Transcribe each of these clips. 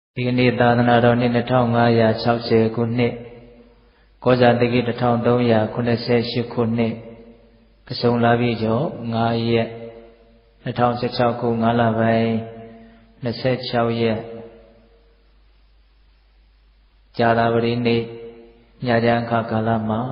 ဒီကနေ့သာသနာတော်နှစ်2560ခုနှစ်ကောဇာတက္ကိ1388ခုနှစ်ကဆုံလာပြီကျော်9ရက်2016ခု9လပိုင်း26ရက်ကြာသပတေးနေ့ညချမ်းခါကာလမှာ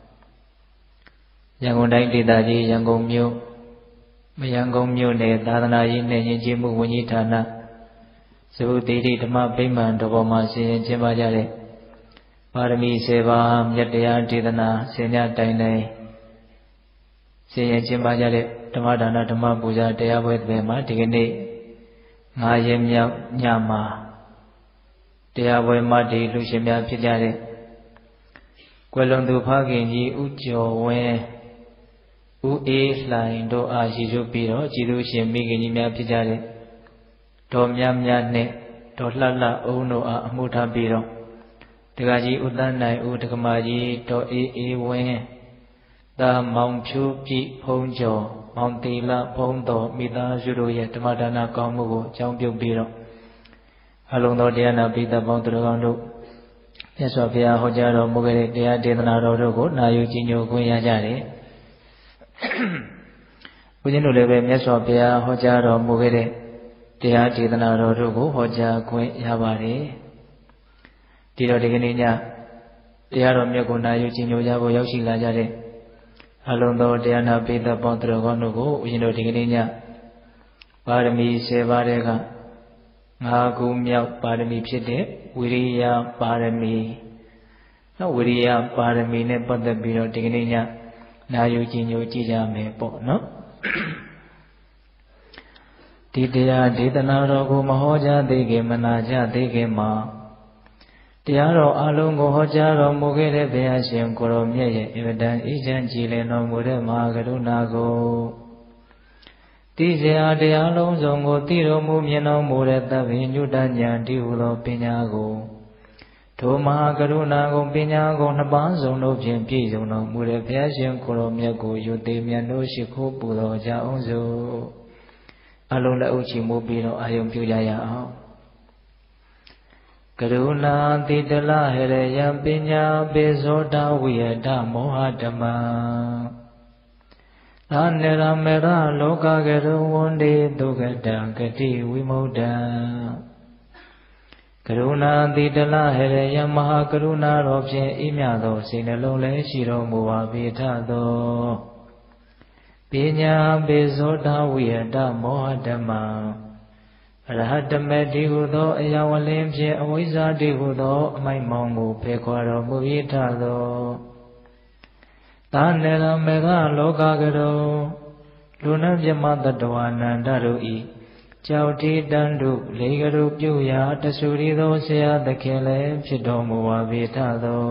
ရန်ကုန်တိုင်းဒေသကြီးရန်ကုန်မြို့မရန်ကုန်မြို့နယ်သာသနာရေးနဲ့ယဉ်ကျေးမှုဝန်ကြီးဌာနဇုတိတိဓမ္မဗိမာန်တော်ပေါ်မှာဆင်ရင်ကျင်းပကြတဲ့ပါရမီ7ပါးမြတ်တရားဒေသနာဆင်ញတိုင်တိုင်ဆင်ရင်ကျင်းပကြတဲ့ဓမ္မဒါနဓမ္မပူဇာတရားပွဲတွေမှာဒီကနေ့9ရက်မြောက်ညမှာတရားပွဲမှာဒီလူရှင်များဖြစ်ကြတဲ့ကွယ်လွန်သူဖခင်ကြီးဦးကျော်ဝင်းဦးအေးလှိုင်တို့အားရည်ရွယ်ပြီးတော့ကြည်သူရှင်မိခင်ကြီးများဖြစ်ကြတဲ့ဒေါ်မြတ်မြတ်နဲ့ဒေါ်လှလှအုံတို့အားအမှုထားပြီးတော့တက္ကကြီးဦးသန်းနိုင်ဦးတက္ကမကြီးဒေါ်အေးအေးဝင်းသာမောင်ဖြူပြည့်ဖုံးကျော်မောင်တီလဖုံးတော်မိသားစုတို့ရဲ့ဓမ္မဒါနကောင်းမှုကိုအကြောင်းပြုပြီးတော့အလုံးသောတရားနာပိဋကပေါင်းသူတော်ကောင်းတို့မြတ်စွာဘုရားဟောကြားတော်မူခဲ့တဲ့တရားဒေသနာတော်တို့ကိုနာယူကြည်ညိုခွင့်ရကြတယ်ဘုရားတို့လည်းပဲမြတ်စွာဘုရားဟောကြားတော်မူခဲ့တဲ့တရားဒေသနာတော်တို့ကိုဟောကြားခွင့်ရပါတယ်ဒီတော့ဒီကနေ့ညတရားတော်မြတ်ကိုနာယူကြည်ညိုကြဖို့ရောက်ရှိလာကြတဲ့အလုံးသောတရားနာပိဋကပေါင်းသူတော်ကောင်းတို့ကိုဦးဇင်းတို့ဒီကနေ့ညပါရမီ7ပါးတဲ့က5ခုမြောက်ပါရမီဖြစ်တဲ့ဝိရိယပါရမီနော်ဝိရိယပါရမီနဲ့ပတ်သက်ပြီးတော့ဒီကနေ့ညနာယူကြည်ညိုကြည့်ကြမယ်ပေါ့နော်ဒီတရားဒေသနာတော်ကိုမဟောကြားသေးခင်မနာကြသေးခင်မှာတရားတော်အလုံးကိုဟောကြားတော်မူခဲ့တဲ့ဘုရားရှင်ကိုရောမြတ်ရဲ့အင်မတန်အေးချမ်းကြည်လင်တော်မူတဲ့မဟာကရုဏာကိုသိစရာတရားလုံးစုံကိုသိတော်မူမြင်တော်မူတဲ့သဗ္ဗညုတဉာဏ်တည်းဟူသောပညာကိုထိုမဟာကရုဏာကိုပညာကိုနှစ်ပါးစုံတို့ဖြင့်ပြည့်စုံတော်မူတဲ့ဘုရားရှင်ကိုရောမြတ်ကိုယုသေးမြတ်တို့ရှိခိုးပူတော်ကြအောင်စို့အလုံးလက်အုပ်ချီမိုးပြီးတော့အာယုံပြုကြရအောင်ကရုဏာတိတလဟရယပညာပေဇောတဝိယတမောဟဓမ္မသာနေရမေရလောကကရုဝန္တိဒုက္ကတံဂတိဝိမု ढ ံကရုဏာတိတလဟရယမဟာကရုဏာတော်ဖြင့်ဤမြသောစိတ်နှလုံးလည်းရှိတော်မူပါပေထသောပညာပေဇောတဝိယတမောဟဓမ္မအရဟတမေတိဟုသောအယဝလင်းဖြင့်အဝိဇ္ဇာတိဟုသောအမိုက်မောင်ကိုဖေခွာတော်မူ၏ထသောသာနေရမေကလောကကရောလူနာမြမတတဝါနန္ဒတို့ဤကြောက်တိတန်တို့လေကရုပြုရာတဆူရီသောဆရာသခင်လည်းဖြစ်တော်မူပါပေထသော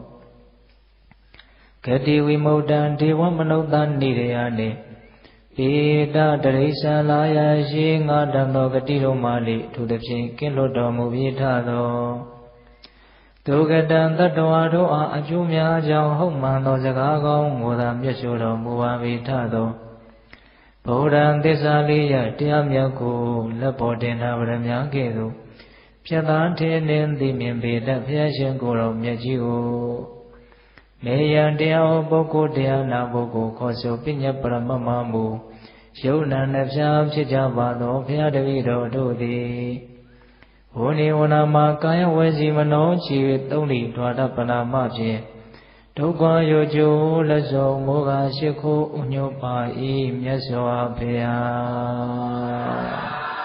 ဂတိဝိမု ढ ံဒေဝမနုဿနိရယနှင့်ဧတတရိစ္ဆာလာယရှိငါတံသောဂတိတို့မှလေထိုသဖြင့်ကင်းလွတ်တော်မူပြီးထသောဒုက္ကတံတတ္တဝါတို့အားအကျိုးများကြောင့်ဟုတ်မှန်သောစကားကောင်းကိုသာမျက်ရှိတော်မူပါပြီးထသောဗုဒ္ဓံသစ္စာလေးရတရားမြတ်ကိုလက်ပေါ်တင်ထားဗရမ ्या ကဲ့သို့ဖြတ်သားထင်းနှင့်သိမြင်ပေတတ်ဘုရားရှင်ကိုယ်တော်မြတ်ကြီးကိုမေယံတရားဟောပုဂ္ဂိုလ်တရားနာပုဂ္ဂိုလ်ခေါ်ဆိုပညာပရမမမူယုံနာနှဖျားဖြစ်ကြပါသောဘုရားတပည့်တော်တို့သည်ဝဏိဝနာမှာကာယဝစီမနောချီသုံးလီဓွာတပနာမဖြင့်ဒုက္ခရောကျိုးလက်စုံမောဃရှိခိုးဥညွတ်ပါ၏မြတ်စွာဘုရား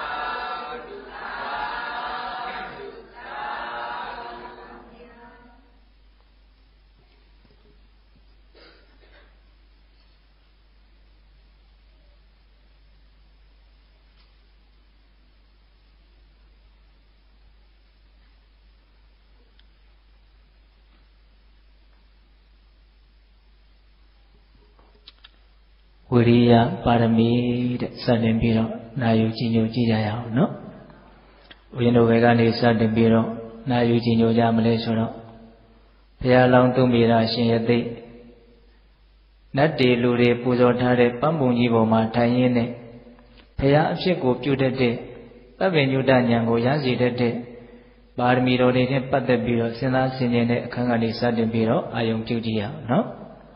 ဝိရိယပါရမီတဲ့စတင်ပြီးတော့နာယူကြည်ညိုကြည့်ကြရအောင်နော်ဦးဇင်းတို့ဘက်ကနေစတင်ပြီးတော့နာယူကြည်ညိုကြမလဲဆိုတော့ဘုရားလောင်းသူမိရာရှင်ရသိနတ်တေလူတွေပူဇော်ထားတဲ့ပန်းပုံကြီးပေါ်မှာထိုင်ရင်းနဲ့ဘုရားအဖြစ်ကိုပြုတတ်တဲ့သဗ္ဗညုတဉာဏ်ကိုရရှိတတ်တဲ့ပါရမီတော်တွေနဲ့ပတ်သက်ပြီးတော့စဉ်းစားဆင်ခြင်တဲ့အခန်းကနေစတင်ပြီးတော့အာယုံပြုကြည့်ရအောင်နော်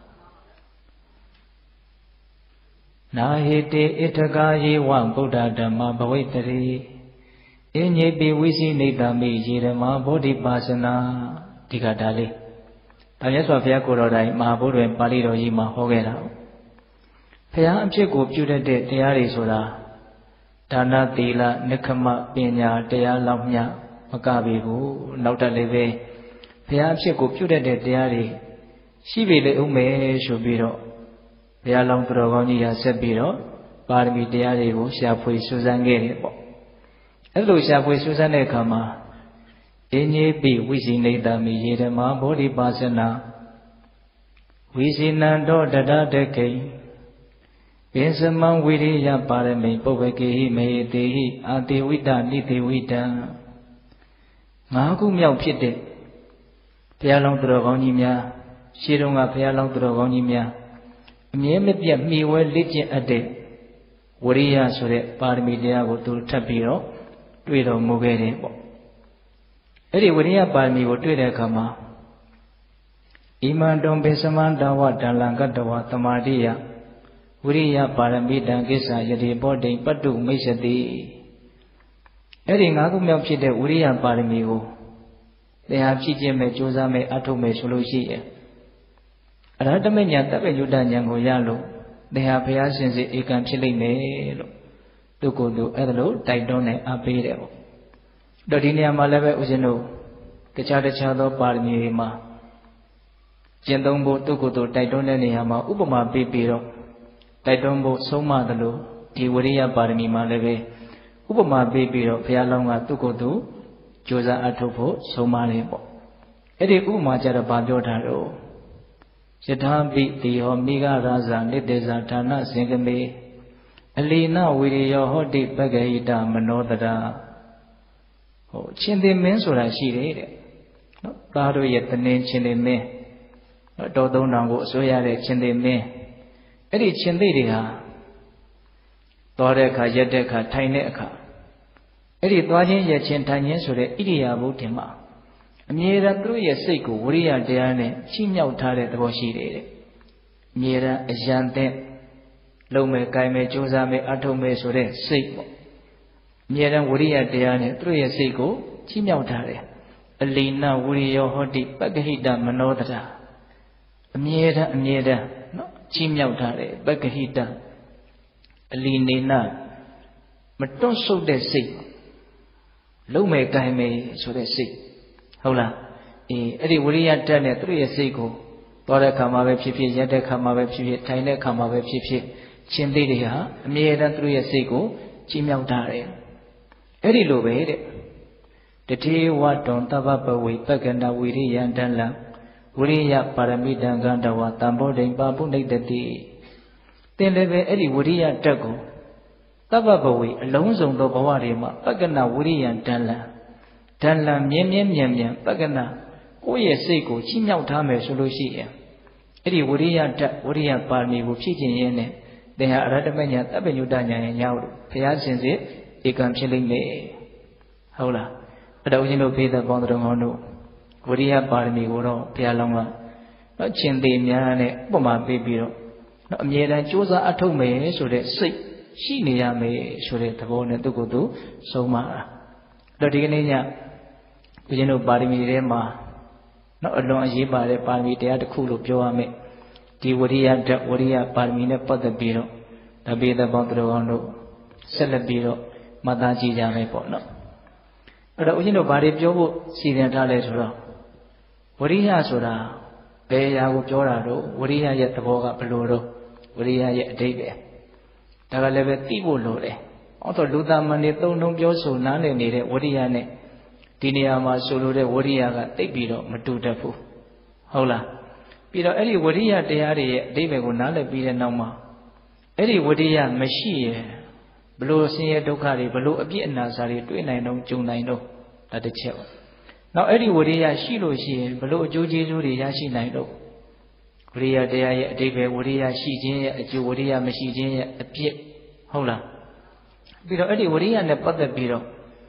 နာဟိတေဣထကာယေဝဗုဒ္ဓဓမ္မဘဝိတ္တိအညေပိဝိသိနိတ္တမိယေဓမ္မဗောဓိပါစနာဒီကဒါလေးဒါမြတ်စွာဘုရားကိုယ်တော်တိုင်မဟာဗုဒ္ဓဝင်ပါဠိတော်ကြီးမှာဟောခဲ့တာဘုရားအဖြစ်ကိုပြုတတ်တဲ့တရားတွေဆိုတာဒါနသီလနိက္ခမပညာတရားလောက်မျှမကပြီဘူးနောက်တက်လည်းပဲဘုရားအဖြစ်ကိုပြုတတ်တဲ့တရားတွေရှိပြီလေဦးမယ်ဆိုပြီးတော့ဘုရားလောင်းတော်ကောင်းကြီးရဆက်ပြီးတော့ပါရမီတရားတွေကိုရှာဖွေစူးစမ်းခဲ့တယ်ပေါ့အဲ့လိုရှာဖွေစူးစမ်းတဲ့အခါမှာအင်းကြီးပိဝိစီနိတ္တမိယေဓမ္မဗောဓိပါစနာဝိစီနန္တောတတတကိပိစမံဝိရိယပါရမိပုဗ္ဗကေဟိမေတေဟိအာတိဝိတနိတိဝိတံငါးခုမြောက်ဖြစ်တဲ့ဘုရားလောင်းတော်ကောင်းကြီးများရှေးတုန်းကဘုရားလောင်းတော်ကောင်းကြီးများအမြဲမပြတ်မှီဝဲလက်ကျင့်အပ်တဲ့ဝိရိယဆိုတဲ့ပါရမီတရားကိုသူထပ်ပြီးတော့တွေ့တော်မူခဲ့တယ်ပေါ့အဲ့ဒီဝိရိယပါရမီကိုတွေ့တဲ့အခါမှာဣမံတုံပိစမန္တဝတလံကတဝသမာဓိယဝိရိယပါရမီတံကိစ္စယတိဘောတိပတ္တုမိစ္ဆတိအဲ့ဒီငါးခုမြောက်ဖြစ်တဲ့ဝိရိယပါရမီကိုတရားဖြစ်ခြင်းမဲ့ကြိုးစားမဲ့အထုမဲ့ဆိုလို့ရှိရဲ့အရဟတမေညာတပ်ပေညုတဉာဏ်ကိုရလို့တရားဘုရားရှင်စီဧကံဖြစ်လိမ့်မယ်လို့သူကိုယ်သူအဲ့ဒါလို့တိုက်တွန်းနေအပ်ပေးတယ်ပေါ့တော့ဒီနေရာမှာလည်းပဲဦးဇင်းတို့တခြားသောပါရမီတွေမှာကျင့်သုံးဖို့သူကိုယ်သူတိုက်တွန်းတဲ့နေရာမှာဥပမာပေးပြီးတော့တိုက်တွန်းဖို့ဆုံးမသလိုဒီဝိရိယပါရမီမှာလည်းပဲဥပမာပေးပြီးတော့ဘုရားလောင်းကသူကိုယ်သူကြိုးစားအထောက်ဖို့ဆုံးမတယ်ပေါ့အဲ့ဒီဥပမာကြတော့ဗာပြောထားတော့ယထာပိတိဟောမိဂရာဇာနိတေဇာဌာနစင်ကမေအလီနဝိရိယောဟောတိပဂဟိတမနောတရာဟိုရှင်သေမင်းဆိုတာရှိတယ်တဲ့နော်သားတို့ရဲ့တနင်ရှင်သေမင်းတော်သုံးတောင်ကိုအစိုးရတဲ့ရှင်သေမင်းအဲ့ဒီရှင်သေတွေဟာသွားတဲ့အခါရက်တဲ့အခါထိုင်တဲ့အခါအဲ့ဒီသွားခြင်းရက်ခြင်းထိုင်ခြင်းဆိုတဲ့ဣရိယာပုတင်မှာအမြဲတမ်းသူတို့ရဲ့စိတ်ကိုဝိရိယတရားနဲ့ချိမြောက်ထားတဲ့သဘောရှိတယ်တဲ့အမြဲတမ်းအယံတဲ့လုံမဲ့၊ကိုင်မဲ့၊ကြိုးစားမဲ့၊အထုံမဲ့ဆိုတဲ့စိတ်ပေါ့အမြဲတမ်းဝိရိယတရားနဲ့သူတို့ရဲ့စိတ်ကိုချိမြောက်ထားတယ်အလီနဝိရိယောဟောတိပဂဟိတမနောတရာအမြဲတမ်းနော်ချိမြောက်ထားတယ်ပဂဟိတအလီနေနမတွန့်ဆုတ်တဲ့စိတ်လုံမဲ့၊ကိုင်မဲ့ဆိုတဲ့စိတ်ဟုတ်လားအဲ့ဒီဝိရိယဓာတ်နဲ့သူတို့ရဲ့စိတ်ကိုသွားတဲ့ခါမှာပဲဖြစ်ဖြစ်ရက်တဲ့ခါမှာပဲဖြစ်ဖြစ်ထိုင်တဲ့ခါမှာပဲဖြစ်ဖြစ်ရှင်သေးတွေဟာအမြဲတမ်းသူတို့ရဲ့စိတ်ကိုကြည်မြောက်ထားတယ်အဲ့ဒီလိုပဲတဲ့တတိဝတ္တံသဗ္ဗပဝေပက္ကဏဝိရိယံတလံဝိရိယပါရမိတံကန္တဝတံဘောဓိပါပုနိတ္တိသင်လည်းပဲအဲ့ဒီဝိရိယဓာတ်ကိုသဗ္ဗပဝေအလုံးစုံသောဘဝတွေမှာပက္ကဏဝိရိယံတလံဓာလံမြင်းမြန်ပက္ကဏကိုယ့်ရဲ့စိတ်ကိုချိမြောက်ထားမယ်ဆိုလို့ရှိရင်အဲ့ဒီဝိရိယဓာတ်ဝိရိယပါရမီကိုဖြည့်ကျင်ရင်းနဲ့သင်ဟာအရဟတမဉာဏ်တပ်ပညုတဉာဏ်ရဲ့ညောက်လို့ဘုရားရှင်စေဧကံဖြစ်လိမ့်မယ်ဟုတ်လားအတော်ချင်းတို့ဖေးသက်ပေါင်းတော်ကောင်းတို့ဝိရိယပါရမီကိုတော့ဘုရားလောင်းကတော့ရှင်သေးများနဲ့ဥပမာပေးပြီးတော့အမြဲတမ်းကြိုးစားအထုတ်မယ်ဆိုတဲ့စိတ်ရှိနေရမယ်ဆိုတဲ့သဘောနဲ့သူ့ကိုယ်သူဆုံးမတာတော့ဒီကနေ့ညဦးဇင်းတို့ပါရမီထဲမှာနော်အလွန်အရေးပါတဲ့ပါရမီတရားတစ်ခုလို့ပြောရမယ်ဒီဝိရိယဓာတ်ဝိရိယပါရမီနဲ့ပတ်သက်ပြီးတော့တပိသပေါင်းတော်ကောင်းတို့ဆက်လက်ပြီးတော့မှတ်သားကြည့်ကြမယ်ပေါ့နော်အဲ့တော့ဦးဇင်းတို့ဘာတွေပြောဖို့စီစဉ်ထားလဲဆိုတော့ဝိရိယဆိုတာဘယ်အရာကိုပြောတာတော့ဝိရိယရဲ့သဘောကဘယ်လိုတော့ဝိရိယရဲ့အဓိပ္ပာယ်ဒါကလည်းပဲသိဖို့လိုတယ်ဟောတော့လူသားမန်တွေသုံးလုံးပြောဆိုနားလည်နေတဲ့ဝိရိယနဲ့ဒီနေရာမှာဆိုလိုတဲ့ဝိရိယကတိတ်ပြီးတော့မတူတတ်ဘူးဟုတ်လားပြီးတော့အဲ့ဒီဝိရိယတရားတွေရဲ့အဓိပ္ပာယ်ကိုနားလည်ပြီးတဲ့နောက်မှာအဲ့ဒီဝိရိယမရှိရင်ဘလို့ဆင်းရဲဒုက္ခတွေဘလို့အပြစ်အနာစာတွေတွေ့နိုင်တော့ကြုံနိုင်တော့ဒါတစ်ချက်ပေါ့နောက်အဲ့ဒီဝိရိယရှိလို့ရှိရင်ဘလို့အကျိုးကျေးဇူးတွေရရှိနိုင်တော့ဝိရိယတရားရဲ့အဓိပ္ပာယ်ဝိရိယရှိခြင်းရဲ့အကျိုးဝိရိယမရှိခြင်းရဲ့အပြစ်ဟုတ်လားပြီးတော့အဲ့ဒီဝိရိယနဲ့ပတ်သက်ပြီးတော့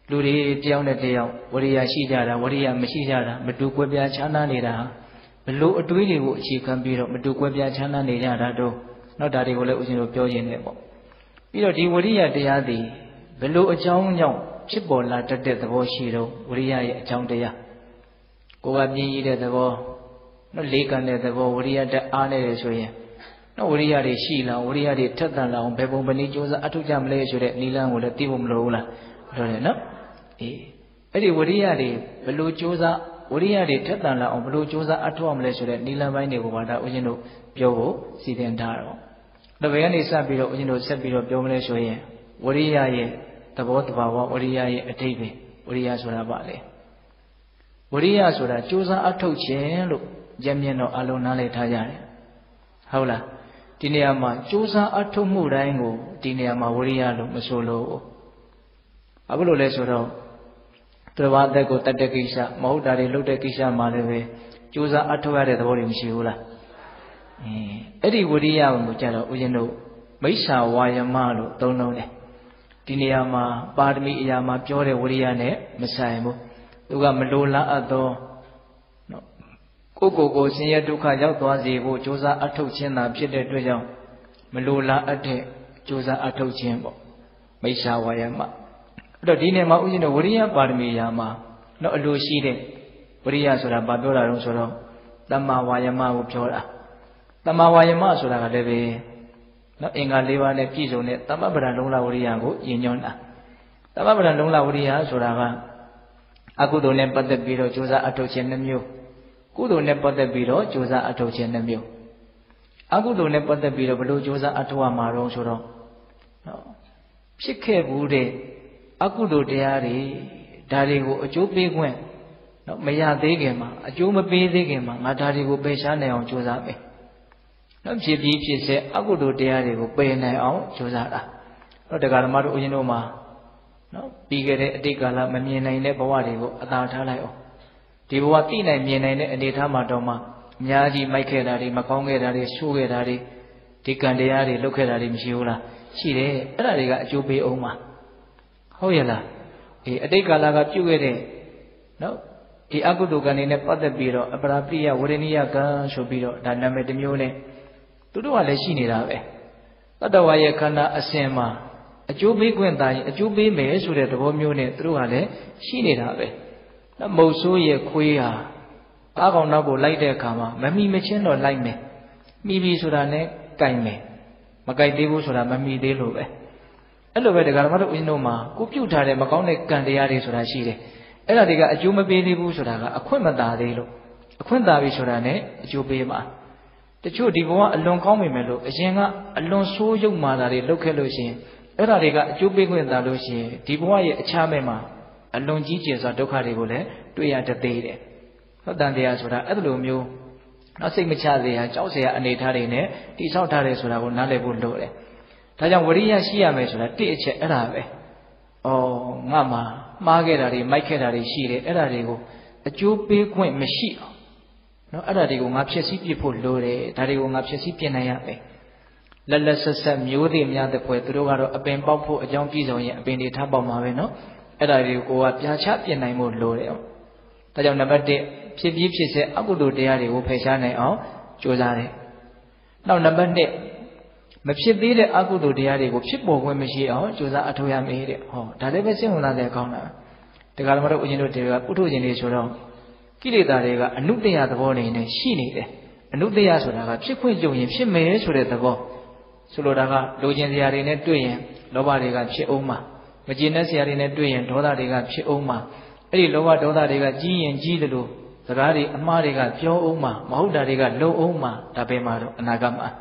လူတွေတယောက်နဲ့တယောက်ဝရိယရှိကြတာဝရိယမရှိကြတာမတူကွဲပြားခြားနားနေတာဘလို့အတွေးတွေကိုအခြေခံပြီးတော့မတူကွဲပြားခြားနားနေကြတာတော့နောက်ဒါတွေကိုလည်းဦးဇင်းတို့ပြောရင်းနဲ့ပေါ့ပြီးတော့ဒီဝရိယတရားသည်ဘလို့အကြောင်းကြောင့်ဖြစ်ပေါ်လာတတ်တဲ့သဘောရှိတော့ဝရိယရဲ့အကြောင်းတရားကိုယ်ကပြင်းရတဲ့သဘောနော်လေးကန်တဲ့သဘောဝရိယတက်အားနေတယ်ဆိုရင်နော်ဝရိယတွေရှိလာဝရိယတွေထက်သန်လာအောင်ဘယ်ပုံဘယ်နည်းကြိုးစားအထုကြမလဲဆိုတဲ့နိလန်းကိုလည်းသိဖို့မလိုဘူးလားပြောတယ်နော်အေးအဲ့ဒီဝရိယတွေဘလို့ကြိုးစားဝရိယတွေထက်သန်လာအောင်ဘလို့ကြိုးစားအထောက်အောင်မလဲဆိုတဲ့နိလန်းပိုင်းတွေကိုပါဒါဦးဇင်းတို့ပြောဖို့စီစဉ်ထားတော့ဒါပဲကနေစပြီးတော့ဦးဇင်းတို့ဆက်ပြီးတော့ပြောမလဲဆိုရင်ဝရိယရဲ့သဘောတဘာဝဝရိယရဲ့အတိတ်ပဲဝရိယဆိုတာပါလေဝရိယဆိုတာကြိုးစားအထောက်ခြင်းလို့မျက်မြင်တော့အလုံးနားလည်ထားကြတယ်ဟုတ်လားဒီနေရာမှာကြိုးစားအထောက်မှုတိုင်းကိုဒီနေရာမှာဝရိယလို့မဆိုလို့အခုလို့လဲဆိုတော့သူတော်ဘာအသက်ကိုတတ်တဲ့ကိစ္စမဟုတ်တာတွေလုပ်တဲ့ကိစ္စမှာလည်းပဲကြိုးစားအထောက်ရတဲ့သဘောတွေမရှိဘူးလားအဲ့ဒီဝရိယကိုကြတော့ဦးဇင်းတို့မိစ္ဆာဝါယမလို့သုံးလုံးတယ်ဒီနေရာမှာပါရမီအရာမှာပြောတဲ့ဝရိယနဲ့မဆိုင်ဘူးသူကမလိုလားအပ်သောနော်ကိုဆင်းရဲဒုက္ခရောက်သွားစေဖို့ကြိုးစားအထောက်ခြင်းသာဖြစ်တဲ့အတွက်ကြောင့်မလိုလားအပ်တဲ့ကြိုးစားအထောက်ခြင်းပေါ့မိစ္ဆာဝါယမအဲ့တော့ဒီနေ့မှာဦးဇင်းတို့ဝရိယပါရမီရာမှာတော့အလိုရှိတဲ့ဝရိယဆိုတာဘာပြောတာလဲဆိုတော့တမ္မာဝါယမကိုပြောတာတမ္မာဝါယမဆိုတာကလည်းပဲနော်အင်္ဂါ၄ပါးနဲ့ပြည့်စုံတဲ့သမ္ပပဒလုံးလဝရိယကိုယဉ်ညွန်းတာသမ္ပပဒလုံးလဝရိယဆိုတာကအကုသိုလ်နဲ့ပတ်သက်ပြီးတော့ကြိုးစားအထောက်ခြင်းနှမျိုးကုသိုလ်နဲ့ပတ်သက်ပြီးတော့ကြိုးစားအထောက်ခြင်းနှမျိုးအကုသိုလ်နဲ့ပတ်သက်ပြီးတော့ဘလို့ကြိုးစားအထောက်ရမှာတော့ဆိုတော့နော်ဖြစ်ခဲ့ဘူးတဲ့အကုသိုလ်တရားတွေဒါတွေကိုအကျိုးပေးခွင့်နော်မရသေးခင်မှာအကျိုးမပေးသေးခင်မှာငါဒါတွေကိုပယ်ရှားနိုင်အောင်ကြိုးစားမယ်နော်ဖြစ်ပြီးဖြစ်စေအကုသိုလ်တရားတွေကိုပယ်နိုင်အောင်ကြိုးစားတာတော့တရားဓမ္မတို့ဦးဇင်းတို့မှာနော်ပြီးခဲ့တဲ့အတိတ်ကာလမမြင်နိုင်တဲ့ဘဝတွေကိုအသာထားလိုက်အောင်ဒီဘဝသိနိုင်မြင်နိုင်တဲ့အနေအထားမှာတော့မှအများကြီးမိုက်ခဲ့တာတွေမကောင်းခဲ့တာတွေဆိုးခဲ့တာတွေဒီကံတရားတွေလုပ်ခဲ့တာတွေမရှိဘူးလားရှိတယ်အဲ့ဒါတွေကအကျိုးပေးအောင်ပါဟုတ်ရဲ့လားအတိတ်ကာလကပြုခဲ့တဲ့နော်ဒီအကုသိုလ်ကံတွေနဲ့ပတ်သက်ပြီးတော့အပရာပရိယဝရဏိယကံဆိုပြီးတော့ဒါနာမည်တစ်မျိုးနဲ့သူတို့ကလည်းရှိနေတာပဲတတ္တဝါရဲ့ခန္ဓာအစဉ်မှာအကျိုးပေးခွင့်သာရင်အကျိုးပေးမယ်ဆိုတဲ့သဘောမျိုးနဲ့သူတို့ကလည်းရှိနေတာပဲနော်မုတ်ဆိုးရဲ့ခွေးဟာအားကောင်နောက်ကိုလိုက်တဲ့အခါမှာမမီမချင်းတော့လိုက်မယ်မိပြီဆိုတာနဲ့ကြိုက်မယ်မကြိုက်သေးဘူးဆိုတာမမီသေးလို့ပဲအဲ့လိုပဲဒကာဓမ္မတို့ဦးဇင်းတို့မှာကိုပြုတ်ထားတဲ့မကောင်းတဲ့ကံတရားတွေဆိုတာရှိတယ်အဲ့ဒါတွေကအကျိုးမပေးသေးဘူးဆိုတာကအခွင့်မသာသေးလို့အခွင့်သာပြီဆိုတာနဲ့အကျိုးပေးမှာတချို့ဒီဘဝအလွန်ကောင်းမိမယ်လို့အရင်ကအလွန်ဆိုးရုပ်မာတာတွေလုပ်ခဲ့လို့ရှိရင်အဲ့ဒါတွေကအကျိုးပေးခွင့်သာလို့ရှိရင်ဒီဘဝရဲ့အခြားမဲ့မှာအလွန်ကြီးကျယ်စွာဒုက္ခတွေကိုလည်းတွေ့ရတတ်သေးတယ်ဟုတ်တန်တရားဆိုတာအဲ့လိုမျိုးနောက်စိတ်မချစေရကြောက်เสียအနေထားတွေနဲ့တိဆောက်ထားတယ်ဆိုတာကိုနားလည်ဖို့လိုတယ်ဒါကြောင့်ဝရိယရှိရမယ်ဆိုတာတစ်အချက်အဲ့ဒါပဲဩငါမှာမှားခဲ့တာတွေမိုက်ခဲ့တာတွေရှိတယ်အဲ့ဒါတွေကိုအကျိုးပေးခွင့်မရှိအောင်နော်အဲ့ဒါတွေကိုငါဖြည့်ဆည်းပြဖို့လိုတယ်ဒါတွေကိုငါဖြည့်ဆည်းပြနိုင်ရမယ်လက်လက်ဆက်ဆက်မျိုးတွေများတဲ့ဖွယ်သူတို့ကတော့အပင်ပေါက်ဖို့အကြောင်းပြည့်စုံရင်အပင်တွေထားပေါက်မှာပဲနော်အဲ့ဒါတွေကိုပြာချပြနိုင်ဖို့လိုတယ်ဒါကြောင့်နံပါတ်1ဖြစ်ပြီးဖြစ်စေအကုသိုလ်တရားတွေကိုဖယ်ရှားနိုင်အောင်ကြိုးစားတယ်နောက်နံပါတ်2မဖြစ်သေးတဲ့အကုသိုလ်တရားတွေကိုဖြစ်ပေါ်ခွင့်မရှိအောင်ကြိုးစားအထောက်ရမယ်တဲ့ဟောဒါလည်းပဲစိတ်ဝင်စားတဲ့ကောင်းတာတရားဓမ္မတို့ဦးဇင်းတို့တွေကပုထုဇဉ်တွေဆိုတော့ကိလေသာတွေကအနုတ္တယသဘောနေနဲ့ရှိနေတယ်အနုတ္တယဆိုတာကဖြစ်ခွင့်ကြုံရင်ဖြစ်မယ်ဆိုတဲ့သဘောဆိုလိုတာကလိုချင်စရာတွေနဲ့တွေ့ရင်လောဘတွေကဖြစ်အောင်မှာမကျေနပ်စရာတွေနဲ့တွေ့ရင်ဒေါသတွေကဖြစ်အောင်မှာအဲ့ဒီလောဘဒေါသတွေကကြီးရင်ကြီးတယ်လို့စကားတွေအမှားတွေကပြောအောင်မှာမဟုတ်တာတွေကလုံအောင်မှာဒါပဲမှာတော့အနာဂတ်မှာ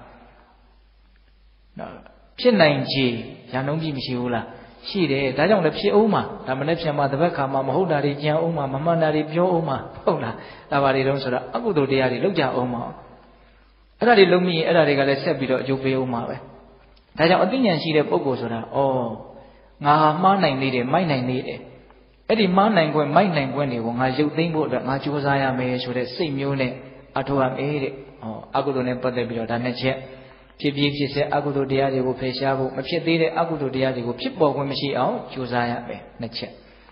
ဖြစ်နိုင်ခြေရာနှုန်းကြီးမရှိဘူးလားရှိတယ်ဒါကြောင့်လည်းဖြစ်အောင်မှာဒါမနဲ့ပြန်မှာတပတ်ခါမှာမဟုတ်တာတွေကြံအောင်မှာမမှန်တာတွေပြောအောင်မှာဟုတ်လားဒါပါတွေတော့ဆိုတော့အကုသိုလ်တရားတွေလောက်ကြအောင်မှာအဲ့ဒါတွေလုံးမိရင်အဲ့ဒါတွေကလည်းဆက်ပြီးတော့အကျိုးပေးအောင်မှာပဲဒါကြောင့်အသိဉာဏ်ရှိတဲ့ပုဂ္ဂိုလ်ဆိုတာဩငါဟာမှားနိုင်နေတယ်မိုက်နိုင်နေတယ်အဲ့ဒီမှားနိုင်ခွင့်မိုက်နိုင်ခွင့်တွေကိုငါရုပ်သိမ်းဖို့အတွက်ငါကြိုးစားရမယ်ဆိုတဲ့စိတ်မျိုးနဲ့အထောက်ရမယ်တဲ့အကုသိုလ်နဲ့ပတ်သက်ပြီးတော့ဒါနဲ့ချက်ဖြစ်ပြီးဖြစ်စေအကုသိုလ်တရားတွေကိုဖယ်ရှားဖို့မဖြစ်သေးတဲ့အကုသိုလ်တရားတွေကိုဖြစ်ပေါ်ခွင့်မရှိအောင်ကြိုးစားရမယ်နှစ်ချက်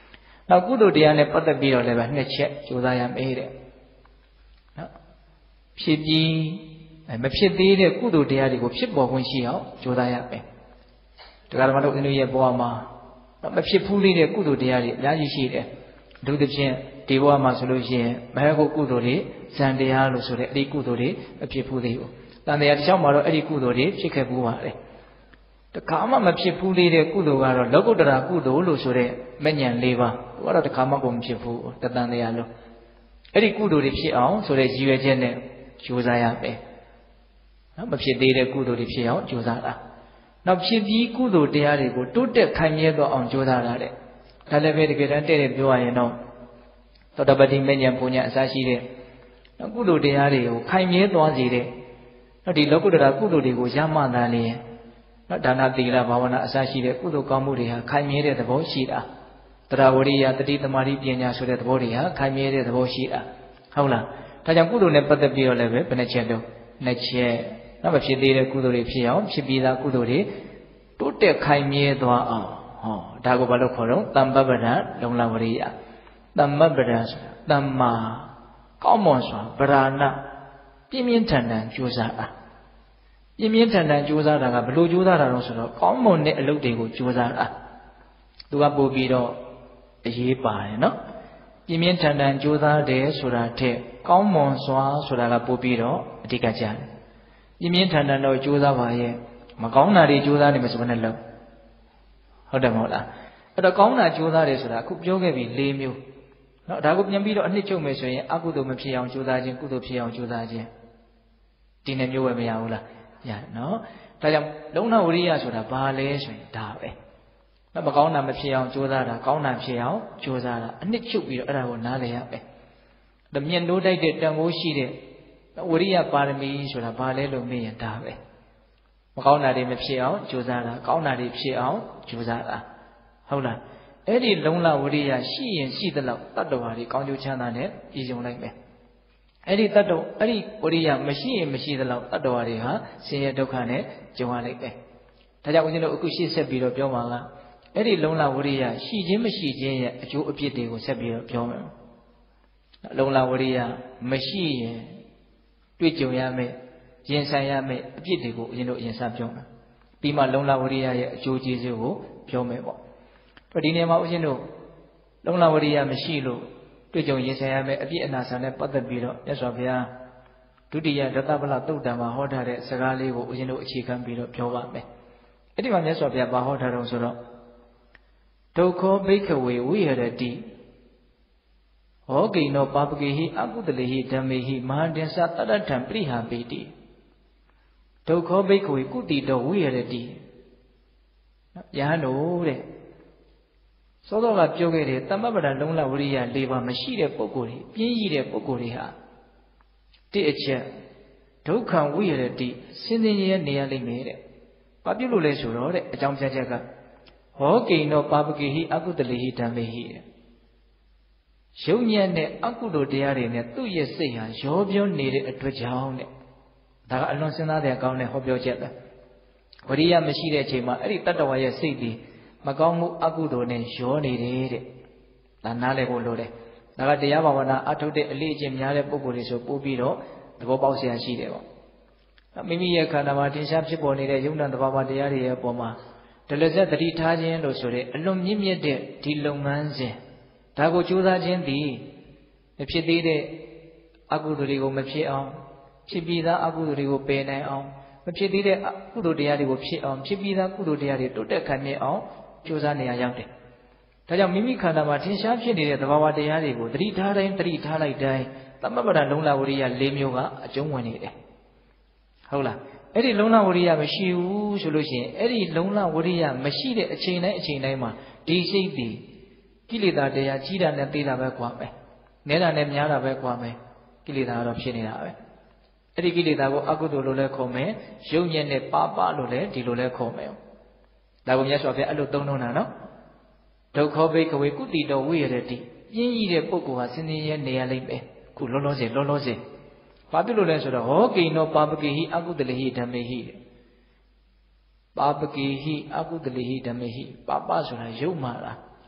နောက်ကုသိုလ်တရားနဲ့ပတ်သက်ပြီးတော့လည်းပဲနှစ်ချက်ကြိုးစားရမယ်တဲ့နော်ဖြစ်ပြီးမဖြစ်သေးတဲ့ကုသိုလ်တရားတွေကိုဖြစ်ပေါ်ခွင့်ရှိအောင်ကြိုးစားရမယ်တရားဓမ္မတို့အင်းတို့ရဲ့ဘဝမှာမဖြစ်ဘူးလေးတဲ့ကုသိုလ်တရားတွေအများကြီးရှိတယ်အထူးသဖြင့်ဒီဘဝမှာဆိုလို့ရှိရင်မဟကုကုသိုလ်တွေဇန်တရားလို့ဆိုတဲ့အဲ့ဒီကုသိုလ်တွေမဖြစ်ဘူးသေးဘူးတန်တရားတစ်ချောင်းမှာတော့အဲ့ဒီကုသိုလ်တွေဖြစ်ခဲ့ဘူးပါတယ်တခါမှမဖြစ်ဘူးသေးတဲ့ကုသိုလ်ကတော့လောကုတ္တရာကုသိုလ်လို့ဆိုတဲ့မဉ္ဇဉ်၄ပါးသူကတော့တခါမှကိုမဖြစ်ဘူးတန်တရားလို့အဲ့ဒီကုသိုလ်တွေဖြစ်အောင်ဆိုတဲ့ရည်ရွယ်ချက်နဲ့ကြိုးစားရမယ်နော်မဖြစ်သေးတဲ့ကုသိုလ်တွေဖြစ်အောင်ကြိုးစားတာနောက်ဖြစ်ပြီးကုသိုလ်တရားတွေကိုတိုးတက်ခိုင်မြဲသွားအောင်ကြိုးစားတာတဲ့ဒါလည်းပဲတကယ်တမ်းတဲ့ပြောရရင်တော့သောတပတိမဉ္ဇဉ်ပူညာအစရှိတဲ့နော်ကုသိုလ်တရားတွေကိုခိုင်မြဲသွားစေတဲ့နော်ဒီလောကုတ္တရာကုသိုလ်တွေကိုရမှသာလျင်နော်ဒါနသီလဘာဝနာအစရှိတဲ့ကုသိုလ်ကောင်းမှုတွေဟာခိုင်မြဲတဲ့သဘောရှိတာတရားဝရိယတတိသမารိပညာဆိုတဲ့သဘောတွေဟာခိုင်မြဲတဲ့သဘောရှိတာဟုတ်လားဒါကြောင့်ကုသိုလ်နဲ့ပတ်သက်ပြီးတော့လည်းပဲဘယ်နှချက်တော့နှစ်ချက်နောက်မဖြစ်သေးတဲ့ကုသိုလ်တွေဖြစ်အောင်ဖြစ်ပြီးသားကုသိုလ်တွေတိုးတက်ခိုင်မြဲသွားအောင်ဟောဒါကိုဘာလို့ခေါ်တော့တမ္ပပဒလုံလဝရိယတမ္ပပဒဆိုတာတမ္မာကောင်းမွန်စွာဗราဏပြင်းပြင်းထန်ထန်ကြိုးစားတာပြင်းပြင်းထန်ထန်ကြိုးစားတာကဘလို့ကြိုးစားတာတော့ဆိုတော့ကောင်းမွန်တဲ့အလုပ်တွေကိုကြိုးစားတာသူကပို့ပြီးတော့အရေးပါတယ်နော်ပြင်းပြင်းထန်ထန်ကြိုးစားတယ်ဆိုတာထက်ကောင်းမွန်စွာဆိုတာကပို့ပြီးတော့အဓိကကျတယ်ပြင်းပြင်းထန်ထန်တော့ကြိုးစားပါရဲ့မကောင်းတာတွေကြိုးစားနေမှာဆိုဘယ်နဲ့လုံးဟုတ်တယ်မဟုတ်လားအဲ့တော့ကောင်းတာကြိုးစားတယ်ဆိုတာအခုပြောခဲ့ပြီ၄မျိုးနော်ဒါကိုပြန်ပြီးတော့အနှစ်ချုပ်မယ်ဆိုရင်အကုသိုလ်မဖြစ်အောင်ကြိုးစားခြင်းကုသိုလ်ဖြစ်အောင်ကြိုးစားခြင်းဒီနှစ်မျိုးပဲမရဘူးလားရနော်ဒါကြောင့်လုံလဝရိယဆိုတာဘာလဲဆိုရင်ဒါပဲမကောင်းတာမဖြစ်အောင်ကြိုးစားတာကောင်းတာဖြစ်အောင်ကြိုးစားတာအနှစ်ချုပ်ပြီးတော့အဲ့ဒါကိုနားလည်ရမယ်ဒါမြင်လို့တိုက်တဲ့တန်ဖိုးရှိတဲ့ဝရိယပါရမီဆိုတာဘာလဲလို့မေးရင်ဒါပဲမကောင်းတာတွေမဖြစ်အောင်ကြိုးစားတာကောင်းတာတွေဖြစ်အောင်ကြိုးစားတာဟုတ်လားအဲ့ဒီလုံလဝရိယရှိရင်ရှိသလောက်တတ္တဝါတွေကောင်းကျိုးချမ်းသာနဲ့ပြည့်စုံလိုက်မယ်အဲ့ဒီဝရိယမရှိရင်မရှိသလောက်တတ္တဝါတွေဟာဆင်းရဲဒုက္ခနဲ့ကြုံရလိုက်မယ်ဒါကြောင့်ဦးဇင်းတို့အခုရှေ့ဆက်ပြီးတော့ပြောမှာကအဲ့ဒီလုံလဝရိယရှိခြင်းမရှိခြင်းရဲ့အကျိုးအပြစ်တွေကိုဆက်ပြီးတော့ပြောမယ်လုံလဝရိယမရှိရင်တွေ့ကြုံရမယ်ရင်ဆိုင်ရမယ်အပြစ်တွေကိုဦးဇင်းတို့အရင်စပြောမယ်ပြီးမှလုံလဝရိယရဲ့အကျိုးကျေးဇူးကိုပြောမယ်ပေါ့ဒီနေရာမှာဦးဇင်းတို့လုံလဝရိယမရှိလို့တွေ့ကြုံရင်ဆိုင်ရမယ်အပြစ်အနာဆာနဲ့ပတ်သက်ပြီးတော့မြတ်စွာဘုရားဒုတိယရတ္တပလသုတ်တံမှာဟောထားတဲ့စကားလေးကိုဦးဇင်းတို့အခြေခံပြီးတော့ပြောပါမယ်အဲ့ဒီမှာမြတ်စွာဘုရားဘာဟောထားတော့ဆိုတော့ဒုက္ခဘိက္ခဝေဝိဟရတိဟောကိနောပါပကေဟိအကုတလေဟိဓမ္မေဟိမဟာတင်္စတတ္တထံပရိဟာပိတိဒုက္ခဘိက္ခဝေကုတိတောဝိဟရတိယဟန်တို့တဲ့စောစောကပြောခဲ့တဲ့တမ္ပပဒလုံလဝရိယ၄ပါးမရှိတဲ့ပုဂ္ဂိုလ်တွေပြင်းရည်တဲ့ပုဂ္ဂိုလ်တွေဟာတိအချက်ဒုက္ခဝိဟရတိဆင်းရဲရဲနေရလိမ့်မယ်တဲ့ဘာဖြစ်လို့လဲဆိုတော့တဲ့အကြောင်းပြချက်ကဟောကိနောပါပကိဟိအကုတလေဟိဓမ္မေဟိရုပ်ညံ့တဲ့အကုသိုလ်တရားတွေနဲ့သူ့ရဲ့စိတ်ဟာရောပြောနေတဲ့အတွက်ကြောင့်တဲ့ဒါကအလွန်စဉ်းစားတဲ့အကောင်းတဲ့ဟောပြောချက်ပဲဝရိယမရှိတဲ့အချိန်မှာအဲ့ဒီတတ္တဝါရဲ့စိတ်ဒီမကောင်းမှုအကုသိုလ်နဲ့ရောနေတယ်တဲ့ဒါနားလည်ဖို့လိုတယ်ဒါကတရားဘာဝနာအထုတ်တဲ့အလေးအကျင့်များတဲ့ပုဂ္ဂိုလ်တွေဆိုပို့ပြီးတော့သဘောပေါက်เสียရှိတယ်ပေါ့မိမိရဲ့ခန္ဓာမှာတင်ရှားဖြစ်ပေါ်နေတဲ့ယုံနာသဘာဝတရားတွေရဲ့အပေါ်မှာဒလဇက်တတိထားခြင်းလို့ဆိုတဲ့အလွန်မြင့်မြတ်တဲ့ဒီလုပ်ငန်းစဉ်ဒါကိုကြိုးစားခြင်းသည်မဖြစ်သေးတဲ့အကုသိုလ်တွေကိုမဖြစ်အောင်ဖြစ်ပြီးသားအကုသိုလ်တွေကိုပယ်နိုင်အောင်မဖြစ်သေးတဲ့ကုသိုလ်တရားတွေကိုဖြစ်အောင်ဖြစ်ပြီးသားကုသိုလ်တရားတွေတိုးတက်ခိုင်မြဲအောင်ကြိုးစားနေရရောက်တယ်။ဒါကြောင့်မိမိခန္ဓာမှာထင်ရှားဖြစ်နေတဲ့သဘာဝတရားတွေကိုသတိထားတိုင်းသတိထားလိုက်တိုင်းသမပ္ပဒလုံလဝရိယ၄မျိုးကအကျုံးဝင်နေတယ်။ဟုတ်လား။အဲ့ဒီလုံလဝရိယမရှိဘူးဆိုလို့ရှိရင်အဲ့ဒီလုံလဝရိယမရှိတဲ့အချိန်တိုင်းမှာဒီစိတ်ဒီကိလေသာတရားကြီးတာနဲ့သေးတာပဲကွာမယ်။နဲတာနဲ့များတာပဲကွာမယ်။ကိလေသာကတော့ဖြစ်နေတာပဲ။အဲ့ဒီကိလေသာကိုအကုသိုလ်လို့လည်းခေါ်မယ်။ယုံညံ့တဲ့ပါပလို့လည်းဒီလိုလည်းခေါ်မယ်။ဒါကိုမြတ်စွာဘုရားအဲ့လိုသုံးနှုန်းတာနော်။ဒုက္ခဘိက္ခဝေကုတိတောဝိရတိပြင်းကြီးတဲ့ပုဂ္ဂိုလ်ဟာစင်စင်ရဲနေရလိမ့်မယ်။ခုလောလောဆယ်ဘာဖြစ်လို့လဲဆိုတော့ဟောကိနောပါပကိဟိအကုတလေဟိဓမ္မေဟိပါပကိဟိအကုတလေဟိဓမ္မေဟိပါပဆိုတာယုံမာတာ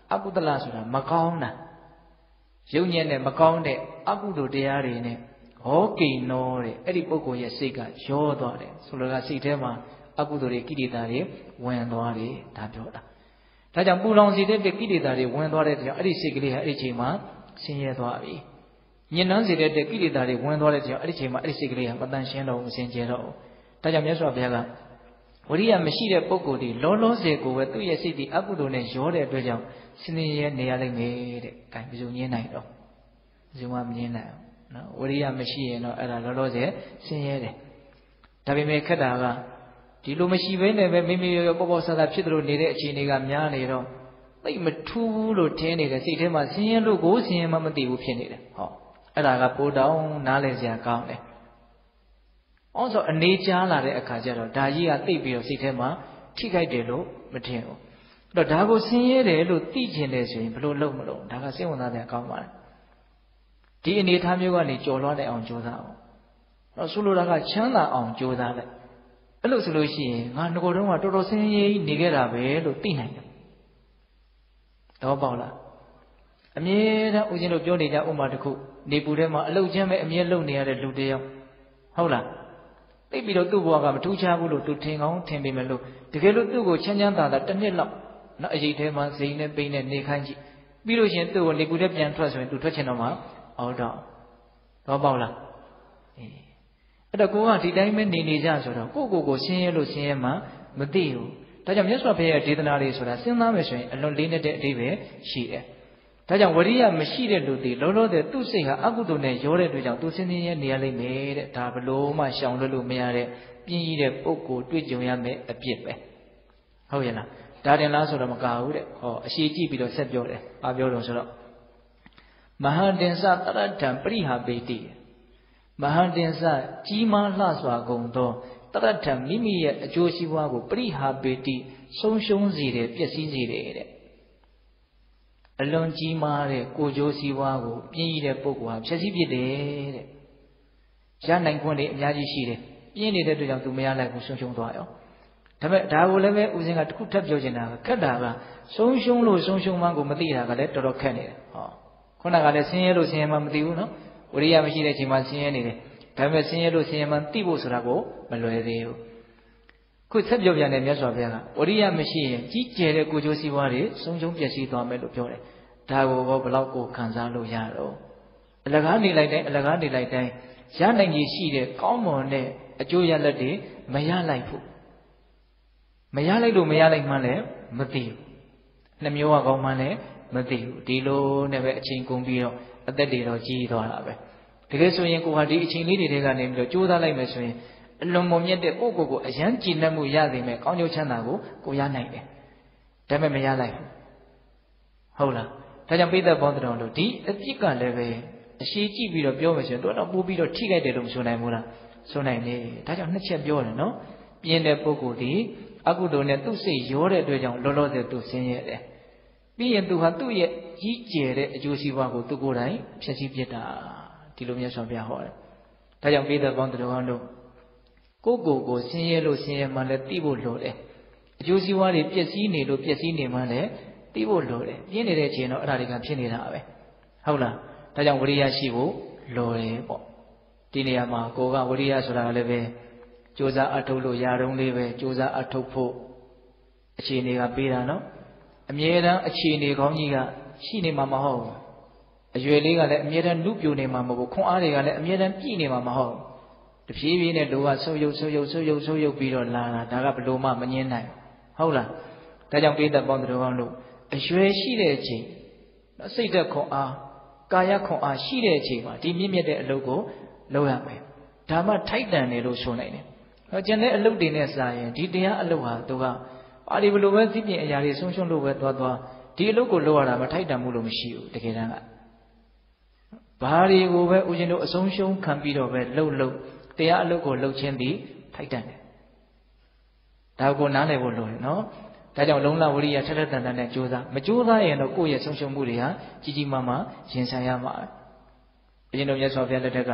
အကုသလဆိုတာမကောင်းတာယုံညံ့တဲ့မကောင်းတဲ့အကုသိုလ်တရားတွေနဲ့ဟောကိနောတဲ့အဲ့ဒီပုဂ္ဂိုလ်ရဲ့စိတ်ကရောသွားတယ်ဆိုလိုတာစိတ်ထဲမှာအကုသိုလ်တွေကိလေသာတွေဝင်သွားတယ်ဒါပြောတာဒါကြောင့်ပူလောင်စေတဲ့ကိလေသာတွေဝင်သွားတဲ့ကြောင့်အဲ့ဒီစိတ်ကလေးဟာအဲ့ဒီချိန်မှာဆင်းရဲသွားပြီညှဉ်းနှံစေတဲ့ကိလေသာတွေဝင်သွားတဲ့ကြောင့်အဲ့ဒီချိန်မှာအဲ့ဒီစိတ်ကလေးဟာမတန်ရှင်းတော့ဘူးစင်ကြယ်တော့ဘူးဒါကြောင့်မြတ်စွာဘုရားကဝရိယမရှိတဲ့ပုဂ္ဂိုလ်ဒီလောလောဆယ်ကိုပဲသူ့ရဲ့စိတ်ဒီအကုသိုလ်နဲ့ရောတဲ့အတွက်ကြောင့်ဆင်းရဲနေရလိမ့်မယ်တဲ့။အဲဒါဘယ်လိုညင်းနိုင်တော့ဘယ်သူမှမညင်းနိုင်ဘူးနော်ဝရိယမရှိရင်တော့အဲ့ဒါလောလောဆယ်ဆင်းရဲတယ်။ဒါပေမဲ့ခက်တာကဒီလိုမရှိဘဲနဲ့ပဲမိမိရောပေါ့ပေါ့ဆဆဖြစ်သလိုနေတဲ့အခြေအနေကများနေတော့သိမထူးဘူးလို့ထင်နေတဲ့စိတ်ထဲမှာဆင်းရဲလို့ကိုဆင်းရဲမှမသိဘူးဖြစ်နေတယ်။ဟောအဲ့ဒါကပိုတောင်းနားလည်စရာကောင်းတယ်။အော်ဆိုအနေချားလာတဲ့အခါကျတော့ဒါကြီးကသိပြီးတော့စိတ်ထဲမှာထိခိုက်တယ်လို့မထင်ဘူး။အဲ့တော့ဒါကိုဆင်းရဲတယ်လို့သိကျင်တယ်ဆိုရင်ဘယ်လိုလုပ်မလို့ဒါကစိတ်ဝင်စားတဲ့အကောင်းပါလား။ဒီအနေထားမျိုးကနေကြော်လွှားတဲ့အောင်ကြိုးစားအောင်။အဲ့တော့ဆိုလိုတာကချမ်းသာအောင်ကြိုးစားလိုက်။အဲ့လိုဆိုလို့ရှိရင်ငါငကိုယ်တုန်းကတော်တော်ဆင်းရဲနေခဲ့တာပဲလို့သိနိုင်တယ်။တော့ပေါ့လား။အမြဲတမ်းဦးဇင်းတို့ပြောနေကြဥပမာတစ်ခုနေပူထဲမှာအလုတ်ချမ်းပဲအမြဲလုံနေရတဲ့လူတစ်ယောက်ဟုတ်လားသိပြီးတော့သူ့ဘဝကမထူးခြားဘူးလို့သူထင်ကောင်းထင်ပေမဲ့လို့တကယ်လို့သူ့ကိုချမ်းချမ်းသာသာတစ်နှစ်လောက်နော်အရေးထဲမှာဇိမ်နဲ့ပိန်နဲ့နေခိုင်းကြည့်ပြီးလို့ရှိရင်သူ့ကိုနေပူထဲပြန်ထွက်ဆိုရင်သူထွက်ချင်တော့မှအော်တော့ပေါ့လားအဲ့တော့ကိုကဒီတိုင်းပဲနေကြဆိုတော့ကိုဆင်းရဲလို့ဆင်းရဲမှမသိဘူးဒါကြောင့်မြတ်စွာဘုရားရဲ့ဒေသနာလေးဆိုတာစဉ်းစားမယ်ဆိုရင်အလွန်လေးနဲ့တဲ့အဓိပ္ပာယ်ရှိတယ်ဒါကြောင့်ဝရိယမရှိတဲ့လူတွေလောလောဆယ်သူ့စိတ်ဟာအကုသိုလ်နဲ့ရောတဲ့အတွက်ကြောင့်သူဆင်းရဲနေရလိမ့်မယ်တဲ့ဒါဘလို့မှရှောင်လွှတ်လို့မရတဲ့ပြင်းကြီးတဲ့ပုဂ္ဂိုလ်တွေ့ကြုံရမယ်အပြစ်ပဲဟုတ်ရဲ့လားဒါတင်လားဆိုတော့မကဘူးတဲ့ဟောအရှိကြည့်ပြီးတော့ဆက်ပြောတယ်ဘာပြောတော့ဆိုတော့မဟာတင်္စတရထံပရိဟာပေတိမဟာတင်္စကြီးမားလှစွာကုန်သောတရထံမိမိရဲ့အကျိုးစီးပွားကိုပရိဟာပေတိဆုံးရှုံးစေတယ်ပျက်စီးစေတယ်တဲ့အလွန်ကြီးမားတဲ့ကိုကျိုးစည်းဝါးကိုပြင်းရတဲ့ပုဂ္ဂိုလ်ဟာဖြည့်ဆည်းဖြစ်တယ်တဲ့ရနိုင်ခွင့်တွေအများကြီးရှိတယ်ပြင်းနေတဲ့အတွက်ကြောင့်သူမရလိုက်ဘူးဆုံးရှုံးသွားရောဒါပေမဲ့ဒါကိုလည်းပဲဦးဇင်းကတခုထပ်ပြောချင်တာကခက်တာကဆုံးရှုံးလို့ဆုံးရှုံးမှန်းကိုမသိတာကလည်းတော်တော်ခက်နေတယ်ဟောခုနကလည်းဆင်းရဲလို့ဆင်းရဲမှမသိဘူးနော်ဝိရိယမရှိတဲ့အချိန်မှာဆင်းရဲနေတယ်ဒါပေမဲ့ဆင်းရဲလို့ဆင်းရဲမှသိဖို့ဆိုတာကိုမလွယ်သေးဘူးခုဆက်ပြောပြန်တယ်မြတ်စွာဘုရားကဝရိယမရှိရင်ကြီးကျယ်တဲ့ကိုကျိုးစည်းဝါးတွေဆုံးရှုံးပျက်စီးသွားမယ်လို့ပြောတယ်ဒါကိုဘယ်လောက်ကိုခံစားလို့ရတော့အလကားနေလိုက်တိုင်းရနိုင်ကြီးရှိတဲ့ကောင်းမွန်တဲ့အကျိုးရလဒ်တွေမရလိုက်ဘူးမရလိုက်လို့မရလိုက်မှလည်းမသိဘူးနှမျိုးကကောင်းမှလည်းမသိဘူးဒီလိုနဲ့ပဲအချိန်ကုန်ပြီးတော့အသက်တွေတော့ကြီးသွားတာပဲတကယ်ဆိုရင်ကိုဟာဒီအချိန်လေးတွေကနေပြီးတော့ကြိုးစားလိုက်မယ်ဆိုရင်အလွန်မွန်မြတ်တဲ့ကိုယ့်ကိုယ်ကိုအယံကြည်နပ်မှုရသိမယ်ကောင်းကျိုးချမ်းသာကိုရနိုင်တယ်ဒါပေမဲ့မရလိုက်ဘူးဟုတ်လားဒါကြောင့်ပိဿပေါင်းတော်တို့ဒီအပြစ်ကလည်းပဲအရှိကြည့်ပြီးတော့ပြောမယ်ဆိုရင်တော့ပို့ပြီးတော့ထိခိုက်တယ်လို့မဆိုနိုင်ဘူးလားဆိုနိုင်တယ်ဒါကြောင့်နှစ်ချက်ပြောတယ်နော်ပြင်းတဲ့ပုဂ္ဂိုလ်ဒီအကုသိုလ်နဲ့သူ့စိတ်ရောတဲ့အတွက်ကြောင့်လောလောဆယ်သူဆင်းရဲတယ်ပြီးရင်သူဟာသူ့ရဲ့ကြီးကျယ်တဲ့အကျိုးစီးပွားကိုသူကိုယ်တိုင်ဖြည့်ဆည်းပြစ်တာဒီလိုမျိုးဆိုပြဟောတယ်ဒါကြောင့်ပိဿပေါင်းတော်တို့ကိုဆင်းရဲလို့ဆင်းရဲမှလည်းသိဖို့လိုတယ်အကျိုးစီးပွားတွေပျက်စီးနေလို့ပျက်စီးနေမှလည်းသိဖို့လိုတယ်ပြင်းနေတဲ့အချိန်တော့အဲ့ဒါတွေကဖြစ်နေတာပဲဟုတ်လားဒါကြောင့်ဝရိယရှိဖို့လိုတယ်ပေါ့ဒီနေရာမှာကိုကဝရိယဆိုတာလည်းပဲကြိုးစားအထုတ်လို့ရတုံးလေးပဲကြိုးစားအထုတ်ဖို့အခြေအနေကပေးတာနော်အမြဲတမ်းအခြေအနေကောင်းကြီးကရှိနေမှာမဟုတ်ဘူးအရွယ်လေးကလည်းအမြဲတမ်းနုပြိုနေမှာမဟုတ်ဘူးခွန်အားတွေကလည်းအမြဲတမ်းပြည့်နေမှာမဟုတ်ဘူးတဖြည်းဖြည်းနဲ့လူကဆုပ်ယုပ်ပြီးတော့လာတာဒါကဘလို့မှမငင်းနိုင်ဟုတ်လားဒါကြောင့်ပိဿပေါင်းတော်ကောင်းလို့အရွယ်ရှိတဲ့အချိန်စိတ်သက်ခွန်အားကာယခွန်အားရှိတဲ့အချိန်မှာဒီမြင့်မြတ်တဲ့အလုပ်ကိုလုပ်ရမယ်ဒါမှထိုက်တန်တယ်လို့ဆိုနိုင်တယ်ကျန်တဲ့အလုပ်တွေနဲ့စာရင်ဒီတရားအလုပ်ဟာသူကပါဒီဘလို့ပဲသိပြင်အရာတွေဆုံးရှုံးလို့ပဲသွားဒီအလုပ်ကိုလုပ်ရတာမထိုက်တန်မှုလို့မရှိဘူးတကယ်တမ်းကဘာတွေကိုပဲဦးဇင်းတို့အဆုံးရှုံးခံပြီးတော့ပဲလှုပ်တရားအလုပ်ကိုလှုပ်ခြင်းသည်ထိုက်တန်တယ်ဒါကိုနားလည်ဖို့လိုတယ်နော်ဒါကြောင့်လုံလဝရိယထက်ထက်တန်တန်နဲ့ကြိုးစားမကြိုးစားရင်တော့ကိုယ့်ရဲ့ဆုံးရှုံးမှုတွေဟာကြီးကြီးမားမားရင်ဆိုင်ရမှာဘုရင်တို့မြတ်စွာဘုရားလက်ထက်က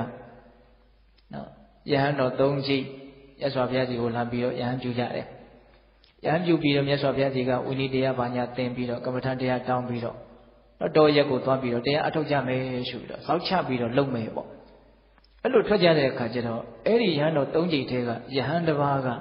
နော်ယဟန်တော်၃ကြိမ်မြတ်စွာဘုရားကြီးကိုလာပြီးတော့ယဟန်ပြုကြတယ်ယဟန်ပြုပြီးတော့မြတ်စွာဘုရားကြီးကဝိနည်းတရားဘာညာသင်ပြီးတော့ကမ္မထတရားတောင်းပြီးတော့တော်ရက်ကိုသွားပြီးတော့တရားအထုတ်ကြမယ်ဆိုပြီးတော့စောက်ချပြီးတော့လုပ်မယ်ပေါ့အဲ့လိုထွက်ကြတဲ့အခါကျတော့အဲ့ဒီယဟန်တော်၃ကြိမ်ထဲကယဟန်တစ်ပါးက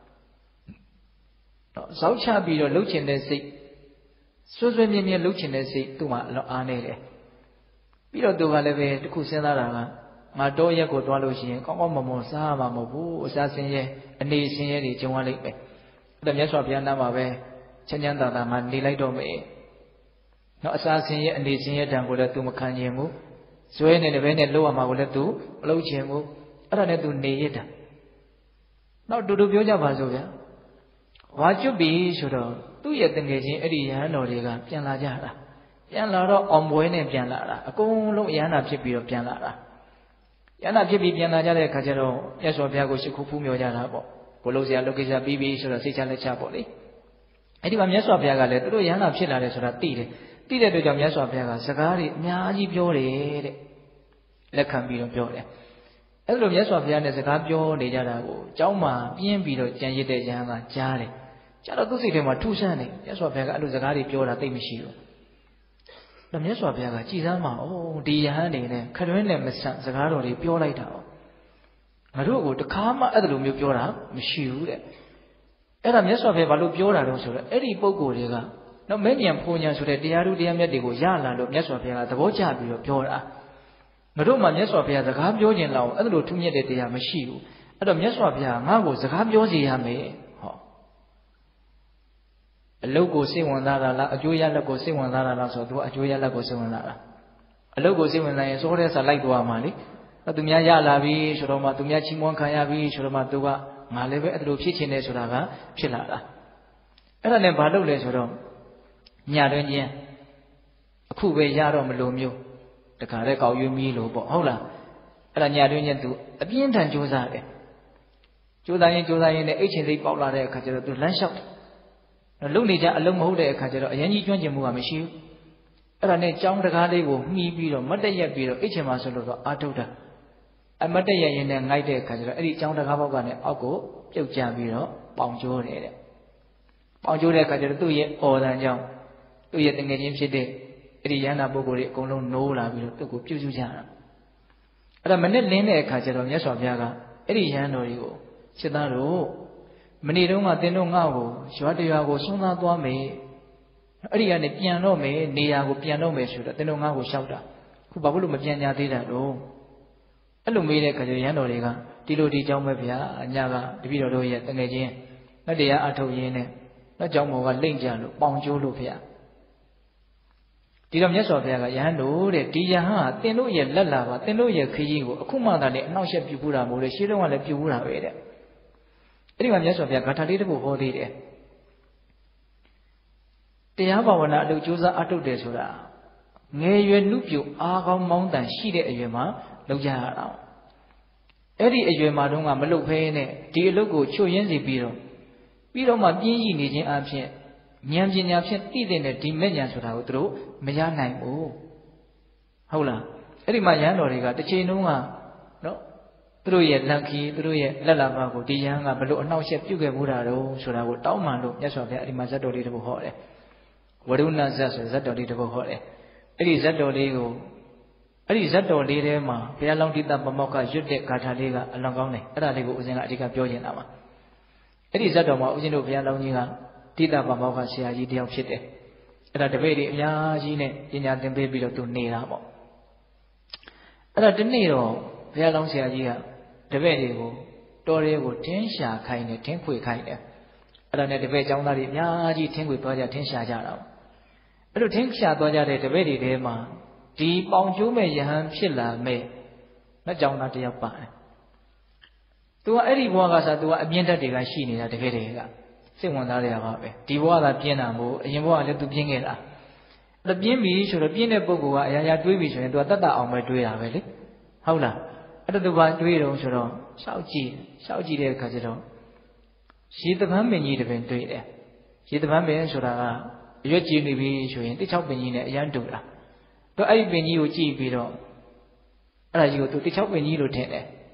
စောက်ချပြီးတော့လှုပ်ချင်တဲ့စိတ်ဆွဆွမြဲမြဲလှုပ်ချင်တဲ့စိတ်သူ့မှာအလွန်အားနေတယ်ပြီးတော့သူကလည်းပဲတခုစဉ်းစားတာကငါတော်ရက်ကိုသွားလို့ရှိရင်ကောင်းကောင်းမွန်မွန်စားမှာမဟုတ်ဘူးအစားဆင်းရဲအနေဆင်းရဲတွေကြုံရလိမ့်မယ်အဲ့ဒါမြတ်စွာဘုရားနာမှာပဲချမ်းချမ်းသာသာငါနေလိုက်တော့မယ်နော်အစားဆင်းရဲအနေဆင်းရဲတံကိုလည်းသူမခံချင်ဘူးဇွဲနဲ့တပည့်နဲ့လှုပ်ရမှာကိုလည်းသူမလှုပ်ချင်ဘူးအဲ့ဒါနဲ့သူနေရတာနောက်တူတူပြောကြပါစို့ဗျာဝါကျွတ်ပြီဆိုတော့သူ့ရဲ့တငယ်ချင်းအဲ့ဒီယဟန်တော်တွေကပြန်လာကြတာပြန်လာတော့အောင်ပွဲနဲ့ပြန်လာတာအကုန်လုံးယဟန်နာဖြစ်ပြီးတော့ပြန်လာတာယဟန်နာဖြစ်ပြီးပြန်လာကြတဲ့အခါကျတော့မြတ်စွာဘုရားကိုရှိခိုးဖူးမြော်ကြတာပေါ့ကိုလုံးစရာလုကိစ္စပြီးပြီဆိုတော့စိတ်ချလက်ချပေါ့လေအဲ့ဒီမှာမြတ်စွာဘုရားကလည်းသူတို့ယဟန်နာဖြစ်လာတယ်ဆိုတာသိတယ်သိတဲ့အတွက်ကြောင့်မြတ်စွာဘုရားကစကားတွေအများကြီးပြောတယ်တဲ့လက်ခံပြီးတော့ပြောတယ်အဲ့လိုမြတ်စွာဘုရားနဲ့စကားပြောနေကြတာကိုเจ้าမှာပြင်းပြီးတော့ကြံရစ်တဲ့ယဟန်ကကြားတယ်ကြားတော့သူ့စိတ်ထဲမှာထူးဆန်းတယ်မြတ်စွာဘုရားကအဲ့လိုစကားတွေပြောတာသိမရှိဘူးတော့မြတ်စွာဘုရားကကြည်စမ်းမှာအိုးဒီယဟန်နေနဲ့ခရွင်းနဲ့မဆန့်စကားတော်တွေပြောလိုက်တာ哦ငါတို့ကိုတခါမှအဲ့လိုမျိုးပြောတာမရှိဘူးတဲ့အဲ့ဒါမြတ်စွာဘုရားဘာလို့ပြောတာတော့ဆိုတော့အဲ့ဒီပုံကိုယ်တွေကနော်မဲ့ညံဖုန်ညံဆိုတဲ့တရားဓုတရားမြတ်တွေကိုရလာလို့မြတ်စွာဘုရားကသဘောကျပြီးတော့ပြောတာငါတို့မှမြတ်စွာဘုရားစကားပြောခြင်းလောက်အဲ့လိုထူးမြတ်တဲ့တရားမရှိဘူးအဲ့တော့မြတ်စွာဘုရားငါ့ကိုစကားပြောစေရမယ်ဟောအလုတ်ကိုစိတ်ဝင်စားတာလားအကျိုးရလဒ်ကိုစိတ်ဝင်စားတာလားဆိုတော့သူကအကျိုးရလဒ်ကိုစိတ်ဝင်စားတာအလုတ်ကိုစိတ်ဝင်စားရင်စိုးတဲ့ဆာလိုက်သွားမှာလေသူများရလာပြီဆိုတော့မှသူများချီးမွမ်းခံရပြီဆိုတော့မှသူကငါလည်းပဲအဲ့လိုဖြစ်ချင်တယ်ဆိုတာကဖြစ်လာတာအဲ့ဒါနဲ့ဘာလုပ်လဲဆိုတော့ညတွင်ချင်းအခုပဲရတော့မလို့မျိုးတခါတည်းကောက်ရွေးမီးလို့ပေါ့ဟုတ်လားအဲ့ဒါညတွင်ချင်းသူအပြင်းထန်ကြိုးစားတယ်ကြိုးစားရင်နဲ့အိတ်ချင်စိတ်ပေါက်လာတဲ့အခါကျတော့သူလမ်းလျှောက်လုံနေကြအလုံးမဟုတ်တဲ့အခါကျတော့အရင်ကြီးကျွမ်းကျင်မှုကမရှိဘူးအဲ့ဒါနဲ့ကြောင်းတကားလေးကိုမှီးပြီးတော့မတ်တက်ရက်ပြီးတော့အိတ်ချင်မှဆိုလို့တော့အာထုတ်တာအမတ်တက်ရက်ရင်နဲ့ငိုက်တဲ့အခါကျတော့အဲ့ဒီကြောင်းတကားဘောက်ကနေအောက်ကိုပြုတ်ကျပြီးတော့ပေါင်ကျိုးတယ်တဲ့ပေါင်ကျိုးတဲ့အခါကျတော့သူ့ရဲ့အော်တန်ကြောင့်သူ့ရဲ့တငယ်ချင်းဖြစ်တဲ့အဲ့ဒီယန္တာပုဂ္ဂိုလ်တွေအကုန်လုံးနိုးလာပြီးတော့သူ့ကိုပြုစုကြတာအဲ့ဒါမနဲ့လင်းတဲ့အခါကျတော့မြတ်စွာဘုရားကအဲ့ဒီယန္တော်တွေကိုစစ်သားတို့မနေ့တုန်းကသင်တို့ငါ့ကိုရွာတရွာကိုဆွမ်းသားသွားမယ်အဲ့ဒီကနေပြန်တော့မယ်နေရာကိုပြန်တော့မယ်ဆိုတော့သင်တို့ငါ့ကိုလျှောက်တာခုဘာလို့မပြန်ကြသေးတာတော့အဲ့လိုမေးတဲ့အခါကျရန်တော်တွေကဒီလိုဒီကြောင်းပဲဗျာအညာကတပည့်တော်တို့ရဲ့တငယ်ချင်းလက်တရားအထုတ်ရင်းနဲ့လက်ကြောင်းပေါ်ကလိမ့်ကြလို့ပေါင်ကျိုးလို့ဗျာဒီတော့မြတ်စွာဘုရားကယဟန်တို့တဲ့ဒီယဟန်ဟာသင်တို့ရဲ့လက်လာပါသင်တို့ရဲ့ခရီးကိုအခုမှသာလေအနှောက်အယှက်ပြုပူတာမို့လေရှင်းတော့ကလည်းပြုပူတာပဲတဲ့အဲ့ဒီမှာမြတ်စွာဘုရားဂါထာလေးတစ်ပုဒ်ဟောသေးတယ်တရားဘာဝနာအလုပ်ကြိုးစားအထုတ်တယ်ဆိုတာငယ်ရွယ်နှုပြအားကောင်းမောင်းတန်ရှိတဲ့အရွယ်မှာလုပ်ကြရတာအဲ့ဒီအရွယ်မှာတော့မလုပ်ဖဲနဲ့ဒီအလုပ်ကိုချွတ်ရင်းစီပြီးတော့မှပြင်းရည်နေခြင်းအပြင်ဉာဏ်ပညာဖြင့်သိတဲ့ဒီမဲ့ဉာဏ်ဆိုတာကိုသူတို့မရနိုင်ဘူးဟုတ်လားအဲ့ဒီမှာယဟန်တော်တွေကတစ်ချိန်လုံးကနော်သူတို့ရဲ့လက်ခီးသူတို့ရဲ့လက်လာပါကိုဒီယဟန်ကဘလို့အနှောက်အယှက်ပြုတ်ခဲ့မှုတာတော့ဆိုတာကိုတောင်းပန်လို့မြတ်စွာဘုရားအဲ့ဒီမှာဇတ်တော်လေးတစ်ပုဒ်ဟောတယ်ဝရုဏဇတ်ဆိုဇတ်တော်လေးတစ်ပုဒ်ဟောတယ်အဲ့ဒီဇတ်တော်လေးကိုအဲ့ဒီဇတ်တော်လေးထဲမှာဘုရားလောင်းတိတပမောက္ခရွတ်တဲ့ဂါထာလေးကအလွန်ကောင်းတယ်အဲ့ဒါလေးကိုဦးဇင်းကအဓိကပြောနေတာပါအဲ့ဒီဇတ်တော်မှာဦးဇင်းတို့ဘုရားလောင်းကြီးကတိတပမောက္ခဆရာကြီးတယောက်ဖြစ်တယ်အဲ့ဒါတပည့်တွေအများကြီးနဲ့ပညာသင်ပေးပြီးတော့သူနေတာပေါ့အဲ့ဒါဒီနေ့တော့ဘုရားလောင်းဆရာကြီးကတပည့်တွေကိုတော်တွေကိုထင်းရှာခိုင်းတယ်ထင်းခွေခိုင်းတယ်အဲ့ဒါနဲ့တပည့်ကျောင်းသားတွေအများကြီးထင်းခွေသွားကြထင်းရှာကြတာပေါ့အဲ့လိုထင်းရှာသွားကြတဲ့တပည့်တွေထဲမှာဒီပေါင်ကျိုးမဲ့ယဟန်ဖြစ်လာမဲ့လက်ကြောင်းသားတယောက်ပါတယ်။ तू ကအဲ့ဒီဘဝကစား तू ကအမြင့်တက်တွေကရှိနေတာတကယ်တည်းကစိတ်ဝင်စားရပါပဲ။ဒီဘဝကပြင်းတာမို့အရင်ဘဝကလည်း तू ပြင်းခဲ့တာ။အဲ့ပြင်းပြီဆိုတော့ပြင်းတဲ့ပုဂ္ဂိုလ်ကအရာရာတွေးပြီဆိုရင် तू ကတတ်တတ်အောင်ပဲတွေးတာပဲလေ။ဟုတ်လား။အဲ့ဒါ तू ဘာတွေးတော့ဆိုတော့ရှောက်ကြည့်တဲ့အခါကျတော့ရေတပန်းပင်ကြီးတစ်ပင်တွေ့တယ်။ရေတပန်းပင်ဆိုတာကအရွက်ကြီးနေပြီဆိုရင်တစ်ချောက်ပင်ကြီးနဲ့အရန်တူတာ။တော့အဲ့ဒီပင်ကြီးကိုကြည့်ပြီးတော့အဲ့ဒါကြီးကိုသူတစ်ချောက်ပင်ကြီးလို့ထင်တယ်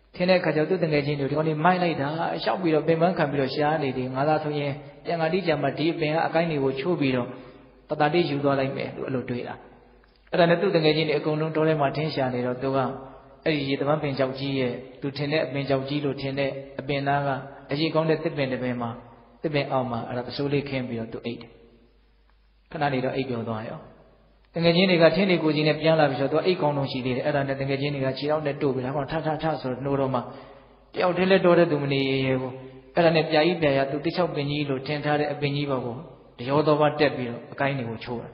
ထင်းတဲ့ခါကျသူ့တငယ်ချင်းတွေဒီကောင်လေးမိုက်လိုက်တာရှောက်ပြီးတော့ပင်ပန်းခံပြီးတော့ရှားနေတယ်ငါသာဆိုရင်ပြန်ငါတိကြမှာဒီအပင်ကအကိုင်းတွေကိုချိုးပြီးတော့တတတိယူသွားလိုက်မယ်သူအဲ့လိုတွေးတာအဲ့ဒါနဲ့သူ့တငယ်ချင်းတွေအကုန်လုံးတောထဲမှာထင်းရှာနေတော့သူကအဲ့ဒီရေတပန်းပင်ကြောက်ကြီးရဲ့သူထင်တဲ့အပင်ကြောက်ကြီးလို့ထင်တဲ့အပင်သားကအရေးကောင်းတဲ့တစ်ပင်တစ်ပင်မှာတစ်ပင်အောက်မှာအဲ့ဒါပစိုးလေးခင်းပြီးတော့သူအိတ်တယ်ခဏနေတော့အိတ်ပြောသွားရောတငယ်ချင်းတွေကထင်းတွေကိုကြီးနဲ့ပြန်လာပြီးဆိုတော့သူအိတ်ကောင်းလုံးရှိသေးတယ်အဲ့ဒါနဲ့တငယ်ချင်းတွေကခြေထောက်နဲ့တို့ပြီးတော့ထထထဆိုတော့နှိုးတော့မှတယောက်တည်းလက်တော်တဲ့သူမနေရေဘူးအဲ့ဒါနဲ့ပြာကြီးပြာရသူတိချောက်ပင်ကြီးလို့ထင်ထားတဲ့အပင်ကြီးဘောကိုတရောတော်ပါတက်ပြီးတော့အကိုင်းတွေကိုချိုးတာ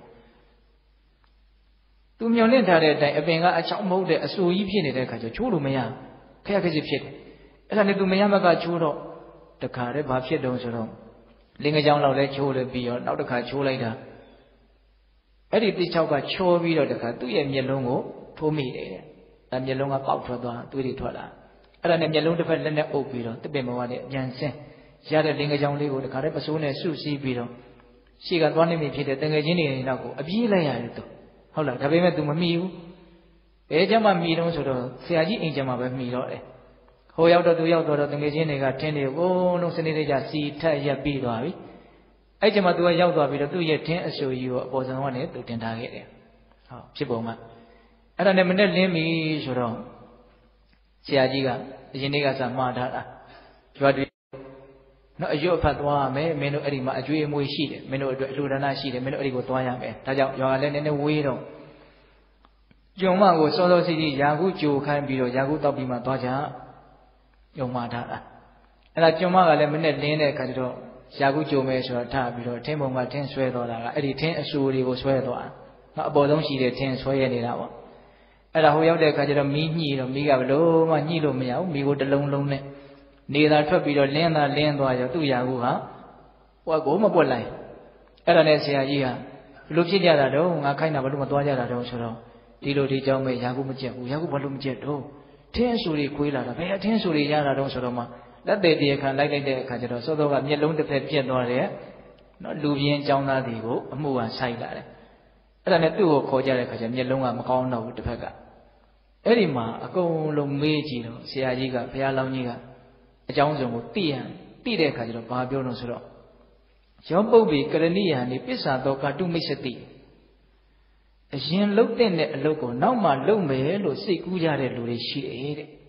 သူမျောလင့်ထားတဲ့အတိုင်းအပင်ကအချောင်းမဟုတ်တဲ့အဆူကြီးဖြစ်နေတဲ့အခါကျချိုးလို့မရခက်ခက်စစ်ဖြစ်တယ်အဲ့ဒါနဲ့သူမရမကချိုးတော့တခါတည်းဘာဖြစ်တုံးဆိုတော့လင်းကကြောင်လောက်လဲချိုးလို့ပြီးတော့နောက်တစ်ခါချိုးလိုက်တာအဲ့ဒီတိချောက်ကချောပြီးတော့တခါသူ့ရဲ့မျက်လုံးကိုထိုးမိတယ်တဲ့ဒါမျက်လုံးကပေါက်ထွက်သွားသွေးတွေထွက်လာအဲ့ဒါနဲ့မျက်လုံးတစ်ဖက်လက်နဲ့အုပ်ပြီးတော့တစ်ပင်ပေါ်ကနေအပြန်ဆင်းရတဲ့လင်းကကြောင်လေးကိုတခါတည်းပစိုးနဲ့ဆုစည်းပြီးတော့ရှေ့ကသွားနေပြီဖြစ်တဲ့တငယ်ချင်းတွေနောက်ကိုအပြေးလိုက်ရတယ်သူဟုတ်လားဒါပေမဲ့ तू မမီဘူးဘယ်ကြမှာမီတော့ဆိုတော့ဆရာကြီးအိမ်ကြမှာပဲမီတော့တယ်ဟိုရောက်တော့ तू ရောက်တော့တငယ်ချင်းတွေကထင်းတွေဘုံလုံးစနေတကျစီထက်ရက်ပြီးသွားပြီအဲ့ကြမှာ तू ကရောက်သွားပြီးတော့သူ့ရဲ့ထင်းအဆူကြီးကိုအပေါ်ဆုံးကနေ तू တင်ထားခဲ့တယ်ဟုတ်ဖြစ်ပုံကအဲ့ဒါနဲ့မနဲ့လင်းပြီဆိုတော့ဆရာကြီးကအရင်နေ့ကစမှားထားတာကျွတ်နော်အရွတ်ဖတ်သွားမယ်မင်းတို့အဲ့ဒီမှာအကျွေးအမွေးရှိတယ်မင်းတို့အတွက်အလှူဒါနရှိတယ်မင်းတို့အဲ့ဒီကိုသွားရမယ်ဒါကြောင့်ရွာကလည်းနည်းနည်းဝေးတော့ကျုံမကိုစောစောစီးစီးယာကုကြိုခိုင်းပြီးတော့ယာကုတောက်ပြီးမှသွားကြယုံမှထားတာအဲ့ဒါကျုံမကလည်းမနဲ့လင်းတဲ့အခါကျတော့ယာကုကြိုမယ်ဆိုတော့ထားပြီးတော့ထင်းပုံကထင်းဆွဲသွားတာကအဲ့ဒီထင်းအဆူတွေကိုဆွဲသွားနော်အပေါ်ဆုံးရှိတဲ့ထင်းဆွဲရနေတာပေါ့အဲ့ဒါဟိုရောက်တဲ့အခါကျတော့မီးညှိတော့မီးကဘလို့မှညှိလို့မရဘူးမီးကိုတစ်လုံးလုံးနဲ့နေသာထွက်ပြီးတော့လင်းသွားရောသူ့ယာကုဟာဟိုကိုမပွက်လိုက်အဲ့ဒါနဲ့ဆရာကြီးကဘလို့ဖြစ်ကြတာတော့ငါခိုင်းတာဘလို့မသွားကြတာတော့ဆိုတော့ဒီလိုဒီကြောင့်ပဲယာကုမကြက်ဘူးယာကုဘာလို့မကြက်တော့ထင်းအဆူတွေခွေးလာတာဘယ်အထင်းအဆူတွေရတာတော့ဆိုတော့မှလက်သေးတရားခံလိုက်တဲ့အခါကျတော့စောစောကမျက်လုံးတစ်ဖက်ပြက်သွားတယ်နော်လူပြင်းចောင်းသားတွေကိုအမှုကဆိုင်လာတယ်အဲ့ဒါနဲ့သူ့ကိုခေါ်ကြတဲ့အခါကျမျက်လုံးကမကောင်းတော့ဘူးတစ်ဖက်ကအဲ့ဒီမှာအကုန်လုံးမေးကြည့်တော့ဆရာကြီးကဘုရားလောင်းကြီးကအကြောင်းစုံကိုသိတဲ့အခါကျတော့ဘာပြောလို့ဆိုတော့ယောပုပ္ပိကရဏိယံနိပစ္ဆာသောကာတုမိစ္ဆတိအရင်လှုပ်တဲ့အလုပ်ကိုနောက်မှလုပ်မယ်လို့စိတ်ကူးကြတဲ့လူတွေရှိတယ်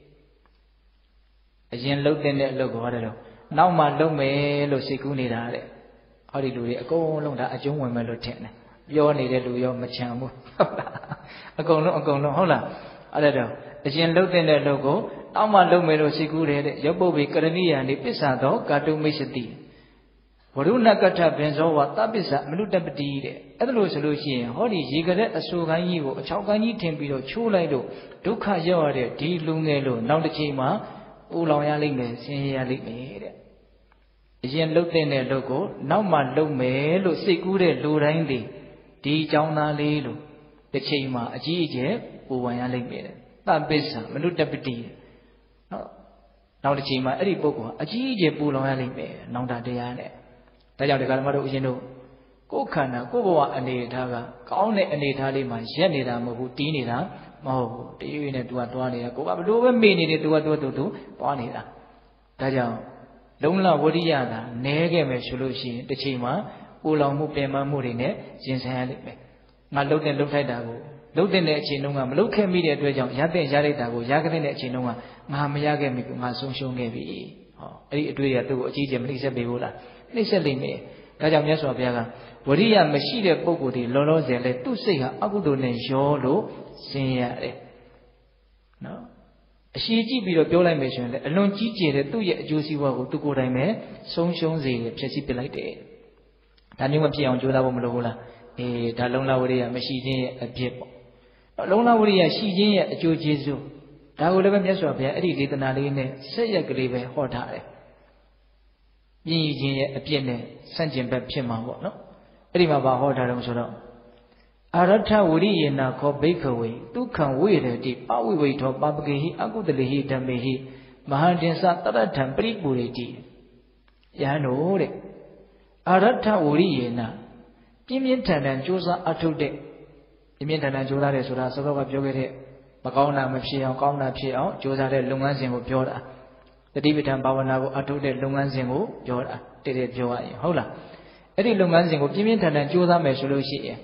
တဲ့အရင်လှုပ်တဲ့အလုပ်ကိုဟောတယ်တော့နောက်မှလုပ်မယ်လို့စိတ်ကူးနေတာတဲ့ဟောဒီလူတွေအကုန်လုံးဒါအကျုံးဝင်မယ်လို့ထင်တယ်ပြောနေတဲ့လူရောမချမ်းဘူးဟုတ်လားအကုန်လုံးဟုတ်လားအဲ့ဒါတော့အရင်လှုပ်တဲ့အလုပ်ကိုနောက်မှလုပ်မယ်လို့စိတ်ကူးတယ်တဲ့ယောပုပ္ပိကရဏိယံနိပစ္ဆာသောကာတုမိစ္ဆတိဝရုဏကထပင်ဇောဝသပစ္ဆမနုတပတိတဲ့အဲ့ဒါလို့ဆိုလို့ရှိရင်ဟောဒီရေကတဲ့အဆူကိုင်းကြီးကိုအချောက်ကိုင်းကြီးထင်ပြီးတော့ချိုးလိုက်လို့ဒုက္ခရောက်ရတဲ့ဒီလူငယ်လို့နောက်တစ်ချိန်မှာပူလောင်ရလိမ့်မယ်ဆင်းရဲရလိမ့်မယ်တဲ့အရင်လှုပ်တဲ့လုပ်ကိုနောက်မှလုပ်မယ်လို့စိတ်ကူးတဲ့လူတိုင်းဒီအကြောင်းသားလေးလို့တစ်ချိန်မှာအကြီးအကျယ်ပူပန်ရလိမ့်မယ်သပစ္ဆမနုတပတိနော်နောက်တစ်ချိန်မှာအဲ့ဒီပုဂ္ဂိုလ်ဟာအကြီးအကျယ်ပူလောင်ရလိမ့်မယ်နောင်တတရားနဲ့ဒါကြောင့်ဒီကရမတို့ဦးဇင်းတို့ကိုယ်ခန္ဓာကိုယ်ဘဝအနေထားကကောင်းတဲ့အနေထားလေးမှာရက်နေတာမဟုတ်ဘူးတီးနေတာမဟုတ်ဘူးတရွေ့နဲ့ तू ကသွားနေတာကိုကဘလို့ပဲမေ့နေတယ် तू ကသွားနေတာဒါကြောင့်လုံးလဝရိယသာနဲခဲ့မယ်ဆိုလို့ရှိရင်တစ်ချိန်မှာပူလောင်မှုပင်ပန်းမှုတွေနဲ့ရင်ဆိုင်ရလိမ့်မယ်ငါလှုပ်ထိုက်တာကိုလှုပ်တဲ့အချိန်တုန်းကမလှုပ်ခဲ့မိတဲ့အတွက်ကြောင့်ရလိုက်တာကိုရခဲ့တဲ့အချိန်တုန်းကငါမရခဲ့မိဘူးငါဆုံးရှုံးခဲ့ပြီဟောအဲ့ဒီအတွေ့အကြုံသူ့ကိုအကြီးအကျယ်မနှိမ့်ဆက်ပေးဘူးလားနှိမ့်ဆက်လိမ့်မယ်ဒါကြောင့်မြတ်စွာဘုရားကဝရိယမရှိတဲ့ပုဂ္ဂိုလ်တွေလောလောဆယ်လဲသူ့စိတ်ဟာအကုသိုလ်နဲ့ရောလို့ဆင်းရတယ်နော်အရှိကြည့်ပြီးတော့ပြောလိုက်မယ်ဆိုရင်လည်းအလွန်ကြီးကျယ်တဲ့သူ့ရဲ့အကျိုးစီးပွားကိုသူကိုယ်တိုင်ပဲဆုံးရှုံးစေတယ်ဖျက်ဆီးပစ်လိုက်တယ်ဒါမျိုးမဖြစ်အောင်ကြိုးစားဖို့မလိုဘူးလားဒါလုံးလဝရိယမရှိခြင်းရဲ့အဖြစ်ပေါ့လုံးလဝရိယရှိခြင်းရဲ့အကျိုးကျေးဇူးဒါကိုလည်းပဲမြတ်စွာဘုရားအဲ့ဒီဒေသနာလေးနဲ့ဆက်ရက်ကလေးပဲဟောထားတယ်ပြင်းရခြင်းရဲ့အပြစ်နဲ့ဆန့်ကျင်ဘက်ဖြစ်မှာပေါ့နော်အဲ့ဒီမှာဘာဟောထားတယ်ဆိုတော့အာရထဝရိယေနာခောဘိက္ခဝေဒုက္ခံဝိရတိပဝိဝိထောပပကေဟိအကုတလေဟိဓမ္မေဟိမဟာတင်္စတရထံပရိပူရိတိယဟန်တို့တဲ့အာရထဝရိယေနာပြင်းပြင်းထန်ထန်ကြိုးစားအထုတ်တဲ့ပြင်းပြင်းထန်ထန်ကြိုးစားတယ်ဆိုတာစောစောကပြောခဲ့တဲ့ Macauna Machia, Kauna Pia, Josa de Lungansingo Joda. The Divitan Bavana Atu de Lungansingo, Joda, did it Joa, Hola. Eddie Lungansingo, Pimienta and Joda Mesolushi.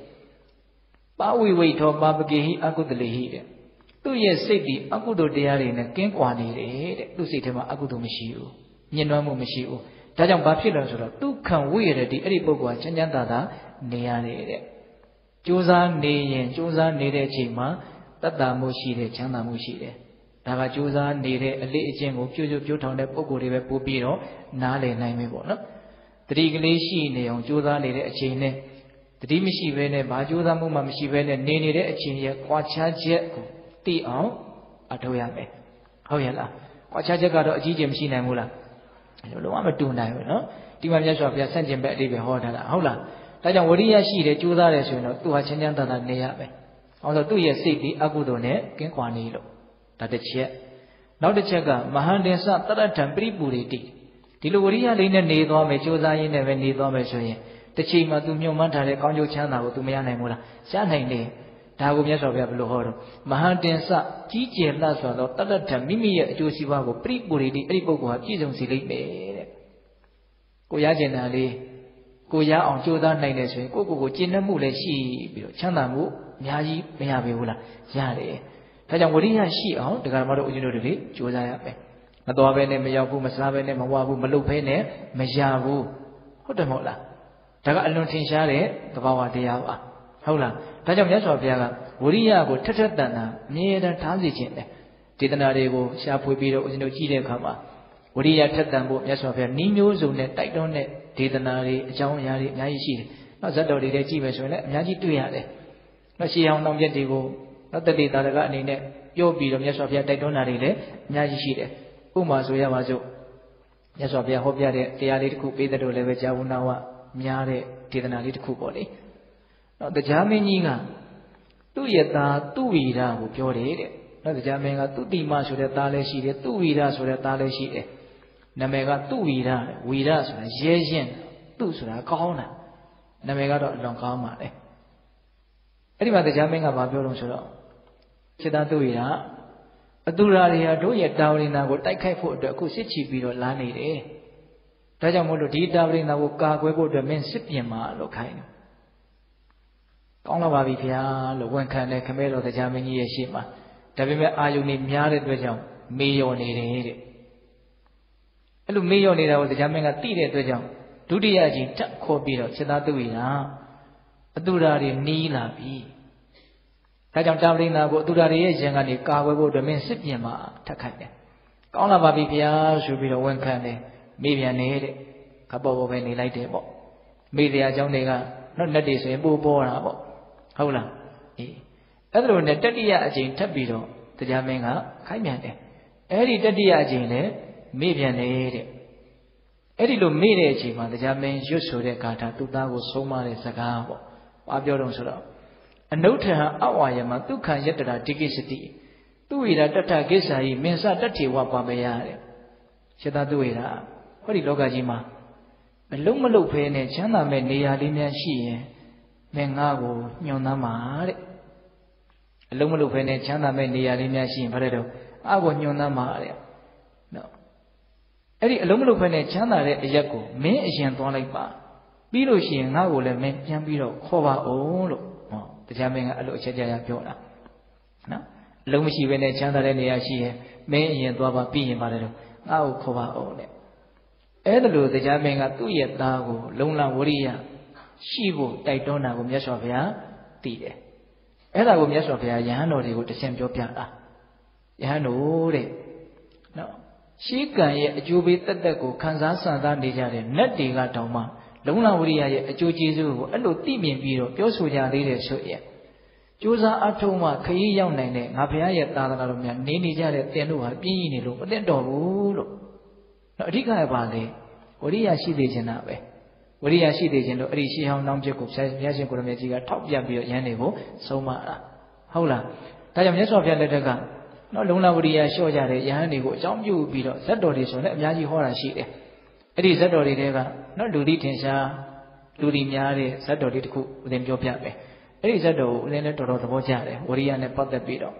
Bawi wait or Babagi, Agudli here. သူ့ရဲ့စိတ်ဒီအကုသိုလ်တရားတွေနဲ့ကင်းကွာနေတယ်တဲ့သူ့စိတ်ထဲမှာအကုသိုလ်မရှိဘူးညှဉ်းနှွမ်းမှုမရှိဘူးဒါကြောင့်ဘာဖြစ်လဲဆိုတော့ဒုက္ခံဝိရတိအဲ့ဒီပုဂ္ဂိုလ်ကချမ်းချမ်းသာသာနေရတယ်တဲ့ကြိုးစားနေရင်ကြိုးစားနေတဲ့အချိန်မှာတတ်တာမှုရှိတယ်ချမ်းသာမှုရှိတယ်ဒါကကြိုးစားနေတဲ့အလေးအကျင့်ကိုပြုစုပြောထောင်တဲ့ပုဂ္ဂိုလ်တွေပဲပို့ပြီးတော့နားလည်နိုင်ပြီပေါ့နော်တတိကလေးရှိနေအောင်ကြိုးစားနေတဲ့အချိန်နဲ့တတိမရှိဘဲနဲ့ဘာကြိုးစားမှုမှမရှိဘဲနဲ့နေနေတဲ့အချိန်ရဲ့ကြွားချချက်ကိုတိအောင်အထောက်ရမယ်ဟုတ်ရဲ့လားကြွားချချက်ကတော့အကြီးကျယ်မရှိနိုင်ဘူးလားလုံးဝမတူနိုင်ဘူးနော်ဒီမှာမြတ်စွာဘုရားဆန့်ကျင်ဘက်အတိပဲဟောထားတာဟုတ်လားဒါကြောင့်ဝိရိယရှိတယ်ကြိုးစားတယ်ဆိုရင်တော့သူဟာချမ်းချမ်းသာသာနေရမယ်ဟောဆိုသူ့ရဲ့စိတ်ဒီအကုသိုလ်နဲ့ကင်းကွာနေလို့ဒါတစ်ချက်နောက်တစ်ချက်ကမဟာတင်္စတရထံပရိပူရိတိဒီလိုဝိရိယလေးနဲ့နေသွားမယ်ကြိုးစားရင်းနဲ့ပဲနေသွားမယ်ဆိုရင်တစ်ချိန်မှာသူမြုံမှန်းထားတဲ့ကောင်းကျိုးချမ်းသာကိုသူမရနိုင်ဘူးလားရနိုင်တယ်ဒါကိုမြတ်စွာဘုရားဘယ်လိုဟောတော့မဟာတင်္စကြီးကျယ်လှစွာသောတတ္ထမိမိရဲ့အကျိုးစီးပွားကိုပရိပူရိတိအဲ့ဒီပုဂ္ဂိုလ်ဟာပြည့်စုံစေလိမ့်မယ်တဲ့ကိုရကျင်တာလေးကိုရအောင်ကြိုးစားနိုင်တယ်ဆိုရင်ကိုကိုကျင့်တတ်မှုလည်းရှိပြီးတော့ချမ်းသာမှုအများကြီးမရပေဘူးလားရတယ်ဒါကြောင့်ဝိရိယရှိအောင်ဒကာမတို့ဦးဇင်းတို့တွေကြိုးစားရမယ်မတော်ဘဲနဲ့မရောက်ဘူးမစားဘဲနဲ့မဝဘူးမလုပ်ဘဲနဲ့မရဘူးဟုတ်တယ်မဟုတ်လားဒါကအလွန်ထင်ရှားတဲ့သဘာဝတရားပါဟုတ်လားဒါကြောင့်မြတ်စွာဘုရားကဝိရိယကိုထက်ထက်တန်တန်အမြဲတမ်းထားစေခြင်းတယ်ဒေသနာတွေကိုရှားဖွေပြီးတော့ဦးဇင်းတို့ကြည့်တဲ့အခါမှာဝိရိယထက်တန်ဖို့မြတ်စွာဘုရားဤမျိုးစုံနဲ့တိုက်တွန်းတဲ့ဒေသနာတွေအကြောင်းအရာတွေအများကြီးရှိတယ်နောက်ဇတ်တော်တွေလည်းကြည့်မယ်ဆိုရင်လည်းအများကြီးတွေ့ရတယ်နောက်ရှေးအောင်တောင်ပြက်တွေကိုနောက်တတိတာရကအနေနဲ့ပြောပြီးတော့မြတ်စွာဘုရားတိုက်တွန်းတာတွေလည်းအများကြီးရှိတယ်ဥပမာဆိုရပါစို့မြတ်စွာဘုရားဟောပြတဲ့တရားလေးတစ်ခုပေးတဲ့တို့လည်းပဲကြာဝနာဝများတဲ့ဒေသနာလေးတစ်ခုပေါ့လေနောက်တရားမင်းကြီးကသူ့ရဲ့သားသူဝီရကိုပြောတယ်တဲ့နောက်တရားမင်းကသူတိမဆိုတဲ့သားလည်းရှိတယ်သူဝီရဆိုတဲ့သားလည်းရှိတယ်နာမည်ကသူဝီရဝီရဆိုတာရဲရင်သူဆိုတာကောင်းတာနာမည်ကတော့အလွန်ကောင်းပါလေအဲ့ဒီမှာတရားမင်းကဘာပြောလို့ဆိုတော့စေတသူဝီရအတူရာတွေဟာတို့ရဲ့တာဝရိနာကိုတိုက်ခိုက်ဖို့အတွက်အခုစစ်ချီပြီးတော့လာနေတယ်ဒါကြောင့်မို့လို့ဒီတာဝရိနာကိုကာကွယ်ဖို့အတွက်မင်းစစ်ပြင်မှာလို့ခိုင်းတယ်ကောင်းလာပါပြီခင်ဗျာလို့ဝန်ခံတယ်ခမဲတော်တရားမင်းကြီးရဲ့ရှေ့မှာဒါပေမဲ့အာယုန်နေများတဲ့အတွက်ကြောင့်မေးလျော်နေတယ်တဲ့အဲ့လိုမေးလျော်နေတာကိုတရားမင်းကသိတဲ့အတွက်ကြောင့်ဒုတိယကြီးတက်ခေါ်ပြီးတော့စေတသူဝိရာအတူရာတွေနီးလာပြီဒါကြောင့်တာဝရိနာကိုအတူရာတွေရဲ့ရင်ကနေကာကွယ်ဖို့အတွက်မင်းစစ်ပြင်မှာထက်ခိုက်တယ်ကောင်းလာပါပြီခင်ဗျာဆိုပြီးတော့ဝန်ခံတယ်မေးပြန်နေတဲ့ခပ်ပေါ်ပေါ်ပဲနေလိုက်တယ်ပေါ့မေးတဲ့အကြောင်းတွေကနော်လက်တွေဆိုရင်ပို့ပေါ်တာပေါ့ဟုတ်လားအေးအဲ့ဒါလိုနဲ့တတိယအကြိမ်ထပ်ပြီးတော့တရားမင်းကခိုင်းပြန်တယ်အဲ့ဒီတတိယအကြိမ်လည်းမေ့ပြန်တယ်တဲ့အဲ့ဒီလိုမေ့တဲ့အချိန်မှာတရားမင်းရွတ်ဆိုတဲ့ဂါထာသူ့သားကိုဆုံးမတဲ့စကားပေါ့ဘာပြောတော့ဆိုတော့အနုထဟအဝါယမဒုက္ခယတ္တရာဒိကိစတိသူဝိရာတတ္ထကိစ္ဆာယိမင်္စတတ္ထေဝပါမယတဲ့ရှတသူဝိရာဟောဒီလောကကြီးမှာအလုံးမလုံးဖဲနဲ့ချမ်းသာမဲ့နေရာလေးများရှိရင်မင်းငါ့ကိုညွန်သားမှာတဲ့အလုံးမလုံးဖဲနဲ့ချမ်းသာမဲ့နေရာလေးများရှိရင်ဘာလဲတော့ငါ့ကိုညွန်သားမှာတဲ့နော်အဲ့ဒီအလုံးမလုံးဖဲနဲ့ချမ်းသာတဲ့အရက်ကိုမင်းအရင်သွားလိုက်ပါပြီးလို့ရှိရင်ငါ့ကိုလည်းမင်းပြန်ပြီးတော့ခေါ်ပါအောင်လို့ဟောတရားမင်းကအဲ့လိုအချက်ကြရပြောတာနော်အလုံးမရှိဘဲနဲ့ချမ်းသာတဲ့နေရာရှိရင်မင်းအရင်သွားပါပြီးရင်ဘာလဲတော့ငါ့ကိုခေါ်ပါအောင်တဲ့အဲ့ဒါလို့တရားမင်းကသူ့ရဲ့သားကိုလုံလဝရိယရှိဖို့တိုက်တွန်းတာကိုမြတ်စွာဘုရားသိတယ်အဲ့ဒါကိုမြတ်စွာဘုရားယဟန်တော်တွေကိုတဆင့်ပြောပြတာယဟန်တို့တဲ့နော်ရှေးကံရဲ့အကျိုးပေးတက်တက်ကိုခံစားဆန်စားနေကြတဲ့နတ်တွေကတောင်မှလုံလဝရိယရဲ့အကျိုးကျေးဇူးကိုအဲ့လိုသိမြင်ပြီးတော့ပြောဆိုကြသေးတယ်ဆိုရင်ကြိုးစားအထုံးမှခရီးရောက်နိုင်တဲ့ငါဘုရားရဲ့သာသနာတော်များနေကြတဲ့တင်တို့ဟာပြင်းကြီးနေလို့မသိတော့ဘူးလို့နော်အဓိကကဘာလဲဝရိယရှိသေးခြင်းတာပဲဝရိယရှိသေးခြင်းလို့အဲ့ဒီရှေးဟောင်းနှောင်းပြစ်ကိုဘုရားရှင်ကိုရမေကြီးကထောက်ပြပြီးတော့ရဟန်းတွေကိုဆုံးမတာဟုတ်လားဒါကြောင့်မြတ်စွာဘုရားလက်ထက်ကနော်လုံလဝရိယလျှော့ကြတဲ့ယဟန်တွေကိုအကြောင်းပြုပြီးတော့ဇတ်တော်တွေဆိုလည်းအများကြီးဟောတာရှိတယ်အဲ့ဒီဇတ်တော်တွေတဲကနော်လူသိထင်ရှားလူသိများတဲ့ဇတ်တော်တွေတစ်ခုဦးဇင်းပြောပြမယ်အဲ့ဒီဇတ်တော်ကိုဦးဇင်းလည်းတော်တော်သဘောကျတယ်ဝရိယနဲ့ပတ်သက်ပြီးတော့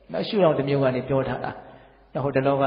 နောက်ရှုတော်တစ်မျိုးကနေပြောထားတာနောက်ဟိုတလောက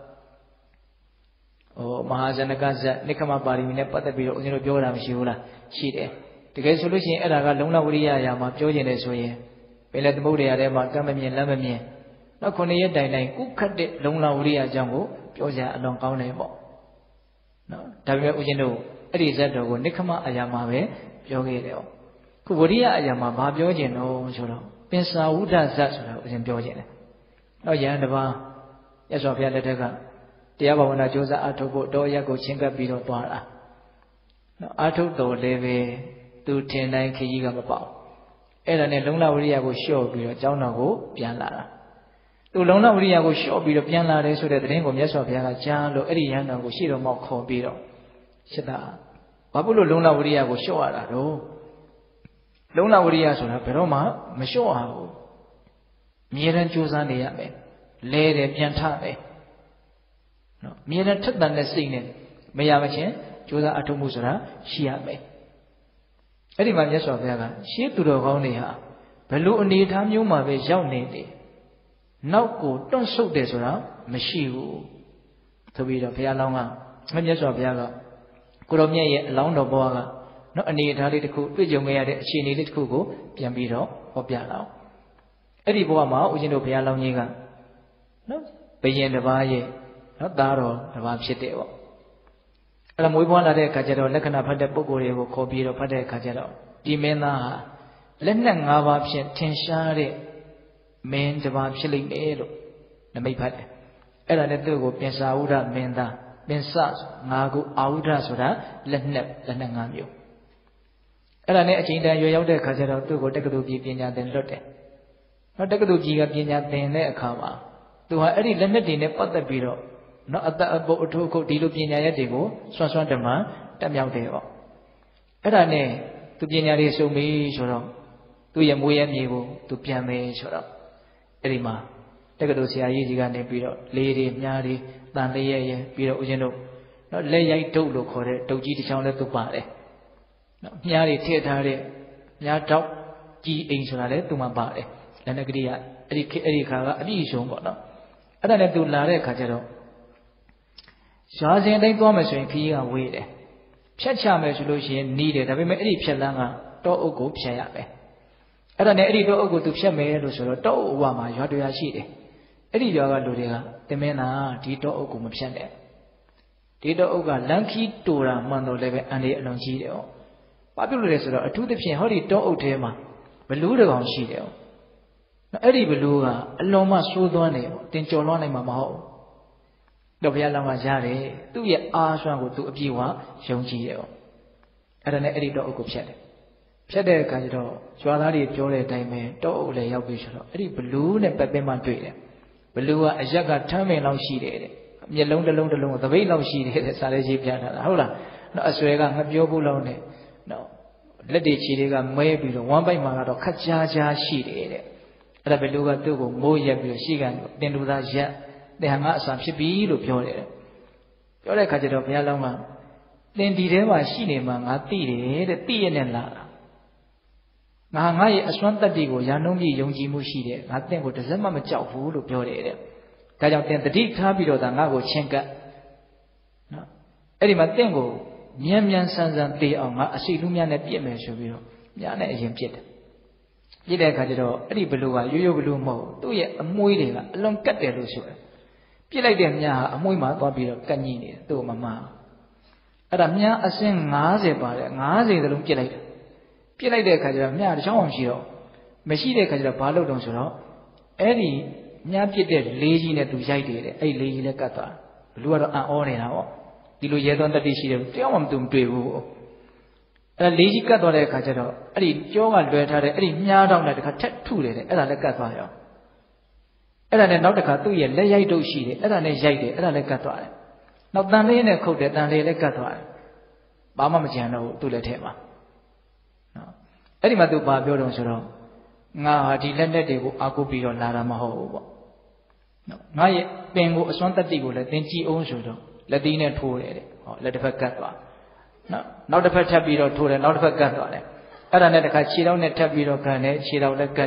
မဟာဇနကဇတ်နိခမပါရမီနဲ့ပတ်သက်ပြီးတော့ဦးဇင်းတို့ပြောတာမရှိဘူးလားရှိတယ်တကယ်ဆိုလို့ရှိရင်အဲ့ဒါကလုံလဝရိယအရာမှာပြောကျင်တယ်ဆိုရင်ပင်လေသမုဒ္ဒရာထဲမှာကံမမြင်လမ်းမမြင်နောက်9ရက်တိုင်တိုင်ကုခတ်တဲ့လုံလဝရိယအကြောင်းကိုပြောကြအလွန်ကောင်းတယ်ပေါ့နော်ဒါပေမဲ့ဦးဇင်းတို့အဲ့ဒီဇတ်တော်ကိုနိခမအရာမှာပဲပြောခဲ့တယ်ပေါ့ခုဝရိယအရာမှာဘာပြောကျင်တော့ဆိုတော့ပင်စာဝုဒ္ဒဇတ်ဆိုတာဦးဇင်းပြောကျင်တယ်နောက်ယဟန်တစ်ပါးရသော်ဘုရားလက်ထက်ကတရားဘာဝနာကြိုးစားအထုတ်ဖို့တောရက်ကိုချင်းကပ်ပြီးတော့သွားတာနော်အထုတ်တော်လည်းပဲသူထင်တိုင်းခကြီးကမပေါက်အဲ့ဒါနဲ့လုံလဝရိယကိုလျှော့ပြီးတော့ကျောင်းတော်ကိုပြန်လာတာသူလုံလဝရိယကိုလျှော့ပြီးတော့ပြန်လာတယ်ဆိုတဲ့သတင်းကိုမြတ်စွာဘုရားကကြားလို့အဲ့ဒီယဟန်တော်ကိုရှေ့တော်မောက်ခေါ်ပြီးတော့ရှစ်တာဘာဖြစ်လို့လုံလဝရိယကိုလျှော့ရတာတော့လုံလဝရိယဆိုတာဘယ်တော့မှမလျှော့ရဘူးအမြဲတမ်းကြိုးစားနေရမယ်လဲတယ်ပြန်ထမယ်နော်အမြဲတမ်းထက်သန်တဲ့စိတ်နဲ့မရမချင်းကြိုးစားအထောက်မှုဆိုတာရှိရမယ်အဲ့ဒီမှာမြတ်စွာဘုရားကရှေးသူတော်ကောင်းတွေဟာဘယ်လိုအနေအထားမျိုးမှာပဲရောက်နေတယ်နောက်ကိုတွန့်ဆုတ်တယ်ဆိုတာမရှိဘူးဆိုပြီးတော့ဘုရားလောင်းကမြတ်စွာဘုရားကကိုရောမြတ်ရဲ့အလောင်းတော်ဘဝကနော်အနေအထားလေးတစ်ခုတွေ့ကြုံခဲ့ရတဲ့အခြေအနေလေးတစ်ခုကိုပြန်ပြီးတော့ဟောပြလာအောင်အဲ့ဒီဘဝမှာဦးဇင်းတို့ဘုရားလောင်းကြီးကနော်ဘယင်တစ်ပါးရဲ့နော်သားတော်တစ်ပါးဖြစ်တယ်ပေါ့အဲ့ဒါမွေးဖွားလာတဲ့အခါကျတော့လက္ခဏာဖတ်တဲ့ပုဂ္ဂိုလ်တွေကိုခေါ်ပြီးတော့ဖတ်တဲ့အခါကျတော့ဒီမင်းသားဟာလက်နက်၅ပါးဖြင့်ထင်ရှားတဲ့မင်းတစ်ပါးဖြစ်လိမ့်မယ်လို့နမိတ်ဖတ်တယ်အဲ့ဒါနဲ့သူ့ကိုပင်စာဝုဒ္ဓမင်းသားပင်စ၅ခုအာဝုဒ္ဓဆိုတာလက်နက်၅မျိုးအဲ့ဒါနဲ့အချိန်တန်ရွယ်ရောက်တဲ့အခါကျတော့သူ့ကိုတက္ကသိုလ်ပြည်ပညာသင်လွတ်တယ်နောက်တက္ကသိုလ်ကြီးကပညာသင်တဲ့အခါမှာသူဟာအဲ့ဒီလက်နက်တွေနဲ့ပတ်သက်ပြီးတော့နော်အသက်အပုတ်အထုပ်ခုတ်ဒီလိုပညာရက်တွေကိုစွမ်းစွမ်းတမန်တက်မြောက်တယ်ပေါ့အဲ့ဒါနဲ့သူပညာတွေစုံပြီဆိုတော့သူ့ရဲ့မွေးရမြေကိုသူပြန်မယ်ဆိုတော့အဲ့ဒီမှာတက္ကသိုလ်ဆရာကြီးကြီးကနေပြီးတော့လေးတွေမြားတွေတန်လျက်ရဲ့ပြီးတော့ဦးဇင်းတို့နော်လက်ရိုက်ဒုတ်လို့ခေါ်တဲ့ဒုတ်ကြီးတစ်ချောင်းလည်းသူပါတယ်နော်မြားတွေထည့်ထားတဲ့မြားတောက်ကြီးအိမ်ဆိုတာလည်းသူမှပါတယ်လက်နက်ကလေးကအဲ့ဒီခါကအပြည့်စုံပေါ့နော်အဲ့ဒါနဲ့သူလာတဲ့အခါကျတော့ရွာစဉ်အတိုင်းသွားမယ်ဆိုရင်ခကြီးကဝေးတယ်ဖြတ်ချမယ်ဆိုလို့ရှိရင်နီးတယ်ဒါပေမဲ့အဲ့ဒီဖြတ်လန်းကတောအုပ်ကိုဖြတ်ရမယ်အဲ့ဒါနဲ့အဲ့ဒီတောအုပ်ကိုသူဖြတ်မယ်လို့ဆိုတော့တောအုပ်ဝမှာရွာတရားရှိတယ်အဲ့ဒီရွာကလူတွေကတင်မင်းသားဒီတောအုပ်ကိုမဖြတ်နဲ့ဒီတောအုပ်ကလမ်းခီးတူတာမှန်တော့လည်းပဲအန်ဒီအလွန်ကြီးတယ်ဟောဘာဖြစ်လို့လဲဆိုတော့အထူးသဖြင့်ဟောဒီတောအုပ်ထဲမှာဘလူးတကောင်ရှိတယ်ဟောအဲ့ဒီဘလူးကအလွန်မှစိုးသွမ်းနေပေါ့တင်ကြော်လွှမ်းနိုင်မှာမဟုတ်ဘူးတော့ဘုရားလောင်းကရတယ်သူ့ရဲ့အားစွမ်းကိုသူအပြည့်ဝယုံကြည်တယ်ပေါ့အဲ့ဒါနဲ့အဲ့ဒီတောအုပ်ကိုဖြတ်တယ်ဖြတ်တဲ့အခါကျတော့ကျွာသားတွေပြောတဲ့အတိုင်းပဲတောအုပ်လည်းရောက်ပြီဆိုတော့အဲ့ဒီဘလူးနဲ့ပက်ပင်းမှတွေ့တယ်ဘလူးကအရက်ကထမ်းမင်လောက်ရှိတယ်တဲ့မျက်လုံးတစ်လုံးသပိတ်လောက်ရှိတယ်တဲ့စာလေးရေးပြထားတာဟုတ်လားနော်အဆွဲကငပြောဘူးလောက်နဲ့နော်လက်တွေခြေတွေကမဲပြီးတော့ဝမ်းပိုက်မှာကတော့ခက်ကြားရှိတယ်တဲ့အဲ့ဒါဘလူးကသူ့ကိုမိုးရက်ပြီးတော့ရှိကန်တင်တူသားရက်တဲ့ဟာငါအစာဖြစ်ပြီလို့ပြောတယ်ပြောတဲ့အခါကျတော့ဘုရားလောင်းကသင်ဒီထဲမှာရှိနေမှငါသိတယ်တဲ့သိရနဲ့လာတာငါရဲ့အစွမ်းတတ္တိကိုယာနှုံးပြီးယုံကြည်မှုရှိတယ်ငါသင်ကိုတစ်စက်မှမကြောက်ဘူးလို့ပြောတယ်တဲ့ဒါကြောင့်သင်တတိထားပြီးတော့ငါ့ကိုချင်းကပ်နော်အဲ့ဒီမှာသင်ကိုမြန်ဆန်သေအောင်ငါအစီလူများနဲ့ပြစ်မယ်ဆိုပြီးတော့ညာနဲ့အရင်ပြစ်တယ်ပြစ်တဲ့အခါကျတော့အဲ့ဒီဘလူးကရိုးဘလူးမဟုတ်သူ့ရဲ့အမွှေးတွေကအလွန်ကတ်တယ်လို့ဆိုတယ်ပြစ်လိုက်တဲ့မြားဟာအမွှေးမှာသွားပြီးတော့ကတ်ညိနေတယ်သူ့မမအဲ့ဒါမြားအစင်း90ပါတယ်90သလုံးပြစ်လိုက်တယ်ပြစ်လိုက်တဲ့အခါကျတော့မြားတစ်ချောင်းအောင်ရှိတော့မရှိတဲ့အခါကျတော့ဘာလုပ်တော့ဆိုတော့အဲ့ဒီမြားပြစ်တဲ့လေးကြီးနဲ့သူရိုက်တယ်တဲ့အဲ့ဒီလေးကြီးလည်းကတ်သွားဘလူးကတော့အံ့ဩနေတာပေါ့ဒီလိုရဲသွန်းတတိရှိတယ်တယောက်မှမတွေ့ဘူးအဲ့လေးကြီးကတ်သွားတဲ့အခါကျတော့အဲ့ဒီကြောကလွယ်ထားတဲ့အဲ့ဒီမြားတောင်းနဲ့တခါထက်ထုတယ်တဲ့အဲ့ဒါလည်းကတ်သွားရောအဲ့ဒါနဲ့နောက်တစ်ခါသူ့ရဲ့လက်ရိုက်တုပ်ရှိတယ်အဲ့ဒါနဲ့ရိုက်တယ်အဲ့ဒါလည်းကတ်သွားတယ်နောက်တန်လေးနဲ့ခုတ်တယ်တန်လေးလည်းကတ်သွားတယ်ဘာမှမကြံတော့ဘူးသူ့လက်ထဲမှာနော်အဲ့ဒီမှာသူဘာပြောတော့ဆိုတော့ငါဟာဒီလက်နဲ့တွေကိုအာကိုပြီးတော့လာတာမဟုတ်ဘူးပေါ့နော်ငါရဲ့ပင်ကိုအစွမ်းတတ္တိကိုလည်းသင်ကြည့်အောင်ဆိုတော့လက်သီးနဲ့ထိုးတယ်တဲ့ဟောလက်တစ်ဖက်ကတ်သွားနော်နောက်တစ်ဖက်ထပ်ပြီးတော့ထိုးတယ်နောက်တစ်ဖက်ကတ်သွားတယ်အဲ့ဒါနဲ့တခါခြေထောက်နဲ့ထပ်ပြီးတော့ကန်တယ်ခြေထောက်လည်းကတ်တယ်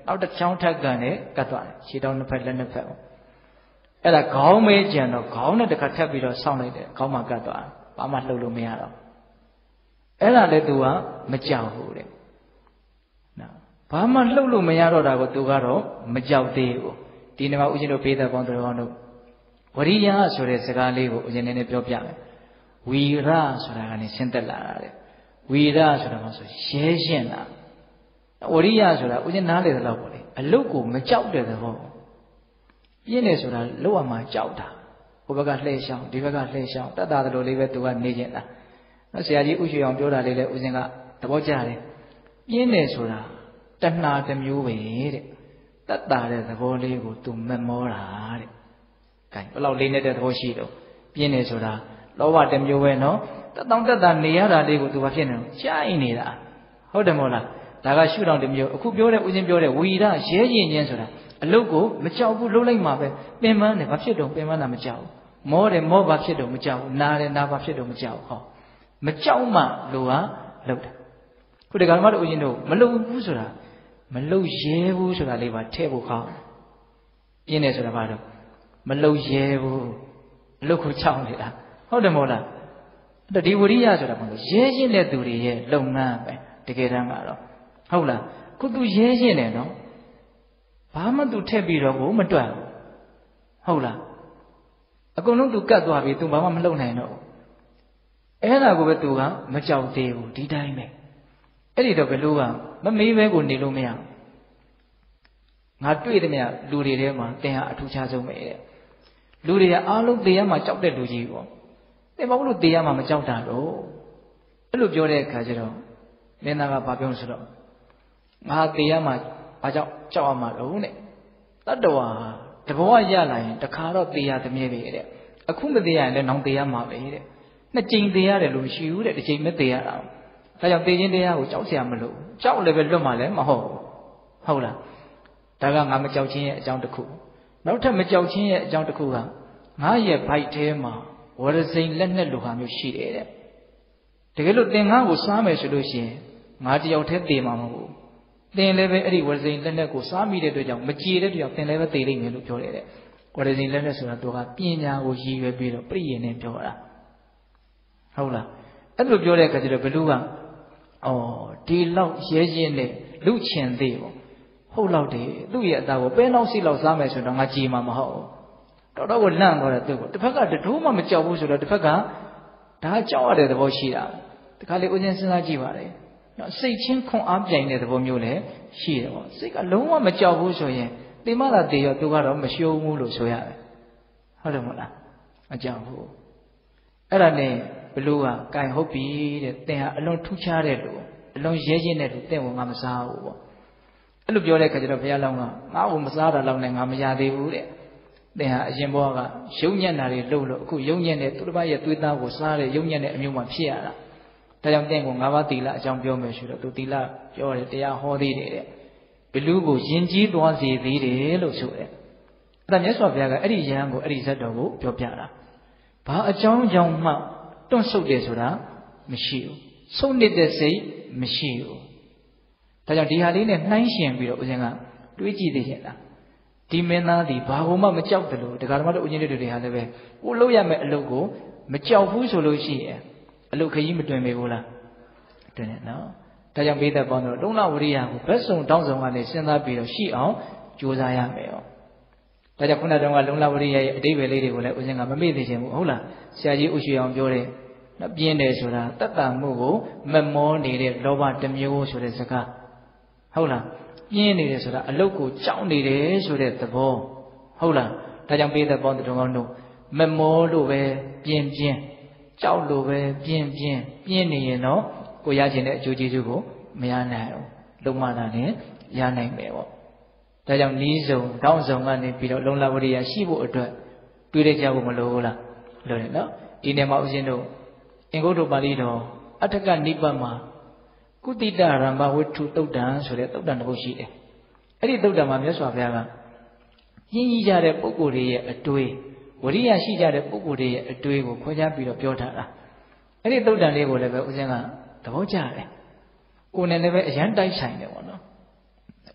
နောက်တစ်ချောင်းထပ်ကန်နဲ့ကတ်သွားတယ်ခြေထောက်နှစ်ဖက်လက်နှစ်ဖက်အဲ့ဒါခေါင်းမဲကြံတော့ခေါင်းနဲ့တစ်ခါထပ်ပြီးတော့ဆောင်းလိုက်တယ်ခေါင်းမှာကတ်သွားဘာမှလှုပ်လို့မရတော့အဲ့ဒါလည်းသူကမကြောက်ဘူးတဲ့နော်ဘာမှလှုပ်လို့မရတော့တာကိုသူကတော့မကြောက်သေးဘူးဒီနေ့မှာဦးဇင်းတို့ပေးတဲ့ပေါင်းတော်ကောင်းတို့ဝရိယဆိုတဲ့စကားလေးကိုဦးဇင်းနည်းနည်းပြောပြမယ်ဝီရဆိုတာကနေဆင်းသက်လာတာတဲ့ဝီရဆိုတာကဆိုရဲရှင်းတာဝရိယဆိုတာဦးဇင်းနားလေတဲ့လောက်ပေါ့လေအလုတ်ကိုမကြောက်တဲ့သဘောပြင်းနေဆိုတာလောက်အမှကြောက်တာဟိုဘက်ကလှည့်ရှောင်းဒီဘက်ကလှည့်ရှောင်းတတ်တာလိုလေးပဲသူကနေကျင်တာနော်ဆရာကြီးဥရွှေအောင်ပြောတာလေးလည်းဦးဇင်းကသဘောကျတယ်ပြင်းနေဆိုတာတဏှာတစ်မျိုးပဲတဲ့တတ်တာတဲ့သဘောလေးကိုသူမမောတာတဲ့ကဲဘယ်လောက်လေးနေတဲ့သဘောရှိတော့ပြင်းနေဆိုတာလောဘတစ်မျိုးပဲနော်တတ်တာနေရတာလေးကိုသူဘာဖြစ်နေလဲကြိုက်နေတာဟုတ်တယ်မို့လားဒါကရှုထောင့်တစ်မျိုးအခုပြောတဲ့ဦးဇင်းပြောတဲ့ဝီရရဲရင်ချင်းဆိုတာအလုတ်ကိုမကြောက်ဘူးလှုပ်လိုက်မှာပဲပင်ပန်းတယ်ဘာဖြစ်တော့ပင်ပန်းတာမကြောက်ဘူးမောတယ်မောဘာဖြစ်တော့မကြောက်ဘူးနားတယ်နားဘာဖြစ်တော့မကြောက်ဘူးဟောမကြောက်မှလူကလှုပ်တာခုဒီကမ္ဘာတို့ဦးဇင်းတို့မလှုပ်ဘူးဆိုတာမလှုပ်ရဲဘူးဆိုတာလေးပါထည့်ဖို့ခေါင်းပြင်းတယ်ဆိုတာဘာတော့မလှုပ်ရဲဘူးအလုတ်ကိုကြောက်နေတာဟုတ်တယ်မို့လားအဲ့ဒီဝရိယဆိုတာဘာလို့ရဲရှင်းတဲ့သူတွေရဲ့လုပ်ငန်းပဲတကယ်တမ်းကတော့ဟုတ်လားခုသူရဲရှင်းတယ်နော်ဘာမှသူထည့်ပြီးတော့ကိုမတွက်ဘူးဟုတ်လားအကုန်လုံးသူကတ်သွားပြီသူဘာမှမလုပ်နိုင်တော့ဘူးအဲ့ဒါကိုပဲသူကမကြောက်သေးဘူးဒီတိုင်းပဲအဲ့ဒီတော့ဘယ်လိုကမမေးပဲကိုနေလို့မရငါတွေ့တယ်မြလူတွေထဲမှာသင်ဟာအထူးခြားဆုံးပဲတဲ့လူတွေကအားလုံးသေရမှာကြောက်တဲ့လူကြီးပေါ့သင်ဘာလို့သေရမှာမကြောက်တာတော့အဲ့လိုပြောတဲ့အခါကျတော့မင်းသားကဘာပြောလို့ဆိုတော့ငါသေရမှာဘာကြောင့်ကြောက်ရမှာတော့တဲ့တတ္တဝါတဘဝရလာရင်တခါတော့သေရသမီးပဲတဲ့အခုမသေရရင်လည်းနောင်သေရမှာပဲတဲ့နှစ်ကြိမ်သေရတယ်လို့မရှိဘူးတဲ့တစ်ကြိမ်ပဲသေရတာဒါကြောင့်သေခြင်းတရားကိုကြောက်เสียမလို့ကြောက်လည်းပဲလွတ်မှလည်းမဟုတ်ဘူးဟုတ်လားဒါကငါမကြောက်ခြင်းရဲ့အကြောင်းတစ်ခုနောက်ထပ်မကြောက်ခြင်းရဲ့အကြောင်းတစ်ခုကငါရဲ့ဘိုက်ထဲမှာဝရစိန်လက်နဲ့လိုဟာမျိုးရှိတယ်တဲ့တကယ်လို့သင်ငါ့ကိုစားမယ်ဆိုလို့ရှိရင်ငါတယောက်တည်းသေမှာမဟုတ်ဘူးသင်လည်းပဲအဲ့ဒီဝရစိန်လက်နဲ့ကိုစားမိတဲ့အတွက်ကြောင့်မကြည်တဲ့အတွက်ကြောင့်သင်လည်းပဲသေလိမ့်မယ်လို့ပြောတယ်တဲ့ဝရစိန်လက်နဲ့ဆိုတာသူကပညာကိုရည်ရွယ်ပြီးတော့ပြည့်ရင်နဲ့ပြောတာဟုတ်လားအဲ့လိုပြောတဲ့အခါကျတော့ဘလူကဒီလောက်ရဲရင်နဲ့လူချင်သေးပေါ့ဟုတ်လောက်တယ်သူ့ရဲ့အသားကိုပဲနောက်စီလောက်စားမယ်ဆိုတော့ငါကြည်မှာမဟုတ်ဘူးတော်တော်ကိုလန့်သွားတယ်သူကတစ်ဖက်ကတတိုးမှမကြောက်ဘူးဆိုတော့တစ်ဖက်ကဒါကြောက်ရတဲ့သဘောရှိတာတခါလေဦးဇင်းစဉ်းစားကြည့်ပါလေနော်စိတ်ချင်းခွန်အားပြိုင်တဲ့သဘောမျိုးလည်းရှိတယ်ပေါ့စိတ်ကလုံးဝမကြောက်ဘူးဆိုရင်တေမလာတေရောသူကတော့မရှုံးဘူးလို့ဆိုရတယ်ဟုတ်တယ်မဟုတ်လားမကြောက်ဘူးအဲ့ဒါနဲ့ဘလူကကင်ဟုတ်ပြီတဲ့သင်ဟာအလွန်ထူးခြားတဲ့လူအလွန်ရဲရင့်တဲ့လူသင်ကငါမစားဘူးပေါ့အဲ့လိုပြောတဲ့အခါကျတော့ဘုရားလောင်းကငါ့ကိုမစားတာလောက်နဲ့ငါမရသေးဘူးတဲ့သင်ဟာအရင်ဘဝကယုံညံ့တာတွေလှုပ်လို့အခုယုံညံ့တဲ့သူတစ်ပါးရဲ့သွေးသားကိုစားတဲ့ယုံညံ့တဲ့အမျိုးမှဖြစ်ရတာဒါကြောင့်သင်ကို၅ပါးသီလအကြောင်းပြောမယ်ဆိုတော့သူသီလပြောတယ်တရားဟောသေးတယ်တဲ့ဘလူကိုယဉ်ကျေးသွားစေသေးတယ်လို့ဆိုတယ်အဲ့ဒါမြတ်စွာဘုရားကအဲ့ဒီယဟန်ကိုအဲ့ဒီဇတ်တော်ကိုပြောပြတာဘာအကြောင်းကြောင့်မှတွန့်ဆုတ်တယ်ဆိုတာမရှိဘူးဆုံးနေတဲ့စိတ်မရှိဘူးဒါကြောင့်ဒီဟာလေးနဲ့နှိုင်းယှဉ်ပြီးတော့ဦးဇင်းကတွေးကြည့်သေးတယ်လားဒီမင်းသားဒီဘာကိုမှမကြောက်တယ်လို့ဒကာဓမ္မတို့ဦးဇင်းတွေဟာလည်းပဲကိုလုပ်ရမယ့်အလုပ်ကိုမကြောက်ဘူးဆိုလို့ရှိရင်အလုပ်ခရီးမတွင်ပေဘူးလားတွင်တယ်နော်ဒါကြောင့်ပိဿပေါင်းတို့လုံလဝရိယကိုဘက်စုံတောင်းစုံကနေစဉ်းစားပြီးတော့ရှိအောင်ကြိုးစားရမယ်ရောဒါကြောင့်ခုနတုန်းကလုံလဝရိယရဲ့အတိပ္ပယ်လေးတွေကိုလည်းဦးဇင်းကမမေ့သေးချင်ဘူးဟုတ်လားဆရာကြီးဥရွှေအောင်ပြောတယ်နော်ပြင်းတယ်ဆိုတာတတ်တာမှုကိုမမောနေတဲ့လောဘတစ်မျိုးဆိုတဲ့စကားဟုတ်လားပြင်းနေတယ်ဆိုတာအလုတ်ကိုကြောက်နေတယ်ဆိုတဲ့သဘောဟုတ်လားဒါကြောင့်ပိဿပေါင်းတို့ကောင်းတို့မမောလို့ပဲပြင်းကြောက်လို့ပဲပြင်းနေရင်တော့ကိုရခြင်းတဲ့အကျိုးကျေးဇူးကိုမရနိုင်ဘူးလုံမတာနဲ့ရနိုင်မယ်ပေါ့ဒါကြောင့်နီးစုံတောင်းစုံကနေပြီးတော့လုံလဝရိယရှိဖို့အတွက်တွေးရကြဖို့မလိုဘူးလားလိုတယ်နော်ဒီနေ့မှာဦးဇင်းတို့အင်္ဂုတ္တပါဠိတော်အထကနိပတ်မှာကုတိတရမ္ဘဝိထုသုတ်တံဆိုတဲ့သုတ်တံတစ်ပုဒ်ရှိတယ်အဲ့ဒီသုတ်တံမှာမြတ်စွာဘုရားကပြင်းကြီးကြတဲ့ပုဂ္ဂိုလ်တွေရဲ့အတွေးဝရိယရှိကြတဲ့ပုဂ္ဂိုလ်တွေရဲ့အတွေးကိုခွဲခြားပြီးတော့ပြောထားတာအဲ့ဒီသုတ်တံလေးကိုလည်းပဲဦးဇင်းကသဘောကျတယ်ကိုယ်နဲ့လည်းပဲအရန်တိုက်ဆိုင်တယ်ပေါ့နော်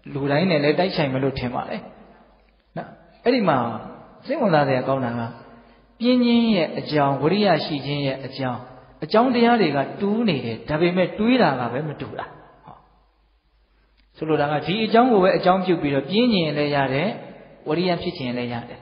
လူတိုင်းနဲ့လည်းတိုက်ဆိုင်မလို့ထင်ပါလေနော်အဲ့ဒီမှာစိတ်ဝင်စားစရာကောင်းတာကပြင်းခြင်းရဲ့အကြောင်းဝိရိယရှိခြင်းရဲ့အကြောင်းတရားတွေကတူးနေတယ်ဒါပေမဲ့တွေးတာကပဲမတူတာဟောဆိုလိုတာကဒီအကြောင်းကိုပဲအကြောင်းပြုပြီးတော့ပြင်းခြင်းလည်းရတယ်ဝိရိယဖြစ်ခြင်းလည်းရတယ်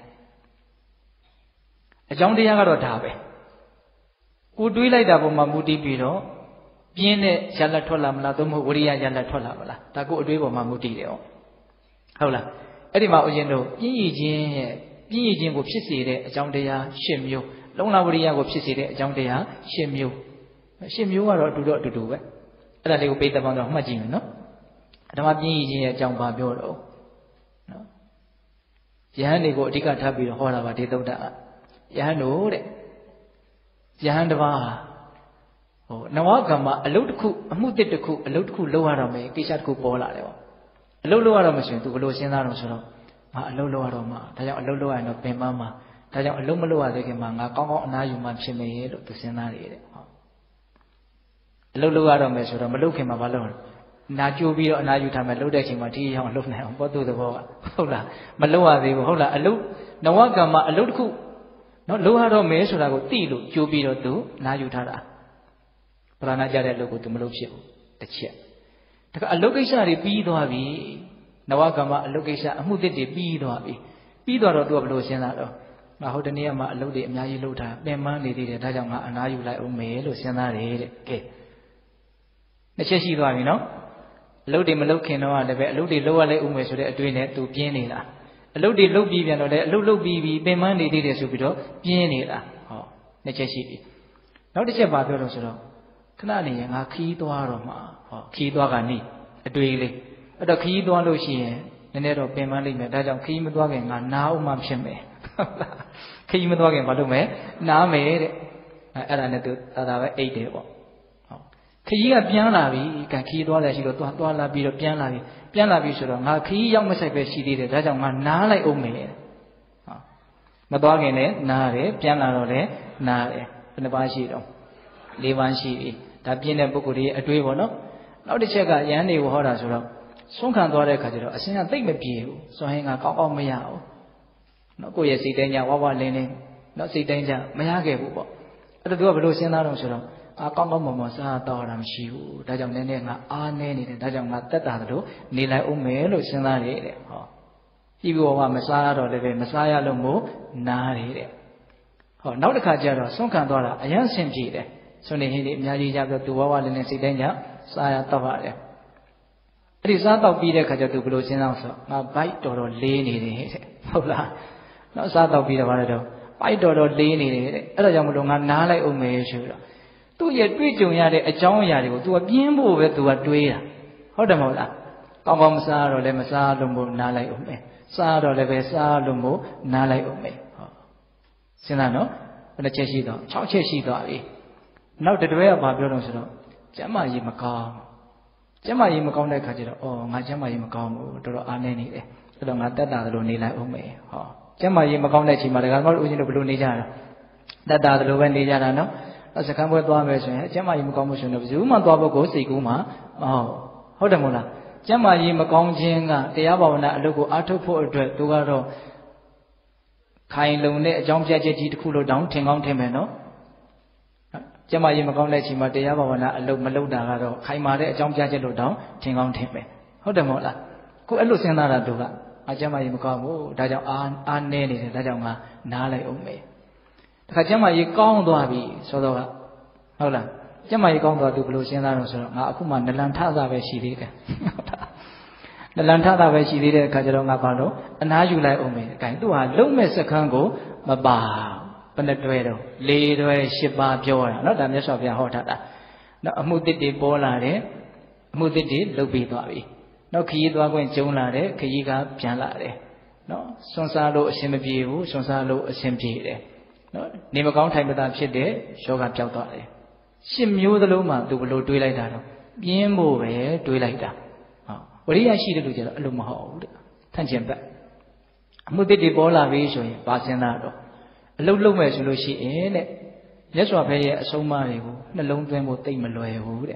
အကြောင်းတရားကတော့ဒါပဲကိုတွေးလိုက်တာပုံမှာမူတည်ပြီးတော့ပြင်းတဲ့ရလတ်ထွက်လာမလားသို့မဟုတ်ဝိရိယရလတ်ထွက်လာမလားဒါကိုအတွေးပေါ်မှာမူတည်တယ်ဟုတ်လားအဲ့ဒီမှာဦးဇင်းတို့ပြင်းရည်ခြင်းကိုဖြစ်စေတဲ့အကြောင်းတရား၈မျိုးလုံလဝိရိယကိုဖြစ်စေတဲ့အကြောင်းတရား၈မျိုးကတော့အတူတူပဲအဲ့ဒါလေးကိုပိဋကပေါင်းတော့မှတ်ကြည့်မယ်နော်ဓမ္မပြင်းရည်ခြင်းရဲ့အကြောင်းပါပြောတော့နော်ယဟန်တွေကိုအဓိကထားပြီးတော့ဟောတာပါဒီသုဒ္ဓကယဟန်တို့တဲ့ယဟန်တစ်ပါးနဝကမ္မအလုတ်တစ်ခုအမှုတစ်ခုအလုတ်တစ်ခုလုပ်ရတော့မယ်ကိစ္စတစ်ခုပေါ်လာတယ်ပေါ့အလုတ်လုပ်ရတော့မှဆိုရင်သူဘယ်လိုစဉ်းစားတော့ဆိုတော့ငါအလုတ်လုပ်ရတော့မှဒါကြောင့်အလုတ်လုပ်ရရင်တော့ပင်ပန်းမှာဒါကြောင့်အလုတ်မလုပ်ရသေးခင်မှာငါကောင်းကောင်းအနားယူမှဖြစ်မယ်လို့သူစဉ်းစားနေတယ်ဟုတ်အလုတ်လုပ်ရတော့မယ်ဆိုတော့မလုပ်ခင်မှာမလုပ်နာကြိုးပြီးတော့အနားယူထားမယ်လုပ်တဲ့ချိန်မှာဒီအောင်လုပ်နိုင်အောင်ပေါ့သူ့သဘောကဟုတ်လားမလုပ်ရသေးဘူးဟုတ်လားအလုတ်နဝကမ္မအလုတ်တစ်ခုနော်လုပ်ရတော့မယ်ဆိုတာကိုသိလို့ကြိုးပြီးတော့သူနားယူထားတာပရဏကြတဲ့အလုပ်ကိုသူမလုပ်ဖြစ်ဘူးတစ်ချက်ဒါကအလုပ်ကိစ္စတွေပြီးသွားပြီနဝကမ္မအလုပ်ကိစ္စအမှုသစ်တွေပြီးသွားပြီပြီးသွားတော့သူကဘယ်လိုစဉ်းစားတော့ငါဟိုတနေ့ကမှအလုပ်တွေအများကြီးလုပ်ထားပင်ပန်းနေသေးတယ်ဒါကြောင့်ငါအနားယူလိုက်အောင်မယ်လို့စဉ်းစားတယ်တဲ့ကဲနှစ်ချက်ရှိသွားပြီနော်အလုပ်တွေမလုပ်ခင်တော့လည်းပဲအလုပ်တွေလုပ်ရလိုက်ဦးမယ်ဆိုတဲ့အတွေးနဲ့သူပြင်းနေတာအလုပ်တွေလုပ်ပြီးပြန်တော့လည်းအလုပ်လုပ်ပြီးပြီပင်ပန်းနေသေးတယ်ဆိုပြီးတော့ပြင်းနေတာဟောနှစ်ချက်ရှိပြီနောက်တစ်ချက်ပါပြောလို့ဆိုတော့ခဏနေရင်ငါခီးသွားတော့မှာဟောခီးသွားကနိအတွေးလေးအဲ့တော့ခီးသွားလို့ရှိရင်နည်းနည်းတော့ပင်ပန်းလိမ့်မယ်ဒါကြောင့်ခီးမသွားခင်ငါနားအောင်မှဖြစ်မယ်ဟုတ်လားခီးမသွားခင်ဘာလုပ်မယ်နားမယ်တဲ့အဲ့ဒါနဲ့သူဒါပဲအိတ်တယ်ပေါ့ဟုတ်ခီးကပြန်လာပြီကခီးသွားတယ်ရှိတော့သွားလာပြီးတော့ပြန်လာပြီဆိုတော့ငါခီးရောက်မဆိုင်ပဲရှိသေးတယ်ဒါကြောင့်ငါနားလိုက်အောင်မယ်ဟုတ်မသွားခင်လည်းနားတယ်ပြန်လာတော့လည်းနားတယ်ဘယ်နှပါးရှိတော့၄ပါးရှိပြီဒါပြင်းတဲ့ပုဂ္ဂိုလ်ရဲ့အတွေးပေါ့နော်နောက်တစ်ချက်ကယဟန်တွေကိုဟောတာဆိုတော့ဆုံးခံသွားတဲ့အခါကျတော့အရှင်ကသိမ့်မပြေဘူးစွန့်ဟင်းကကောင်းကောင်းမရဘူးနော်ကိုယ့်ရဲ့စိတ်တိုင်းကြဝဝလင်းလင်းနော်စိတ်တိုင်းကြမရခဲ့ဘူးပေါ့အဲ့တော့သူကဘယ်လိုစဉ်းစားတော့ဆိုတော့ကောင်းကောင်းမွန်မွန်စားတော့တာမရှိဘူးဒါကြောင့်နည်းနည်းငါအားနေနေတယ်ဒါကြောင့်ငါတက်တာလို့နေလိုက်အောင်မယ်လို့စဉ်းစားတယ်တဲ့ဟောဒီဘဝမစားရတော့လည်းပဲမစားရလို့မို့နားတယ်တဲ့ဟောနောက်တစ်ခါကျတော့ဆုံးခံသွားတာအယံဆင်ပြေတယ်ဆွနေဟင်းတွေအများကြီးကြပြီးသူဝဝလင်းလင်းစိတ်တိုင်းကြစားရတော့ပါတယ်အဲ့ဒီစားတော့ပြီးတဲ့ခါကျသူဘယ်လိုစဉ်းစားဆိုငါဘိုက်တော်တော်လေးနေတယ်တဲ့ဟုတ်လားနော်စားတော့ပြီးတော့ဗါလဲတော့ဘိုက်တော်တော်လေးနေတယ်တဲ့အဲ့ဒါကြောင့်မလို့ငါနားလိုက်အောင်မယ်ဆိုတော့သူ့ရဲ့တွေ့ကြုံရတဲ့အကြောင်းအရာတွေကို तू ကပြင်းဖို့ပဲ तू ကတွေးတာဟုတ်တယ်မဟုတ်လားကောင်းကောင်းမစားတော့လည်းမစားလို့မို့နားလိုက်အောင်မယ်စားတော့လည်းပဲစားလို့မို့နားလိုက်အောင်မယ်ဟုတ်စဉ်းစားနော်ဘယ်နှချက်ရှိတော့6ချက်ရှိသွားပြီနောက်တတွဲကဘာပြောတော့ဆိုတော့ကျမ်းမာရေးမကောင်းတဲ့ခါကျတော့ငါကျမ်းမာရေးမကောင်းဘူးတော်တော်အားနေနေတယ်အဲ့တော့ငါတက်တာလို့နေလိုက်အောင်မယ်ဟောကျမ်းမာရေးမကောင်းတဲ့အချိန်မှာဒကာမတို့ဦးဇင်းတို့ဘယ်လိုနေကြတာတက်တာလို့ပဲနေကြတာနော်စကံပွဲသွားမယ်ဆိုရင်ကျမ်းမာရေးမကောင်းမှုဆိုရင်ဘယ်သူမှသွားဖို့ကိုစိတ်ကူးမှာဟုတ်တယ်မို့လားကျမ်းမာရေးမကောင်းခြင်းကတရားဘာဝနာအလုပ်ကိုအားထုတ်ဖို့အတွက်သူကတော့ခိုင်လုံတဲ့အကြောင်းပြချက်ကြီးတစ်ခုလို့တောင်းထင်ကောင်းထင်မယ်နော်ကျမ်းမာရေးမကောင်းတဲ့အချိန်မှာတရားဘာဝနာအလုပ်မလုပ်တာကတော့ခိုင်မာတဲ့အကြောင်းပြချက်လို့တောင်းထင်ကောင်းထင်မယ်ဟုတ်တယ်မို့လားခုအဲ့လိုစဉ်းစားတာသူကကျမ်းမာရေးမကောင်းဘူးဒါကြောင့်အားနည်းနေတယ်ဒါကြောင့်ငါနားလိုက်အောင်မယ်တခါကျမ်းမာရေးကောင်းသွားပြီဆိုတော့ဟုတ်လားကျမ်းမာရေးကောင်းသွားသူဘယ်လိုစဉ်းစားတော့ဆိုတော့ငါအခုမှနလန်ထတာပဲရှိသေးတယ်နလန်ထတာပဲရှိသေးတဲ့အခါကျတော့ငါဘာလို့အနားယူလိုက်အောင်မယ်အဲသူဟာလုံမဲ့စခန်းကိုမပါဘယ်နဲ့တွဲတော့၄တွဲ၈ပါးပြောတာနော်ဒါမြတ်စွာဘုရားဟောထားတာနော်အမှုတစ်တွေပေါ်လာတယ်အမှုတစ်တွေလုပ်ပြီးသွားပြီနော်ခရီးသွားခွင့်ကျုံလာတယ်ခရီးကပြန်လာတယ်နော်စွန့်စားလို့အရှင်မပြေဘူးစွန့်စားလို့အရှင်ပြေတယ်နော်နေမကောင်းထိုင်မသာဖြစ်တဲ့ယောဂပြောက်သွားတယ်ရှစ်မျိုးသလုံးမှာသူဘယ်လိုတွေးလိုက်တာတော့ပြင်းဖို့ပဲတွေးလိုက်တာဝရိယရှိတဲ့လူကျတော့အဲ့လိုမဟုတ်ဘူးတဲ့ထန့်ကျင်ဘက်အမှုတစ်တွေပေါ်လာပြီဆိုရင်ပါစင်သားတော့အလုတ်လုံးမဲ့ဆိုလို့ရှိရင်တဲ့မြတ်စွာဘုရားရဲ့အဆုံးအမတွေကိုနှလုံးသွင်းဖို့တိတ်မလွယ်ဘူးတဲ့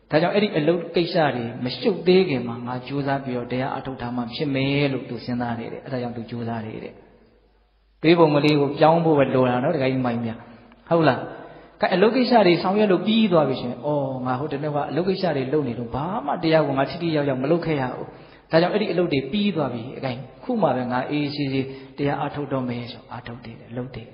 ဒါကြောင့်အဲ့ဒီအလုပ်ကိစ္စတွေမရှုပ်သေးခင်မှာငါကြိုးစားပြီးတော့တရားအထုတ်ထားမှဖြစ်မယ်လို့သူစဉ်းစားနေတယ်အဲ့ဒါကြောင့်သူကြိုးစားနေတဲ့တွေးပုံကလေးကိုပြောင်းဖို့ပဲလိုတာနော်တခါကြီးမိုင်းမြဟုတ်လားကဲအလုပ်ကိစ္စတွေဆောင်ရွက်လို့ပြီးသွားပြီရှင်ဩငါဟိုတနေ့ကအလုပ်ကိစ္စတွေလုပ်နေလို့ဘာမှတရားကိုငါထိထိရောက်ရောက်မလုပ်ခဲ့ရဘူးဒါကြောင့်အဲ့ဒီအလုပ်တွေပြီးသွားပြီအကိုင်းခုမှပဲငါအေးအေးဆေးဆေးတရားအထုတ်တော့မယ်ဆိုအထုတ်တယ်လုပ်တယ်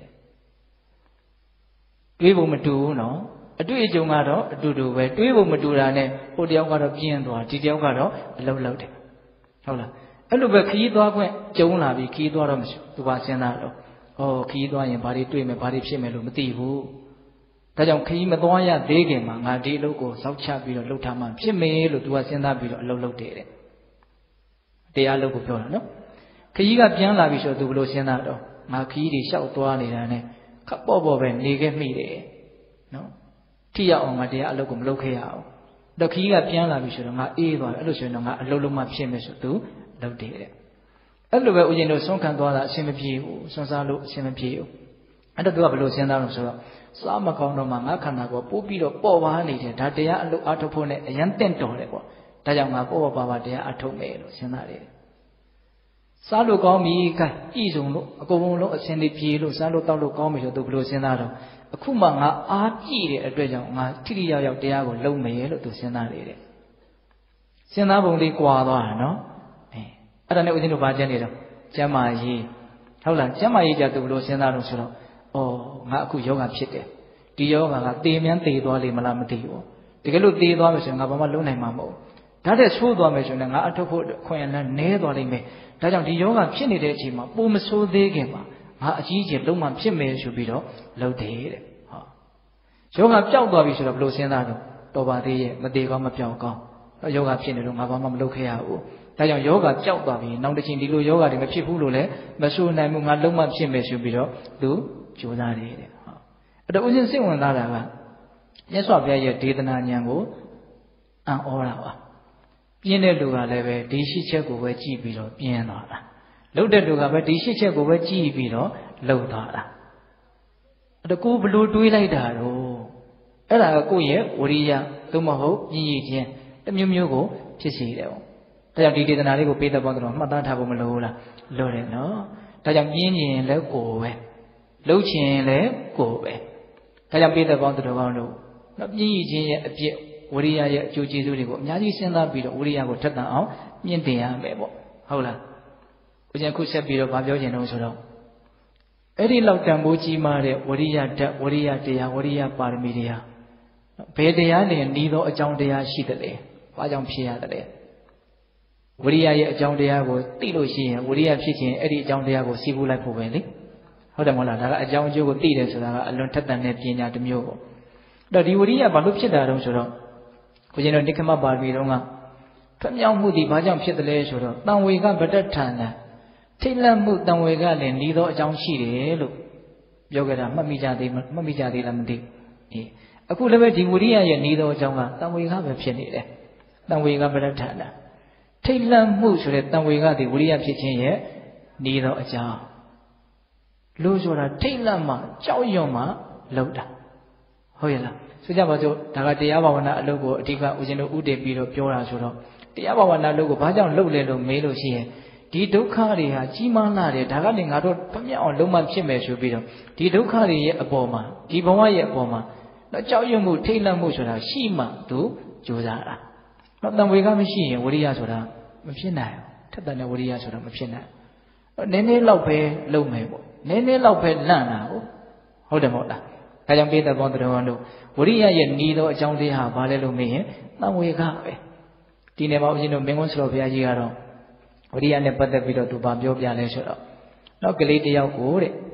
တွေးပုံမတူဘူးနော်အတွေ့အကြုံကတော့အတူတူပဲတွေးပုံမတူတာနဲ့ဟိုတယောက်ကတော့ပြင်းသွားဒီတယောက်ကတော့အလုပ်လုပ်တယ်ဟုတ်လားအဲ့လိုပဲခရီးသွားခွင့်ကျုံလာပြီခရီးသွားတော့မရှိသူပါစဉ်းစားတော့ဩခရီးသွားရင်ဘာတွေတွေ့မယ်ဘာတွေဖြစ်မယ်လို့မသိဘူးဒါကြောင့်ခရီးမသွားရသေးခင်မှာငါဒီအလုပ်ကိုစောက်ချပြီးတော့လုပ်ထားမှဖြစ်မယ်လို့သူကစဉ်းစားပြီးတော့အလုပ်လုပ်တယ်တဲ့တရားလုပ်ကိုပြောတာနော်ခရီးကပြန်လာပြီဆိုတော့သူဘယ်လိုစဉ်းစားတော့ငါခရီးတွေလျှောက်သွားနေတာနဲ့ခပ်ပေါ့ပေါ့ပဲနေခဲ့မိတယ်နော်ထိရအောင်ငါတရားအလုပ်ကိုမလုပ်ခဲ့ရအောင်တော့ခရီးကပြန်လာပြီဆိုတော့ငါအေးသွားတယ်အဲ့လိုဆိုရင်တော့ငါအလုပ်လုံးမှဖြစ်မယ်ဆိုသူလုပ်တယ်တဲ့အဲ့လိုပဲဦးဇင်းတို့ဆုံးခံသွားတာအဆင်မပြေဘူးစွန့်စားလို့အဆင်မပြေဘူးအဲ့တော့သူကဘယ်လိုစဉ်းစားလို့ဆိုတော့စားမကောင်းတော့မှငါခန္ဓာကိုပိုးပြီးတော့ပေါ့ပါနေတယ်ဒါတရားအလုပ်အထုတ်ဖို့နဲ့အရန်တင့်တော်တယ်ပေါ့ဒါကြောင့်ငါပေါ့ပေါ့ပါပါတရားအထုတ်မယ်လို့စဉ်းစားတယ်စားလို့ကောင်းပြီကဲပြည့်စုံလို့အကုန်လုံးအဆင်ပြေလို့စားလို့တောက်လို့ကောင်းပြီဆိုသူဘယ်လိုစဉ်းစားတော့အခုမှငါအားပြည့်တဲ့အတွက်ကြောင့်ငါထိထိရောက်ရောက်တရားကိုလုပ်မယ်လို့သူစဉ်းစားနေတယ်စဉ်းစားပုံလေးကွာသွားတာနော်အဲ့ဒါနဲ့ဦးဇင်းတို့ဗာကျန်နေတော့ကျမ်းမာရေးဟုတ်လားကျမ်းမာရေးကြသူဘယ်လိုစဉ်းစားလို့ဆိုတော့ဩငါအခုယောဂဖြစ်တယ်ဒီယောဂကသေမြန်းသေသွားလိမ့်မလားမသိဘူးတကယ်လို့သေသွားမယ်ဆိုရင်ငါဘာမှလုပ်နိုင်မှာမဟုတ်ဘူးဒါတဲ့ဆိုးသွားမယ်ဆိုရင်ငါအထုတ်ဖို့ခွင့်ရလန်းနဲသွားလိမ့်မယ်ဒါကြောင့်ဒီယောဂဖြစ်နေတဲ့အချိန်မှာပုံမဆိုးသေးခင်မှာငါအကြီးကြီးလုံးမှဖြစ်မယ်ဆိုပြီးတော့လုပ်တယ်တဲ့ယောဂပျောက်သွားပြီဆိုတော့ဘယ်လိုစဉ်းစားတော့တော်ပါသေးရဲ့မသေးကောင်းမပျောက်ကောင်းယောဂဖြစ်နေလို့ငါဘာမှမလုပ်ခဲ့ရဘူးဒါကြောင့်ယောဂပျောက်သွားပြီနောက်တစ်ချိန်ဒီလိုယောဂတွေမဖြစ်ဘူးလို့လည်းမဆိုနိုင်ဘူးငါလုံးမှဖြစ်မယ်ဆိုပြီးတော့သူကြိုးစားတယ်တဲ့အဲ့တော့ဦးဇင်းစိတ်ဝင်စားတာကမြတ်စွာဘုရားရဲ့ဒေသနာဉာဏ်ကိုအံ့ဩတာပါပြင်းတဲ့လူကလည်းပဲဒီရှိချက်ကိုပဲကြည့်ပြီးတော့ပြင်းသွားတာလှုပ်တဲ့လူကပဲဒီရှိချက်ကိုပဲကြည့်ပြီးတော့လှုပ်သွားတာအဲ့တော့ကိုဘလို့တွေးလိုက်တာတော့အဲ့ဒါကကိုယ့်ရဲ့ဝရိယသို့မဟုတ်ပြည့်ရည်ခြင်းတမျိုးမျိုးကိုဖြစ်စေတယ်ပေါ့ဒါကြောင့်ဒီဒေသနာလေးကိုပေးတဲ့ဘောကတော့မှတ်သားထားဖို့မလိုဘူးလားလိုတယ်နော်ဒါကြောင့်ပြင်းရင်လည်းကိုယ်ပဲလှုပ်ချင်လည်းကိုယ်ပဲဒါကြောင့်ပေးတဲ့ဘောတော်ကောင်းလို့နော်ပြည့်ရည်ခြင်းရဲ့အပြစ်ဝရိယရဲ့အကျိုးကျေးဇူးတွေကိုအများကြီးစဉ်းစားပြီးတော့ဝရိယကိုထက်သန်အောင်မြင့်တင်ရမယ်ပေါ့ဟုတ်လားဦးဇင်းခုဆက်ပြီးတော့ဗာပြောချင်တော့ဆိုတော့အဲ့ဒီလောက်တန်ဖိုးကြီးမားတဲ့ဝရိယဓာတ်ဝရိယတရားဝရိယပါရမီတွေဟာဘယ်တရားနဲ့ဤသောအကြောင်းတရားရှိတယ်လဲဘာကြောင့်ဖြစ်ရတယ်လဲဝရိယရဲ့အကြောင်းတရားကိုသိလို့ရှိရင်ဝရိယဖြစ်ခြင်းအဲ့ဒီအကြောင်းတရားကိုစီးပူးလိုက်ဖို့ပဲလေဟုတ်တယ်မဟုတ်လားဒါကအကြောင်းအကျိုးကိုသိတယ်ဆိုတာကအလွန်ထက်သန်တဲ့ပညာတစ်မျိုးပေါ့အဲ့တော့ဒီဝရိယဘာလို့ဖြစ်တာတုံးဆိုတော့ကိုရှင်တို့နိက္ခမပါရမီတုန်းကထွတ်မြောက်မှုဒီဘာကြောင့်ဖြစ်တယ်လဲဆိုတော့တံဝေကဗတ္တဌာနထိတ်လန့်မှုတံဝေကလည်းဤသောအကြောင်းရှိတယ်လို့ပြောကြတာမှတ်မိကြသေးလားမသိဘူးအခုလည်းပဲဒီဝရိယရဲ့ဤသောအကြောင်းကတံဝေကပဲဖြစ်နေတယ်တံဝေကဗတ္တဌာနထိတ်လန့်မှုဆိုတဲ့တံဝေကဒီဝရိယဖြစ်ခြင်းရဲ့ဤသောအကြောင်းလို့ဆိုတာထိတ်လန့်မှကြောက်ရွံ့မှလောက်တာဟုတ်ရဲ့လားဆိုကြပါစို့ဒါကတရားဘာဝနာအလုပ်ကိုအဓိကဦးဇင်းတို့ဥတည်ပြီးတော့ပြောတာဆိုတော့တရားဘာဝနာအလုပ်ကိုဘာကြောင့်လုပ်လဲလို့မေးလို့ရှိရင်ဒီဒုက္ခတွေဟာကြီးမားလာတယ်ဒါကနေငါတို့ပြမြောက်အောင်လုံးမဖြစ်မယ်ဆိုပြီးတော့ဒီဒုက္ခတွေရဲ့အပေါ်မှာဒီဘဝရဲ့အပေါ်မှာတော့ကြောက်ရွံ့မှုထိတ်လန့်မှုဆိုတာရှိမှသူကြိုးစားတာတော့တံဝေကမရှိရင်ဝရိယဆိုတာမဖြစ်နိုင်ဘူးထက်သန်တဲ့ဝရိယဆိုတာမဖြစ်နိုင်ဘူးနည်းနည်းလောက်ပဲလုပ်မယ်ပေါ့နည်းနည်းလောက်ပဲလန့်တာဟုတ်တယ်မဟုတ်လားဒါကြောင့်ပိဿဘောတော်တို့ဝရိယရဲ့ဤသောအကြောင်းတရားဟာဘာလဲလို့မေးရင်တံဝေကပဲဒီနေ့မှာဦးဇင်းတို့မင်းကွန်းဆရာဘုရားကြီးကတော့ဝရိယနဲ့ပတ်သက်ပြီးတော့သူဗာပြောပြလဲဆိုတော့နောက်ကလေးတယောက်ကိုတဲ့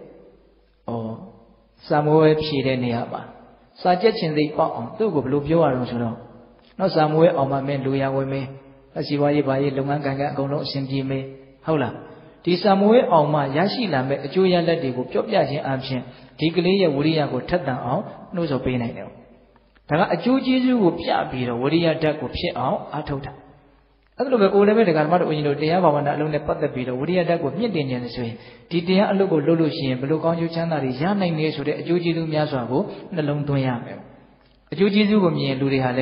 စာမိုးဝဲဖြည့်တဲ့နေရာမှာစာကြက်ချင်စိတ်ပေါက်အောင်သူ့ကိုဘယ်လိုပြောရအောင်ဆိုတော့နောက်စာမိုးဝဲအောင်မှမင်းလူရဝဲမင်းစီဝါရေးဘာရေးလုပ်ငန်းကံကအကုန်လုံးအဆင်ပြေမင်းဟုတ်လားဒီစာမိုးဝဲအောင်မှရရှိလာမဲ့အကျိုးရလဒ်တွေကိုပြောပြခြင်းအပြင်ဒီကလေးရဲ့ဝရိယကိုထက်သန်အောင်နှိုးဆော်ပေးနိုင်တယ်ဒါကအကျိုးကျေးဇူးကိုပြပြီးတော့ဝရိယဓာတ်ကိုဖြစ်အောင်အားထုတ်တာအဲ့လိုပဲကိုယ်လည်းပဲဒကာဓမ္မတို့ဦးဇင်းတို့တရားဘာဝနာအလုံးနဲ့ပတ်သက်ပြီးတော့ဝိရိယဓာတ်ကိုမြင့်တင်နေတယ်ဆိုရင်ဒီတရားအလုပ်ကိုလုပ်လို့ရှိရင်ဘယ်လိုကောင်းကျိုးချမ်းသာတွေရနိုင်လဲဆိုတဲ့အကျိုးကျေးဇူးများစွာကိုနှလုံးသွင်းရမယ်အကျိုးကျေးဇူးကိုမြင်ရင်လူတွေဟာလည်း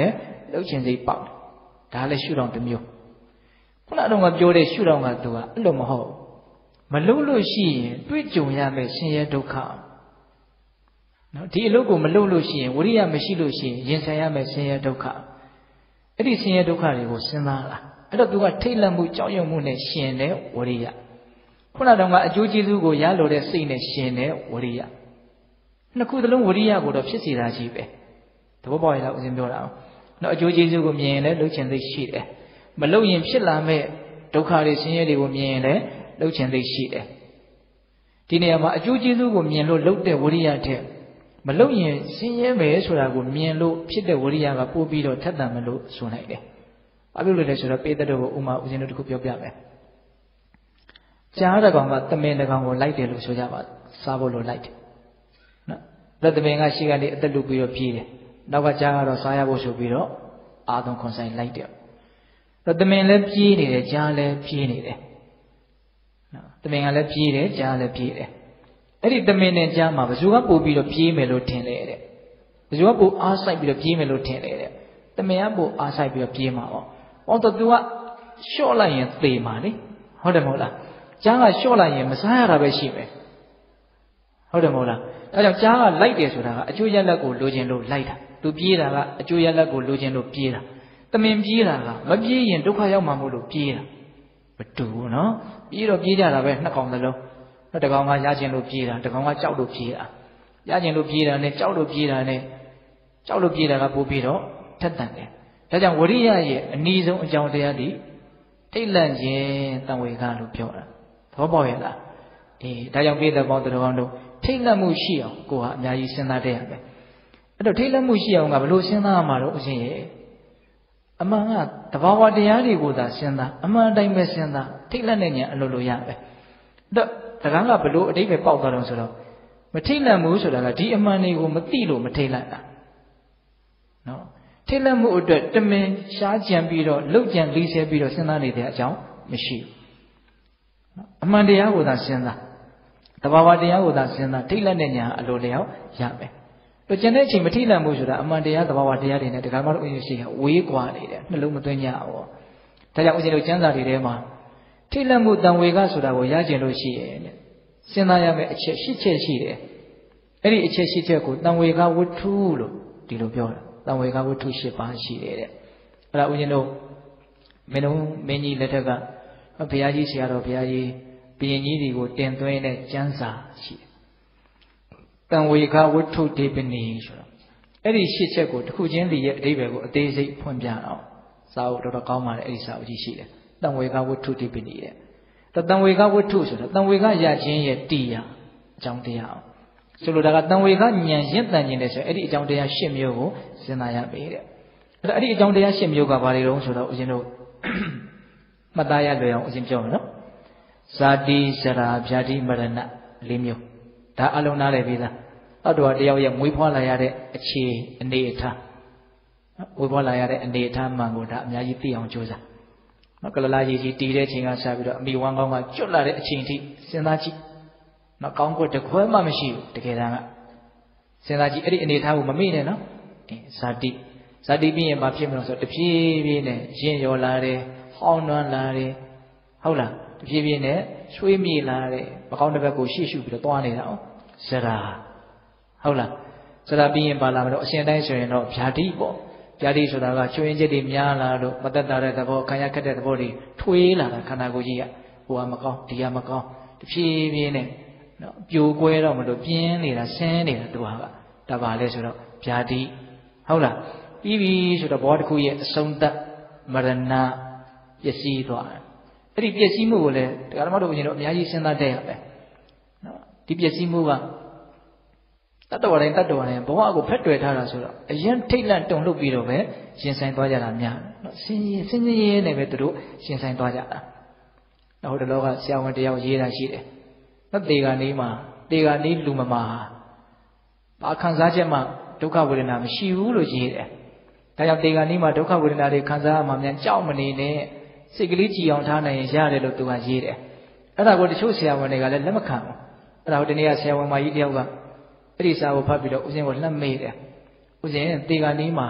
လှုပ်ချင်စိတ်ပေါက်ဒါလည်းရှုထောင့်တစ်မျိုးခုနကတော့ပြောတဲ့ရှုထောင့်ကသူကအဲ့လိုမဟုတ်မလှုပ်လို့ရှိရင်တွေ့ကြုံရမယ့်ဆင်းရဲဒုက္ခနော်ဒီအလုပ်ကိုမလှုပ်လို့ရှိရင်ဝိရိယမရှိလို့ရှိရင်ရင်ဆိုင်ရမယ့်ဆင်းရဲဒုက္ခအဲ့ဒီဆင်းရဲဒုက္ခတွေကိုစဉ်းစားလာအဲ့တော့သူကထိတ်လန့်မှုကြောက်ရွံ့မှုနဲ့ရှင်တဲ့ဝိရိယခုနကအကျိုးကျေးဇူးကိုရလိုတဲ့စိတ်နဲ့ရှင်တဲ့ဝိရိယနှစ်ခုသလုံးဝိရိယကိုတော့ဖြစ်စေတာကြီးပဲသဘောပေါက်ရလားဦးဇင်းပြောတာနော်အကျိုးကျေးဇူးကိုမြင်ရင်လည်းလှုပ်ချင်သိရှိတယ်မလှုပ်ရင်ဖြစ်လာမဲ့ဒုက္ခတွေဆင်းရဲတွေကိုမြင်ရင်လည်းလှုပ်ချင်သိရှိတယ်ဒီနေရာမှာအကျိုးကျေးဇူးကိုမြင်လို့လှုပ်တဲ့ဝိရိယတဲ့မလှုပ်ရင်ဆင်းရဲမယ်ဆိုတာကိုမြင်လို့ဖြစ်တဲ့ဝိရိယကပို့ပြီးတော့ထက်သန်မလို့ဆိုနိုင်တယ်ဘာဖြစ်လို့လဲဆိုတော့ပေတ္တတို့ကိုဥမာဦးဇင်းတို့တခုပြောပြမယ်ကြားတစ်ကောင်ကသမင်တစ်ကောင်ကိုလိုက်တယ်လို့ဆိုကြပါစားဖို့လို့လိုက်တယ်နော်လက်သမင်ကရှိကနေအသက်လူပြီးတော့ပြေးတယ်နောက်ကကြားကတော့စားရဖို့ဆိုပြီးတော့အာသွန်ခွန်ဆိုင်လိုက်တယ်တော့သမင်လည်းပြေးနေတယ်ကြားလည်းပြေးနေတယ်နော်သမင်ကလည်းပြေးတယ်ကြားလည်းပြေးတယ်အဲ့ဒီသမင်နဲ့ကြားမှာဘယ်သူကပို့ပြီးတော့ပြေးမယ်လို့ထင်လဲတဲ့ဘယ်သူကပို့အားဆိုင်ပြီးတော့ပြေးမယ်လို့ထင်လဲတဲ့သမင်ကပို့အားဆိုင်ပြီးတော့ပြေးမှာပေါ့ဟောတော့သူကလျှော့လိုက်ရင်သေမှာလေဟုတ်တယ်မဟုတ်လားကြားကလျှော့လိုက်ရင်မစားရတာပဲရှိမယ်ဟုတ်တယ်မဟုတ်လားဒါကြောင့်ကြားကလိုက်တယ်ဆိုတာကအကျိုးရလဒ်ကိုလိုချင်လို့လိုက်တာသူပြေးတာကအကျိုးရလဒ်ကိုလိုချင်လို့ပြေးတာသမင်ပြေးတာကမပြေးရင်ဒုက္ခရောက်မှာမို့လို့ပြေးတာမတူဘူးနော်ပြေးတော့ပြေးကြတာပဲနှစ်ကောင်သလုံးတစ်ကောင်ကရချင်လို့ပြေးတာတစ်ကောင်ကကြောက်လို့ပြေးတာရချင်လို့ပြေးတာနဲ့ကြောက်လို့ပြေးတာနဲ့ကြောက်လို့ပြေးတာကပို့ပြီးတော့ထက်သန်တယ်ဒါကြောင့်ဝရိယရဲ့အနည်းဆုံးအကြောင်းတရားဒီထိတ်လန့်ခြင်းတန်ဝေကလို့ပြောတာသဘောပေါက်ရဲ့လားဒါကြောင့်ပိဿပေါင်းတော်ကောင်းတို့ထိတ်လန့်မှုရှိအောင်ကိုဟာအများကြီးစဉ်းစားတတ်ရမယ်အဲ့တော့ထိတ်လန့်မှုရှိအောင်ကဘယ်လိုစဉ်းစားရမှာတော့ဦးဇင်းရဲ့အမှန်ကတဘာဝတရားတွေကိုသာစဉ်းစားအမှန်တိုင်းပဲစဉ်းစားထိတ်လန့်နေညာအလိုလိုရပဲအဲ့တော့တကားကဘယ်လိုအတိတ်ပဲပေါက်သွားတော့ဆိုတော့မထိတ်လန့်မှုဆိုတာကဒီအမှန်တွေကိုမသိလို့မထိတ်လန့်တာနော်ထိတ်လန့်မှုအတွက်တမင်ရှားကြံပြီးတော့လှုပ်ကြံလီးဆဲပြီးတော့စဉ်းစားနေတဲ့အကြောင်းမရှိဘူးအမှန်တရားကိုသာစဉ်းစားတဘာဝတရားကိုသာစဉ်းစားထိတ်လန့်တဲ့ညာအလိုလျောက်ရမယ်တော့ကျန်တဲ့အချိန်မထိတ်လန့်မှုဆိုတာအမှန်တရားတဘာဝတရားတွေနဲ့တက္ကမတို့အရင်ရှိကဝေးကွာနေတယ်နှလုံးမသွင်းကြဘူးဒါကြောင့်ဦးဇင်းတို့ကျမ်းစာတွေထဲမှာထိတ်လန့်မှုတန်ဝေကဆိုတာကိုရကျင်လို့ရှိရင်စဉ်းစားရမယ့်အချက်၈ချက်ရှိတယ်အဲ့ဒီအချက်၈ချက်ကိုတန်ဝေကဝတ္ထုလို့ဒီလိုပြောတာတန်ဝေကဝတ္ထု၈ပါးရှိတယ်တဲ့အဲ့ဒါဦးဇင်းတို့မင်းတို့မင်းကြီးလက်ထက်ကဘုရားကြီးဆရာတော်ဘုရားကြီးဘုရင်ကြီးတွေကိုတင်သွင်းတဲ့ကျမ်းစာရှိတယ်တန်ဝေကဝတ္ထုဒေပနီဆိုတော့အဲ့ဒီ၈ချက်ကိုတစ်ခုချင်းစီရဲ့အဓိပ္ပာယ်ကိုအသေးစိတ်ဖွင့်ပြအောင်စာအုပ်တော်တော်ကောင်းပါတယ်အဲ့ဒီစာအုပ်ကြီးရှိတယ်တန်ဝေကဝတ္ထုဒေပနီတဲ့တန်ဝေကဝတ္ထုဆိုတော့တန်ဝေကရခြင်းရဲ့တရားအကြောင်းတရားအောင်ဆိုလိုတာကတန်ဝေကဉာဏ်ရင့်တန်ခြင်းတဲ့ဆိုအဲ့ဒီအကြောင်းတရား၈မျိုးကိုစဉ်းစားရပြီတဲ့အဲ့ဒီအကြောင်းတရား၈မျိုးကဘာတွေတုံးဆိုတော့ဦးဇင်းတို့မှတ်သားရလွယ်အောင်ဦးဇင်းပြောမယ်နော်ဇာတိစရာဗျာတိမရဏ၄မျိုးဒါအလုံးနားလည်ပြီလားတော့တယောက်ရဲ့မွေးဖွားလာရတဲ့အခြေအနေအထားမွေးဖွားလာရတဲ့အနေအထားမှန်ကိုဒါအများကြီးသိအောင်ကြိုးစားနော်ကလလာကြီးကြီးတည်တဲ့အချိန်ကစပြီးတော့အမိဝမ်းကောင်းကကျွတ်လာတဲ့အချိန်ထိစဉ်းစားကြည့်နော်ကောင်းကွက်တစ်ခွဲမှမရှိဘူးတကယ်တမ်းကစဉ်းစားကြည့်အဲ့ဒီအနေအထားကိုမမေ့နဲ့နော်ဇာတိပြီးရင်ဘာဖြစ်မလို့ဆိုတော့တဖြည်းဖြည်းနဲ့ရင်ရောလာတယ်ဟောင်းနှွမ်းလာတယ်ဟုတ်လားတဖြည်းဖြည်းနဲ့ရွှေ့မြေ့လာတယ်မကောင်းတဲ့ဘက်ကိုရှေ့ရှုပြီးတော့သွားနေတာအောင်ဇရာဟုတ်လားဇရာပြီးရင်ပါလာမလို့အရှင်တိုင်းဆိုရင်တော့ဗျာတိပေါ့ဗျာတိဆိုတာကချွင်းချက်တွေများလာလို့မသက်သာတဲ့သဘောခံရခက်တဲ့သဘောတွေထွေးလာတာခန္ဓာကိုယ်ကြီးကဟိုကမကောင်းဒီကမကောင်းတဖြည်းဖြည်းနဲ့နော်ပြိုကွဲတော့မလို့ပြင်းနေတာဆင်းနေတာသူကဒါပါလဲဆိုတော့ဗျာတိဟုတ်လားပြီးပြီဆိုတော့ဘောတစ်ခုရဲ့အဆုံးသတ်မရဏပျက်စီးသွားတယ်အဲ့ဒီပျက်စီးမှုကိုလည်းတရားဓမ္မတို့ဘုရင်တို့အများကြီးစဉ်းစားတတ်ရမယ်နော်ဒီပျက်စီးမှုကတတ္တဝါတိုင်းဘဝကိုဖက်တွယ်ထားတာဆိုတော့အရင်ထိတ်လန့်တုန်လှုပ်ပြီးတော့ပဲရှင်ဆိုင်သွားကြတာများနော်စင်ကြီးနဲ့ပဲသူတို့ရှင်ဆိုင်သွားကြတာဟိုတလောကဆရာဝန်တယောက်ရေးတာရှိတယ်နော်တေဂာနီးမှာတေဂာနီးလူမမာဘာခံစားချက်မှဒုက္ခဝေဒနာမရှိဘူးလို့ရေးတယ်ဒါကြောင့်တေဂာနီးမှာဒုက္ခဝေဒနာတွေခံစားရမှမြန်ကြောက်မနေနဲ့စိတ်ကလေးကြည်အောင်ထားနိုင်ရင်ရတယ်လို့သူကရေးတယ်အဲ့ဒါကိုတချို့ဆရာဝန်တွေကလည်းလက်မခံဘူးအဲ့ဒါကိုဒီနေ့ကဆရာဝန်မကြီးတယောက်ကအဲ့ဒီစာကိုဖတ်ပြီးတော့ဦးဇင်းကိုလှမ်းမေးတယ်ဦးဇင်းတေဂာနီးမှာ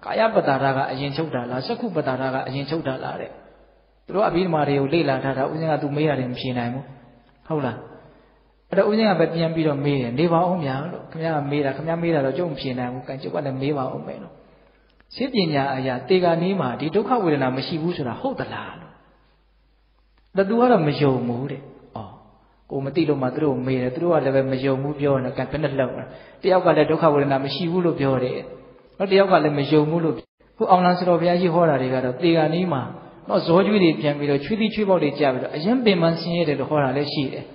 ကာယပတ္တာရကအရင်ချုပ်တာလားစက္ခုပတ္တာရကအရင်ချုပ်တာလားတဲ့သူတို့အဘိဓမ္မာတွေကိုလေ့လာထားတာဦးဇင်းကသူမေးရတယ်မဖြေနိုင်ဘူးဟုတ်လားအဲ့တော့ဦးဇင်းကပဲပြန်ပြီးတော့မေးတယ်နေပါအောင်များလို့ခင်ဗျားကမေးတာခင်ဗျားမေးတာတော့ကျုပ်မဖြေနိုင်ဘူးကံကျုပ်ကလည်းမေးပါအောင်မယ်လို့စိတ်ပညာအရာတေဂာနီးမှာဒီဒုက္ခဝေဒနာမရှိဘူးဆိုတာဟုတ်သလားလို့ဒါသူကတော့မယုံဘူးတဲ့ကိုမသိလို့မှသူတို့မေးတယ်သူတို့ကလည်းပဲမယုံဘူးပြောတယ်ကဲဘယ်နဲ့လောက်တယောက်ကလည်းဒုက္ခဝေဒနာမရှိဘူးလို့ပြောတယ်နောက်တယောက်ကလည်းမယုံဘူးလို့ခုအောင်လန်းစတော်ဘုရားကြီးဟောတာတွေကတော့တေဂာနီးမှာတော့ဇောကျွေးတွေပြန်ပြီးတော့ချွေးသီးချွေးပေါက်တွေကြာပြီးတော့အရင်ပင်ပန်းဆင်းရဲတယ်လို့ဟောတာလည်းရှိတယ်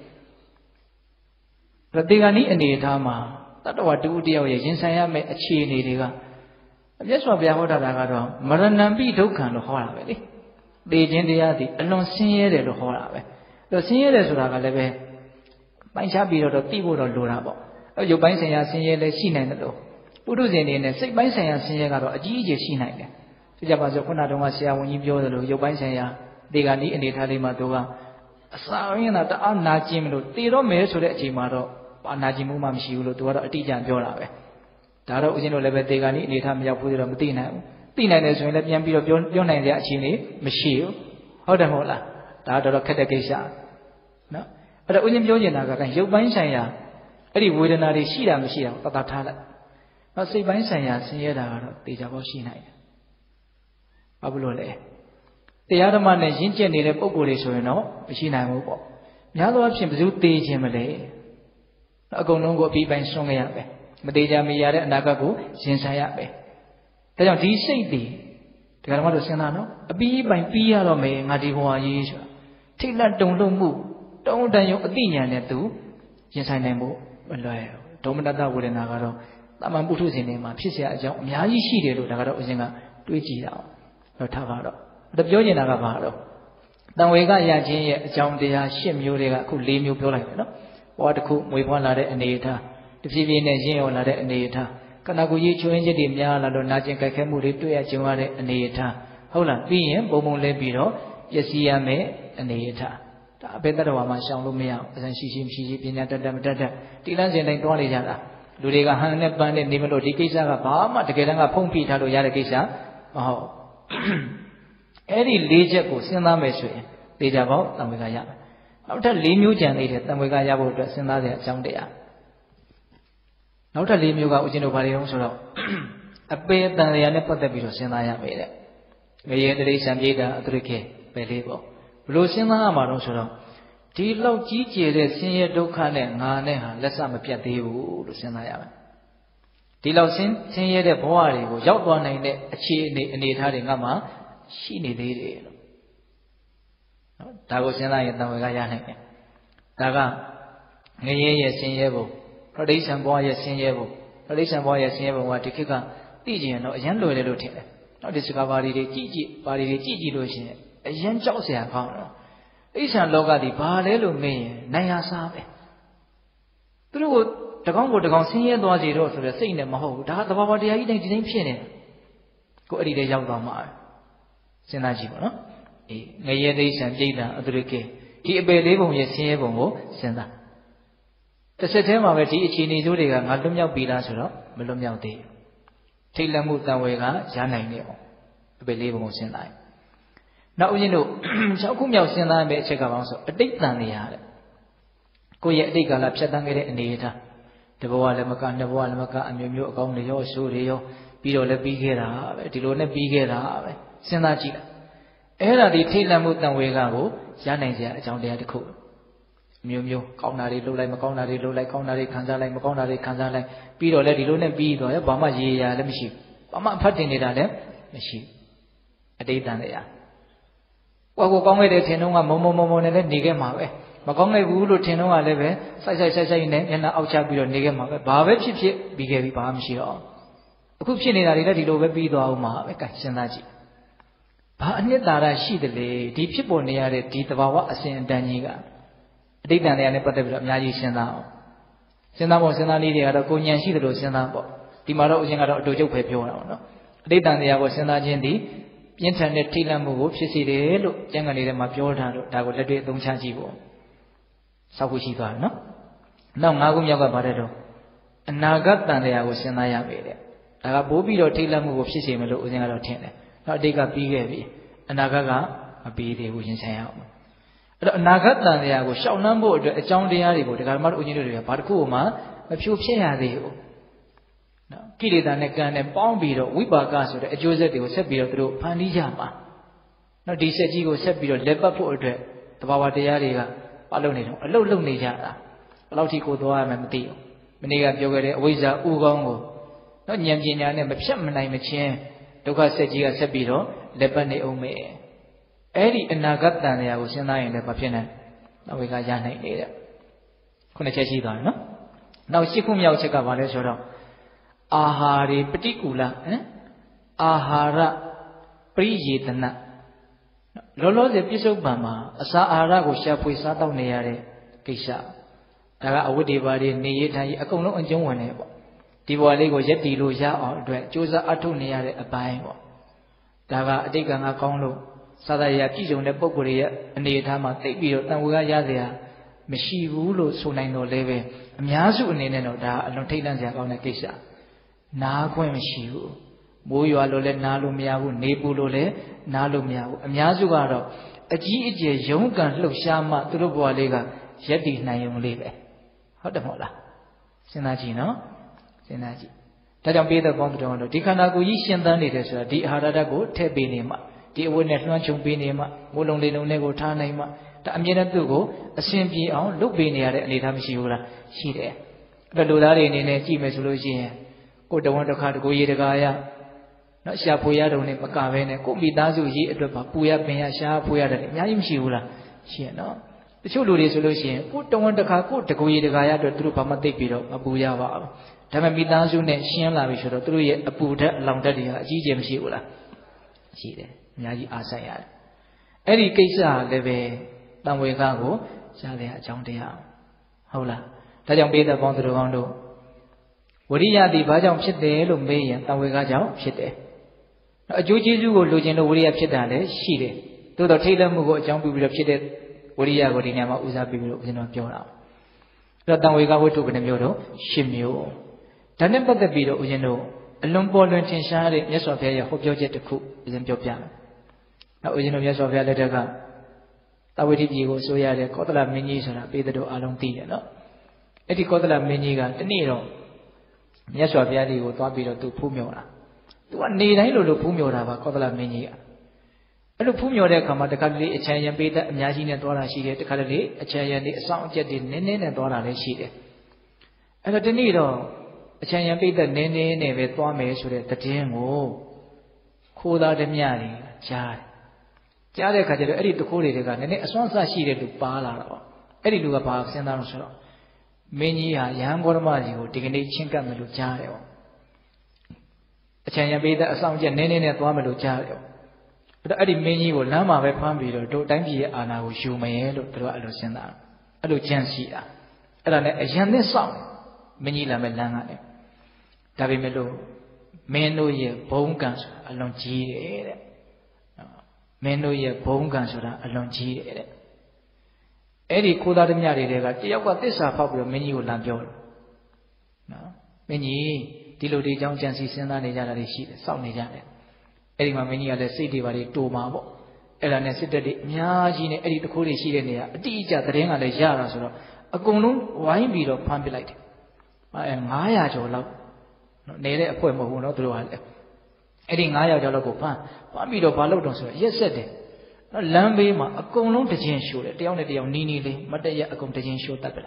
တေဂာနီးအနေအထားမှာတတ္တဝတူတယောက်ရဲ့ရင်ဆိုင်ရမယ့်အခြေအနေတွေကအမြတ်စွာဘုရားဟောတာကတော့မရဏံပိဒုက္ခံလို့ဟောတာပဲလေသေခြင်းတရားသည်အလွန်ဆင်းရဲတယ်လို့ဟောတာပဲအဲ့ဆင်းရဲတယ်ဆိုတာကလည်းပဲပိုင်းခြားပြီးတော့သိဖို့တော့လိုတာပေါ့အဲ့ရုပ်ပိုင်းဆိုင်ရာဆင်းရဲလည်းရှိနိုင်တယ်လို့ပုထုဇဉ်တွေနဲ့စိတ်ပိုင်းဆိုင်ရာဆင်းရဲကတော့အကြီးအကျယ်ရှိနိုင်တယ်ဆိုကြပါစို့ခုနတုန်းကဆရာဝန်ကြီးပြောသလိုရုပ်ပိုင်းဆိုင်ရာဒီကနေ့အနေထားလေးမှာသူကအစာရင်းတာတအားနာကျင်မလို့တည်တော့မယ်ဆိုတဲ့အချိန်မှာတော့ဘာနာကျင်မှုမှမရှိဘူးလို့သူကတော့အတိအကျပြောတာပဲဒါတော့ဦးဇင်းတို့လည်းပဲဒီကနေ့အနေထားမရောက်ဘူးဆိုတော့မသိနိုင်ဘူးသိနိုင်တယ်ဆိုရင်လည်းပြန်ပြီးတော့ပြောနိုင်တဲ့အချိန်လေးမရှိဘူးဟုတ်တယ်မဟုတ်လားဒါတော့ခက်တဲ့ကိစ္စနော်အဲ့တော့ဦးဇင်းပြောချင်တာကရုပ်ပိုင်းဆိုင်ရာအဲ့ဒီဝေဒနာတွေရှိတာမရှိတာကိုတတ်ထားလိုက်နော်စိတ်ပိုင်းဆိုင်ရာဆင်းရဲတာကတော့တေချာပေါက်ရှိနိုင်တယ်ဘာဖြစ်လို့လဲတရားဓမ္မနဲ့ရင့်ကျက်နေတဲ့ပုံကိုယ်တွေဆိုရင်တော့မရှိနိုင်ဘူးပေါ့များသောအားဖြင့်ဘယ်သူတေခြင်းမလဲအကုန်လုံးကိုအပြီးပိုင်းဆွန့်ခဲ့ရပဲမတေချာမရတဲ့အနာဂတ်ကိုရင်ဆိုင်ရပဲဒါကြောင့်ဒီစိတ်တွေတရားဓမ္မတို့စဉ်းစားနော်အပြီးပိုင်းပြီးရတော့မယ်ငါဒီဘဝကြီးဆိုတာထိတ်လန့်တုန်လှုပ်မှုတုံးတန်ရုံအတိညာနဲ့သူရင်ဆိုင်နိုင်ဖို့မလွယ်ဘူးဒုမနတဝေဒနာကတော့တာမန်ပုထုဇဉ်တွေမှာဖြစ်เสียအကြောင်းအများကြီးရှိတယ်လို့ဒါကတော့ဦးဇင်းကတွေးကြည့်တာတော့ထားပါတော့ဒါပြောချင်တာကဘာတော့တန်ဝေကရခြင်းရဲ့အကြောင်းတရား၈မျိုးတွေကအခု၄မျိုးပြောလိုက်တယ်နော်ဘဝတစ်ခုမွေးဖွားလာတဲ့အနေအထားတဖြည်းဖြည်းနဲ့ရင့်ရော်လာတဲ့အနေအထားခန္ဓာကိုယ်ကြီးချွင်းချက်တွေများလာလို့နာကျင်ကြိုက်ခဲမှုတွေတွေ့ရကြုံရတဲ့အနေအထားဟုတ်လားပြီးရင်ပုံလဲပြီးတော့ပျက်စီးရမယ့်အနေအထားဒါအဘယ်တတော်မှာရှောင်လို့မရအောင်အစရှိရှိမရှိရှိပညာတတ်မတတ်တိလန်းစင်တိုင်းတွားနေကြတာလူတွေကဟန်နဲ့ပန်းနဲ့နေမလို့ဒီကိစ္စကဘာမှတကယ်တမ်းကဖုံးဖိထားလို့ရတဲ့ကိစ္စမဟုတ်အဲ့ဒီ၄ချက်ကိုစဉ်းစားမယ်ဆိုရင်သေချာပေါက်တံဝေကရမယ်နောက်ထပ်၄မျိုးကြံသေးတယ်တံဝေကရဖို့အတွက်စဉ်းစားတဲ့အကြောင်းတရားနောက်ထပ်၄မျိုးကဦးဇင်းတို့ဘာတွေတုံးဆိုတော့အပေတန်ရာနဲ့ပတ်သက်ပြီးတော့စဉ်းစားရမယ်တဲ့ငရေတရိစ္ဆာန်ပြေတာအတုခေပဲလေးပေါ့ဘလို့စဉ်းစားရမှာတော့ဆိုတော့ဒီလောက်ကြီးကျယ်တဲ့ဆင်းရဲဒုက္ခနဲ့ငါနဲ့ဟာလက်စမပြတ်သေးဘူးလို့စဉ်းစားရမယ်ဒီလောက်ဆင်းရဲတဲ့ဘဝတွေကိုရောက်သွားနိုင်တဲ့အခြေအနေအထားတွေငါမှရှိနေသေးတယ်လို့နော်ဒါကိုစဉ်းစားရင်တံဝေကရနိုင်တယ်ဒါကငရေရဲ့ဆင်းရဲပုံပဋိစ္စံဘဝရဲ့ဆင်းရဲပုံပဋိစ္စံဘဝရဲ့ဆင်းရဲပုံကဒီခေတ်ကသိကျင်တော့အရန်လွယ်တယ်လို့ထင်တယ်နောက်ဒီစကားပါဠိတွေကြည့်ပါဠိတွေကြည့်လို့ရှိရင်အရန်ကြောက်စရာကောင်းတယ်အိဋ္ဌံလောကဒီဘာလဲလို့မေးရင်နိုင်ရစားပဲသူတို့ကိုတကောင်းကိုတကောင်းဆင်းရဲသွားစေတော့ဆိုတဲ့စိတ်နဲ့မဟုတ်ဘူးဒါသဘာဝတရားကြီးတိုင်းဒီတိုင်းဖြစ်နေတယ်ကိုအဲ့ဒီတည်းရောက်သွားမှာစဉ်းစားကြည့်ပါနော်အေးငရေသိဆံပြိတ္တာအတုရကေဒီအပေလေးပုံရဲ့ဆင်းရဲပုံကိုစဉ်းစားတစ်ဆက်တည်းမှာပဲဒီအခြေအနေစိုးတွေကငါလွတ်မြောက်ပြီလားဆိုတော့မလွတ်မြောက်သေးဘူးထိတ်လန့်မှုတန်ဝေကရနိုင်တယ်ပေါ့အပေလေးပုံကိုစဉ်းစားနောက်ဦးဇင်းတို့6ခုမြောက်စဉ်းစားမယ့်အချက်ကဘာလို့ဆိုအတိတ်တန်နေရတဲ့ကိုယ့်ရဲ့အတိတ်ကာလဖြတ်တန်းခဲ့တဲ့အနေအထားတဘဝလည်းမကနှစ်ဘဝလည်းမကအမျိုးမျိုးအကောင်းတွေရောဆိုးတွေရောပြီးတော့လည်းပြီးခဲ့တာပဲဒီလိုနဲ့ပြီးခဲ့တာပဲစဉ်းစားကြည့်လိုက်အဲ့ဒါဒီထိတ်လန့်မှုတန်ဝေကကိုရနိုင်စရာအကြောင်းတရားတစ်ခုမျိုးမျိုးကောင်းတာတွေလုပ်လိုက်မကောင်းတာတွေလုပ်လိုက်ကောင်းတာတွေခံစားလိုက်မကောင်းတာတွေခံစားလိုက်ပြီးတော့လည်းဒီလိုနဲ့ပြီးတော့ဘာမှရေရာလည်းမရှိဘူးဘာမှအဖတ်တင်နေတာလည်းမရှိဘူးအတိတ်တန်တရားကိုကောင်းခဲ့တဲ့ထင်တော့ကမုံနဲ့လည်းနေခဲ့မှာပဲမကောင်းခဲ့ဘူးလို့ထင်တော့ကလည်းပဲစိုက်နဲ့မျက်နှာအောက်ချပြီးတော့နေခဲ့မှာပဲဘာပဲဖြစ်ပြီးခဲ့ပြီဘာမှမရှိတော့အခုဖြစ်နေတာတွေလည်းဒီလိုပဲပြီးသွားအောင်မှာပဲကဲစဉ်းစားကြည့်ဘာအနှစ်သာရရှိတယ်လေဒီဖြစ်ပေါ်နေရတဲ့ဒီသဘာဝအစဉ်အတန်ကြီးကအတိတ်တန်တရားနဲ့ပတ်သက်ပြီးတော့အများကြီးစဉ်းစားအောင်စဉ်းစားနည်းတွေကတော့ကိုဉာဏ်ရှိတယ်လို့စဉ်းစားပေါ့ဒီမှာတော့အရင်ကတော့အတူတူပဲပြောတာပေါ့နော်အတိတ်တန်တရားကိုစဉ်းစားခြင်းဒီပြင်းထန်တဲ့ထိတ်လန့်မှုကိုဖြစ်စေတယ်လို့ကျမ်းဂန်လေးထဲမှာပြောထားလို့ဒါကိုလက်တွေ့အသုံးချကြည့်ဖို့စောက်ခုရှိသွားတယ်နော်နောက်၅ခုမြောက်ကဘာတဲ့တော့အနာဂတ်တန်တရားကိုစဉ်းစားရမယ်တဲ့အဒါကဘိုးပြီးတော့ထိတ်လန့်မှုကိုဖြစ်စေမလို့ဦးဇင်းကတော့ထင်တယ်နောက်အတိတ်ကပြီးခဲ့ပြီအနာဂတ်ကမပြီးသေးဘူးရင်ဆိုင်ရအောင်အဲ့တော့အနာဂတ်တန်တရားကိုရှောင်နှံဖို့အတွက်အကြောင်းတရားတွေကိုဒကာမတို့ဦးဇင်းတို့တွေကဘာတစ်ခုမှမဖြိုဖြစ်ရသေးဘူးနော်ကိလေသာနဲ့ကံနဲ့ပေါင်းပြီးတော့ဝိပါကဆိုတဲ့အကျိုးဆက်တွေကိုဆက်ပြီးတော့သူတို့ဖန်တီးကြမှာနော်ဒီဆက်ကြီးကိုဆက်ပြီးတော့လက်ပတ်ဖို့အတွက်တဘာဝတရားတွေကပါလုပ်နေတော့အလုတ်လုံနေကြတာဘယ်လောက်ထိကိုသွားရမှမသိဘူးမနေ့ကပြောခဲ့တဲ့အဝိဇ္ဇာဥကောင်းကိုနော်ဉာဏ်ပညာနဲ့မဖြတ်မနိုင်မချင်းဒုက္ခဆက်ကြီးကဆက်ပြီးတော့လက်ပတ်နေအောင်မယ်အဲ့ဒီအနာဂတ်တန်တရားကိုစဉ်းစားရင်လည်းမဖြစ်နိုင်နောက်ဝေကရနိုင်နေတဲ့ခုနှစ်ချက်ရှိသွားတယ်နော်နောက်ရှစ်ခုမြောက်ချက်ကဘာလဲဆိုတော့အာဟာရေပฏิကူလအာဟာရပရိယေတနာလောလောဆယ်ပြစ္ဆုတ်ပံမှာအစာအာဟာရကိုရှာဖွေစားတောက်နေရတဲ့ကိစ္စဒါကအဝိတ္တိပါတွေနေရထိုင်အကုန်လုံးအကျုံးဝင်နေပေါ့ဒီဘဝလေးကိုရက်တည်လို့ရအောင်အတွက်ကြိုးစားအထုတ်နေရတဲ့အပိုင်းပေါ့ဒါကအတိတ်ကံကကောင်းလို့သာသနာပြည့်စုံတဲ့ပုဂ္ဂိုလ်ရဲ့အနေအထားမှာသိပြီးတော့တန်ဝေကရစရာမရှိဘူးလို့ဆိုနိုင်တော့လည်းပဲအများစုအနေနဲ့တော့ဒါအလွန်ထိတ်လန့်စရာကောင်းတဲ့ကိစ္စနားခွင့်မရှိဘူးမိုးရွာလို့လည်းနားလို့မရဘူးနေပူလို့လည်းနားလို့မရဘူးအများစုကတော့အကြီးအကျယ်ရုန်းကန်လှုပ်ရှားမှသူတို့ဘဝလေးကရက်တည်နိုင်ုံလေးပဲဟုတ်တယ်မဟုတ်လားစဉ်းစားကြည့်နော်စဉ်းစားကြည့်ဒါကြောင့်ပေးတဲ့ပေါင်းတော်ကတော့ဒီခန္ဓာကိုယ်ကြီးရှင်သန်နေတယ်ဆိုတာဒီအာဟာရဓာတ်ကိုထည့်ပေးနေမှဒီအဝတ်နဲ့လွှမ်းခြုံပေးနေမှမိုးလုံးလေးလုံးနဲ့ကိုထားနိုင်မှဒါအမြဲတမ်းသူ့ကိုအစဉ်ပြေအောင်လုပ်ပေးနေရတဲ့အနေအထားမရှိဘူးလားရှိတယ်အဲ့တော့လူသားတွေအနေနဲ့ကြည့်မယ်ဆိုလို့ရှိရင်ကိုတဝန်းတစ်ခါတကူရေတကာရနော်ရှာဖွေရတုံနဲ့မကပဲနဲ့ကိုမိသားစုရေးအတွက်ပါပူရပင်ရရှာဖွေရတယ်အများကြီးမရှိဘူးလားရှိရနော်တချို့လူတွေဆိုလို့ရှိရင်ကိုတဝန်းတစ်ခါကိုတကူရေတကာရအတွက်သူတို့ဘာမှသိပြီးတော့မပူရပါဘူးဒါပေမဲ့မိသားစုနဲ့ရှင်းလာပြီဆိုတော့သူတို့ရဲ့အပူဓာတ်အလောင်ဓာတ်တွေကအကြီးကျယ်မရှိဘူးလားရှိတယ်အများကြီးအားဆိုင်ရတယ်အဲ့ဒီကိစ္စလည်းပဲတန်ဝေကကိုရှားတဲ့အကြောင်းတရားဟုတ်လားဒါကြောင့်ပေးတဲ့ပေါင်းသူတော်ကောင်းတို့ဝရိယသည်ဘာကြောင့်ဖြစ်တယ်လို့မေးရင်တန်ဝေကကြောင့်ဖြစ်တယ်အကျိုးကျေးဇူးကိုလိုချင်လို့ဝရိယဖြစ်တာလည်းရှိတယ်သို့တော့ထိတ်လန့်မှုကိုအကြောင်းပြုပြီးတော့ဖြစ်တဲ့ဝရိယကိုဒီနေရာမှာဦးစားပေးပြီးတော့ဦးဇင်းတော်ပြောတာအဲ့တော့တန်ဝေကဝတ္ထုဘယ်နှမျိုးတော့10မျိုးဒါနဲ့ပတ်သက်ပြီးတော့ဦးဇင်းတို့အလွန်ပေါ်လွင်ထင်ရှားတဲ့မြတ်စွာဘုရားရဲ့ဟောပြောချက်တစ်ခုဦးဇင်းပြောပြမယ်နောက်ဦးဇင်းတို့မြတ်စွာဘုရားလက်ထက်ကတဝိတိပြည်ကိုဆိုရတဲ့ကောသလမင်းကြီးဆိုတာပေးတဲ့တို့အားလုံးသိတယ်နော်အဲ့ဒီကောသလမင်းကြီးကတနေ့တော့မြတ်စွာဘုရားကြီးကိုသွားပြီးတော့သူဖူးမြော်တာသူကနေတိုင်းလိုဖူးမြော်တာပါကောသလမင်းကြီးကအဲ့လိုဖူးမြော်တဲ့အခါမှာတခါတလေအချမ်းရံပေးတဲ့အများကြီးနဲ့သွားတာရှိတယ်တခါတလေအချမ်းရံတွေအဆောင်အကျက်တွေနည်းနည်းနဲ့သွားတာလည်းရှိတယ်အဲ့တော့တနေ့တော့အချမ်းရံပေးတဲ့နည်းနည်းနဲ့ပဲသွားမယ်ဆိုတဲ့သတင်းကိုခိုးသားဓမြတွေကြားတဲ့အခါကျတော့အဲ့ဒီတခိုးတွေကနည်းနည်းအစွမ်းဆရှိတဲ့လူပါလာတော့အဲ့ဒီလူကဘာစဉ်းစားလို့ဆိုတော့မင်းကြီးဟာယဟန်ဂေါရမကြီးကိုဒီကနေ့ချင်းကပ်မယ်လို့ကြားတယ်ပေါ့အချမ်းရံပေးတဲ့အဆောင်ကျက်နည်းနည်းနဲ့သွားမယ်လို့ကြားတယ်ပေါ့အဲ့ဒီမင်းကြီးကိုလမ်းမှာပဲဖမ်းပြီးတော့တို့တိုင်းပြည်ရဲ့အာဏာကိုယူမယ်လို့တို့ကအဲ့လိုစဉ်းစားအဲ့လိုကြံစီတာအဲ့ဒါနဲ့အရန်နဲ့စောင့်မင်းကြီးလာမဲ့လမ်းကလည်းဒါပေမဲ့လို့မင်းတို့ရဲ့ဘုံကံဆိုတာအလွန်ကြီးတယ်တဲ့မင်းတို့ရဲ့ဘုံကံဆိုတာအလွန်ကြီးတယ်တဲ့အဲ့ဒီခိုးသားဓမြတွေကတယောက်ကသစ္စာဖောက်ပြီးတော့မင်းကြီးကိုလမ်းပြောတယ်နော်မင်းကြီးဒီလိုဒီအကြောင်းကြံစီစဉ်းစားနေကြတာတွေရှိတယ်စောင့်နေကြတယ်အဲ့ဒီမှာမင်းကြီးကလည်းစိတ်တွေပါတွေတိုမှာပေါ့အဲ့ဒါနဲ့စစ်တပ်တွေအများကြီးနဲ့အဲ့ဒီတခိုးတွေရှိတဲ့နေရာအတိအကျသတင်းကလည်းရတာဆိုတော့အကုန်လုံးဝိုင်းပြီးတော့ဖမ်းပစ်လိုက်တယ်900ကျော်လောက်နေတဲ့အဖွဲမဟုတ်ဘူးနော်သူတို့ကလည်းအဲ့ဒီ900ကျော်လောက်ကိုဖမ်းပြီးတော့ဘာလုပ်တော့ဆိုတော့ရက်ဆက်တယ်နော်လမ်းဘေးမှာအကုန်လုံးတခြင်းရှို့တယ်တယောက်နဲ့တယောက်နီးနီးလေးမတည့်ရအကုန်တခြင်းရှို့တတ်တယ်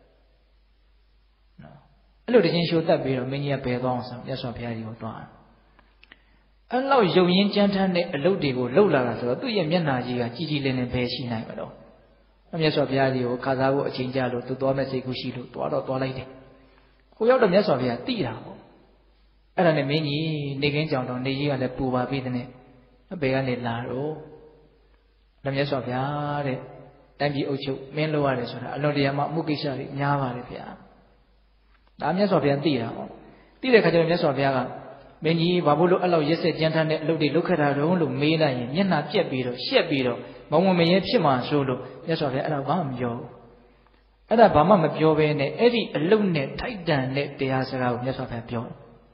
နော်အဲ့လိုတခြင်းရှို့တတ်ပြီးတော့မင်းကြီးကဘယ်သွားအောင်ဆိုမြတ်စွာဘုရားကြီးကိုသွားအဲ့လောက်ယုံရင်ကြမ်းတမ်းတဲ့အလုပ်တွေကိုလှုပ်လာတာဆိုတော့သူ့ရဲ့မျက်နှာကြီးကကြည်ကြည်လင်လင်ပဲရှိနိုင်မှာတော့မြတ်စွာဘုရားကြီးကိုခါစားဖို့အချိန်ကြလို့သူသွားမဲ့စိတ်ကူးရှိလို့သွားလိုက်တယ်ကိုရောက်တော့မြတ်စွာဘုရားသိတာပေါ့အဲ့ဒါနဲ့မင်းကြီးနေခင်းကြောင်တော့နေကြီးကလည်းပူပါပြီတဲ့ဘယ်ကနေလာတော့မြတ်စွာဘုရားတဲ့တိုင်းပြည်အုပ်ချုပ်မင်းလုပ်ရတယ်ဆိုတာအလွန်တရာမှအမှုကိစ္စတွေများပါတယ်ဗျာဒါမြတ်စွာဘုရားသိတာပေါ့သိတဲ့ခါကျတော့မြတ်စွာဘုရားကမင်းကြီးဘာလို့အဲ့လောက်ရက်ဆက်ကြမ်းတမ်းတဲ့အလုပ်တွေလုပ်ခဲ့တာတုံးလို့မေးလိုက်ရင်မျက်နှာပြက်ပြီးတော့ရှက်ပြီးတော့မဝင်မရဲဖြစ်မှဆိုလို့မြတ်စွာဘုရားအဲ့ဒါဘာမှမပြောဘူးအဲ့ဒါဘာမှမပြောဘဲနဲ့အဲ့ဒီအလုပ်နဲ့ထိုက်တန်တဲ့တရားစကားကိုမြတ်စွာဘုရားပြော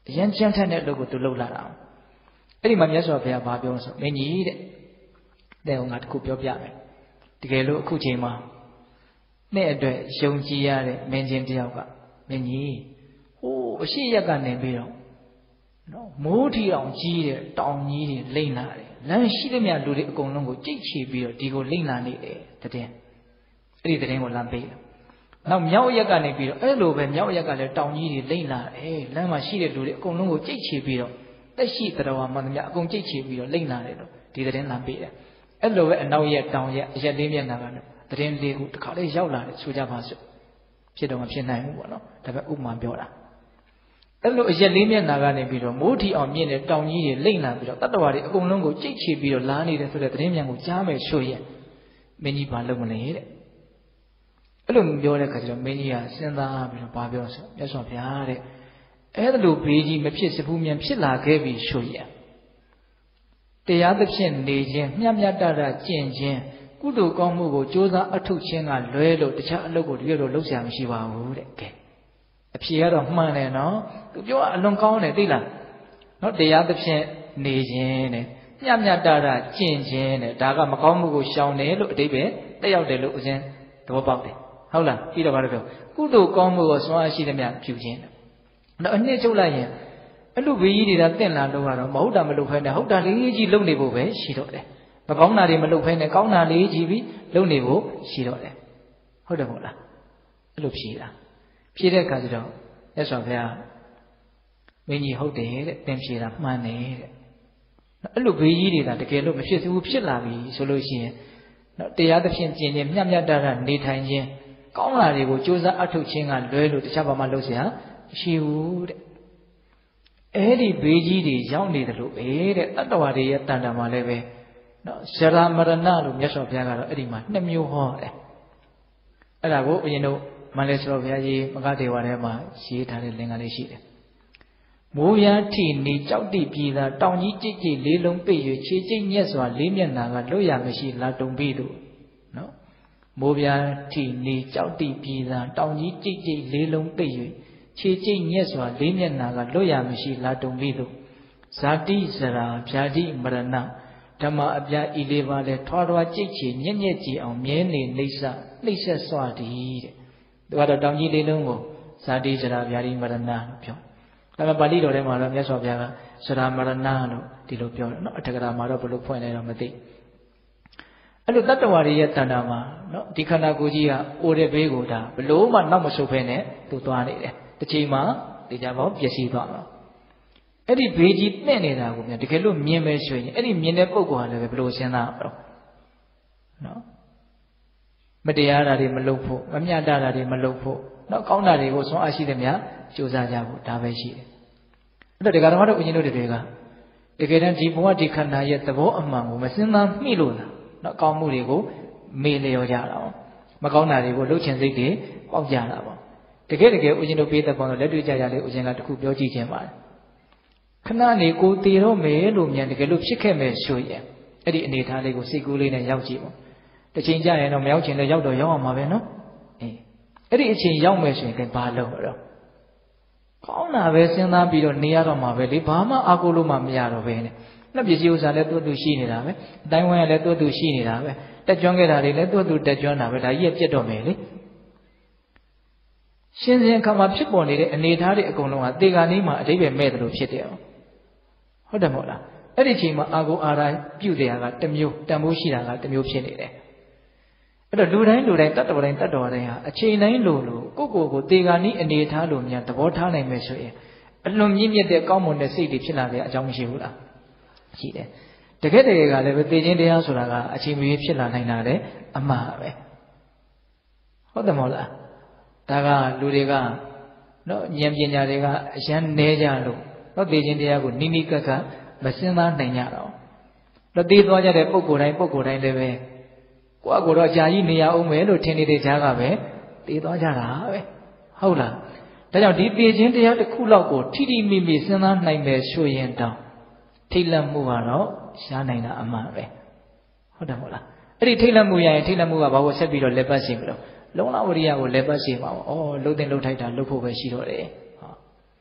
အရင်ချမ်းထက်တဲ့အလုပ်ကိုသူလုပ်လာတာအဲ့ဒီမှာမြတ်စွာဘုရားဘာပြောဆိုမင်းကြီးတဲ့ဟိုငါတခုပြောပြမယ်တကယ်လို့အခုချိန်မှာနဲ့အတွက်ယုံကြည်ရတဲ့မင်းချင်းတယောက်ကမင်းကြီးဟိုအရှိရက်ကနေပြီးတော့နော်မိုးထီအောင်ကြီးတဲ့တောင်ကြီးတွေလိမ့်လာတယ်လမ်းရှိသမျှလူတွေအကုန်လုံးကိုကြိတ်ချီပြီးတော့ဒီကိုလိမ့်လာနေတယ်တဲ့အဲ့ဒီတဲ့ကိုလမ်းပေးတယ်နောက်မြောက်ရက်ကနေပြီးတော့အဲ့လိုပဲမြောက်ရက်ကလည်းတောင်ကြီးတွေလိမ့်လာတယ်လမ်းမှာရှိတဲ့လူတွေအကုန်လုံးကိုကြိတ်ချီပြီးတော့တက်ရှိတော်မှန်သမျှအကုန်ကြိတ်ချီပြီးတော့လိမ့်လာတယ်လို့ဒီတဲ့လမ်းပေးတယ်အဲ့လိုပဲအနောက်ရက်တောင်ရက်အရက်လေးမျက်နှာကလည်းတဲ့လေးခုတစ်ခါလေးရောက်လာတယ်ဆိုကြပါစို့ဖြစ်တော့မဖြစ်နိုင်ဘူးပေါ့နော်ဒါပေမဲ့ဥပမာပြောတာအဲ့လိုအရက်လေးမျက်နှာကနေပြီးတော့မိုးထီအောင်မြင့်တဲ့တောင်ကြီးတွေလိမ့်လာပြီးတော့တတ္တဝါတွေအကုန်လုံးကိုကြိတ်ချီပြီးတော့လာနေတယ်ဆိုတဲ့သတင်းမြန်ကိုကြားမယ်ဆိုရင်မင်းကြီးဘာလုပ်မလဲတဲ့အဲ့လိုပြောတဲ့ခါကျတော့မင်းကြီးကစဉ်းစားပြီးတော့ဘာပြောဆိုမြတ်စွာဘုရားတဲ့အဲ့လိုဘေးကြီးမဖြစ်စဘူးမြန်ဖြစ်လာခဲ့ပြီဆိုရင်တရားသဖြင့်နေခြင်းမျှမျှတတကျင့်ခြင်းကုသိုလ်ကောင်းမှုကိုကြိုးစားအထုတ်ခြင်းကလွဲလို့တခြားအလုပ်ကိုတကယ်တော့လုပ်ဆရာမရှိပါဘူးတဲ့ကဲအဖြေကတော့မှန်တယ်နော်သူပြောအလွန်ကောင်းတယ်သိလားနော်တရားသဖြင့်နေခြင်းတဲ့မျှမျှတတကျင့်ခြင်းတဲ့ဒါကမကောင်းမှုကိုရှောင်တယ်လို့အတိပ္ပယ်တက်ရောက်တယ်လို့ဦးဇင်းသဘောပေါက်တယ်ဟုတ်လားပြီးတော့ဘာလို့ပြောကုသိုလ်ကောင်းမှုကိုစွမ်းအားရှိသမျှပြုခြင်းတော့အနှစ်ချုပ်လိုက်ရင်အဲ့လိုဘေးကြီးတွေကတင့်လာလို့ကတော့မဟုတ်တာမလုပ်ဖဲနဲ့ဟုတ်တာလေးကြီးလုပ်နေဖို့ပဲရှိတော့တယ်မကောင်းတာတွေမလုပ်ဖဲနဲ့ကောင်းတာလေးကြီးပြီးလုပ်နေဖို့ရှိတော့တယ်ဟုတ်တယ်မဟုတ်လားအဲ့လိုဖြေတာဖြေတဲ့အခါကျတော့မြတ်စွာဘုရားမင်းကြီးဟုတ်တယ်တဲ့သင်ဖြေတာမှန်တယ်တဲ့အဲ့လိုဘေးကြီးတွေကတကယ်လို့မဖြစ်ဘူးဖြစ်လာပြီဆိုလို့ရှိရင်နော်တရားသဖြင့်ကျင့်ခြင်းမျှမျှတတနေထိုင်ခြင်းကောင်းတာတွေကိုကြိုးစားအထုတ်ခြင်းကလွဲလို့တခြားဘာမှလုပ်เสียမရှိဘူးတဲ့အဲ့ဒီဘေးကြီးတွေရောက်နေတယ်လို့ပဲတဲ့တတ္တဝါတွေရဲ့တန်တာမှာလည်းပဲနော်ဇရာမရဏလို့မြတ်စွာဘုရားကတော့အဲ့ဒီမှာနှစ်မျိုးဟောတယ်အဲ့ဒါကိုအရင်တို့မန္တလေးစွာဘုရားကြီးမဂ္ဂဒေဝထဲမှာရေးထားတဲ့လင်္ကာလေးရှိတယ်မိုးရားထီနေကြောက်တိပြည်သာတောင်ကြီးကြိတ်ကြိတ်လေးလုံးပိတ်၍ခြေကျိတ်ညက်စွာလေးမျက်နှာကလွတ်ရမရှိလာတုံပြီးသူနော်မိုးပြားထီနေကြောက်တိပြည်သာတောင်ကြီးကြိတ်ကြိတ်လေးလုံးပိတ်၍ခြေကျိတ်ညက်စွာလေးမျက်နှာကလွတ်ရမရှိလာတုံပြီးသူဇာတိဇရာဗျာတိမရဏဓမ္မအပြာဤလေးပါးလဲထွားထွားကြိတ်ချေညက်ညက်ကြည်အောင်မြဲနေနှိမ့်ဆက်စွာသည်တဲ့သူကတော့တောင်ကြီးလေးလုံးကိုဇာတိဇရာဗျာတိမရဏလို့ပြောဒါပေမဲ့ပါဠိတော်ထဲမှာတော့မြတ်စွာဘုရားကဇရာမရဏလို့ဒီလိုပြောတယ်နော်အထက်ကရာမှာတော့ဘယ်လိုဖွင့်လဲတော့မသိအဲ့လိုတတ္တဝါတွေရဲ့တဏ္ဍာမှာနော်ဒီခန္ဓာကိုယ်ကြီးကအိုတဲ့ဘေးကိုဒါဘလို့မှနောက်မဆုတ်ဖဲနဲ့သူသွားနေတယ်တစ်ချိန်မှာဒီကြပေါ့ပျက်စီးသွားတော့အဲ့ဒီဘေးကြီးတင့်နေတာကိုမြန်တကယ်လို့မြင်မယ်ဆိုရင်အဲ့ဒီမြင်တဲ့ပုဂ္ဂိုလ်ဟာလည်းဘယ်လိုစဉ်းစားတော့နော်မတရားတာတွေမလုပ်ဖို့မမျှတတာတွေမလုပ်ဖို့နော်ကောင်းတာတွေကိုစွမ်းအားရှိသမျှကြိုးစားကြဖို့ဒါပဲရှိတယ်အဲ့တော့ဒီကဓမ္မတို့ဦးဇင်းတို့တွေကတကယ်တမ်းဒီဘဝဒီခန္ဓာရဲ့သဘောအမှန်ကိုမစဉ်းစားမိလို့လားနော်ကောင်းမှုတွေကိုမေ့လျော်ကြတာပေါ့မကောင်းတာတွေကိုလှုပ်ချင်စိတ်တွေပေါက်ကြတာပေါ့တကယ်ဦးဇင်းတို့ပေးတဲ့ပေါင်းတော့လက်တွေ့ကြကြလေးဦးဇင်းကတခုပြောကြည့်ခြင်းပါတယ်ခဏနေကိုတည်တော့မယ်လို့မြန်တကယ်လို့ဖြစ်ခဲ့မယ်ဆိုရင်အဲ့ဒီအနေထားလေးကိုစိတ်ကူးလေးနဲ့ရောက်ကြည့်ပေါ့တစ်ချိန်ကြာရင်တော့မရောက်ချင်လည်းရောက်တော့ရောက်အောင်ပါပဲနော်အဲ့ဒီအချိန်ရောက်မယ်ဆိုရင်ကဘာလုပ်တော့ကောင်းတာပဲစဉ်းစားပြီးတော့နေရတော့မှာပဲလေဘာမှအာကိုလို့မှမရတော့ပဲနဲ့နှစ်ပစ္စည်းဥစ္စာလည်းသူ့သူရှိနေတာပဲအတိုင်းဝိုင်းကလည်းသူ့သူရှိနေတာပဲတက်ကြွခဲ့တာတွေလည်းသူ့သူတက်ကြွတာပဲဒါကြီးကပြတ်တော့မယ်လေရှင်းရှင်းခါမှာဖြစ်ပေါ်နေတဲ့အနေအထားတွေအကုန်လုံးကတေဂာနီးမှာအတိပ္ပယ်မဲ့တယ်လို့ဖြစ်တယ်ဟုတ်တယ်မဟုတ်လားအဲ့ဒီချိန်မှာအာကိုအာရပြုတ်တရားကတစ်မျိုးတန်ဖိုးရှိတာကတစ်မျိုးဖြစ်နေတယ်အဲ့တော့လူတိုင်းတတ္တဝတိုင်းဟာအချိန်တိုင်းလိုကိုတေဂာနီးအနေအထားလိုများသဘောထားနိုင်မယ်ဆိုရင်အလွန်မြင့်မြတ်တဲ့ကောင်းမွန်တဲ့စိတ်တွေဖြစ်လာတဲ့အကြောင်းမရှိဘူးလားရှိတယ်တကယ်ကလည်းပဲသိခြင်းတရားဆိုတာကအချိန်မရွေးဖြစ်လာနိုင်တာလေအမှားပဲဟုတ်တယ်မဟုတ်လားဒါကလူတွေကနော်ဉာဏ်ပညာတွေကအရန်နေကြလို့နော်သိခြင်းတရားကိုနိနိကကမစဉ်းစားနိုင်ကြတော့တော့သိသွားကြတဲ့ပုဂ္ဂိုလ်တိုင်းလည်းပဲကိုယ့်အကိုတော့ကြာကြီးနေရအောင်မယ်လို့ထင်နေတဲ့ကြားကပဲသိသွားကြတာပဲဟုတ်လားဒါကြောင့်ဒီသိခြင်းတရားတစ်ခုလောက်ကိုထိထိမိမိစဉ်းစားနိုင်မယ်ဆိုရင်တောင်ထိတ်လန့်မှုကတော့ရှားနိုင်တာအမှန်ပဲဟုတ်တယ်မဟုတ်လားအဲ့ဒီထိတ်လန့်မှုရရင်ထိတ်လန့်မှုကဘာလို့ဆက်ပြီးတော့လက်ပတ်ရှိမလို့လုံလဝရိယကိုလက်ပတ်ရှိပါဘောဩလှုပ်တင်လှုပ်ထိုက်တာလှုပ်ဖို့ပဲရှိတော့တယ်ဟော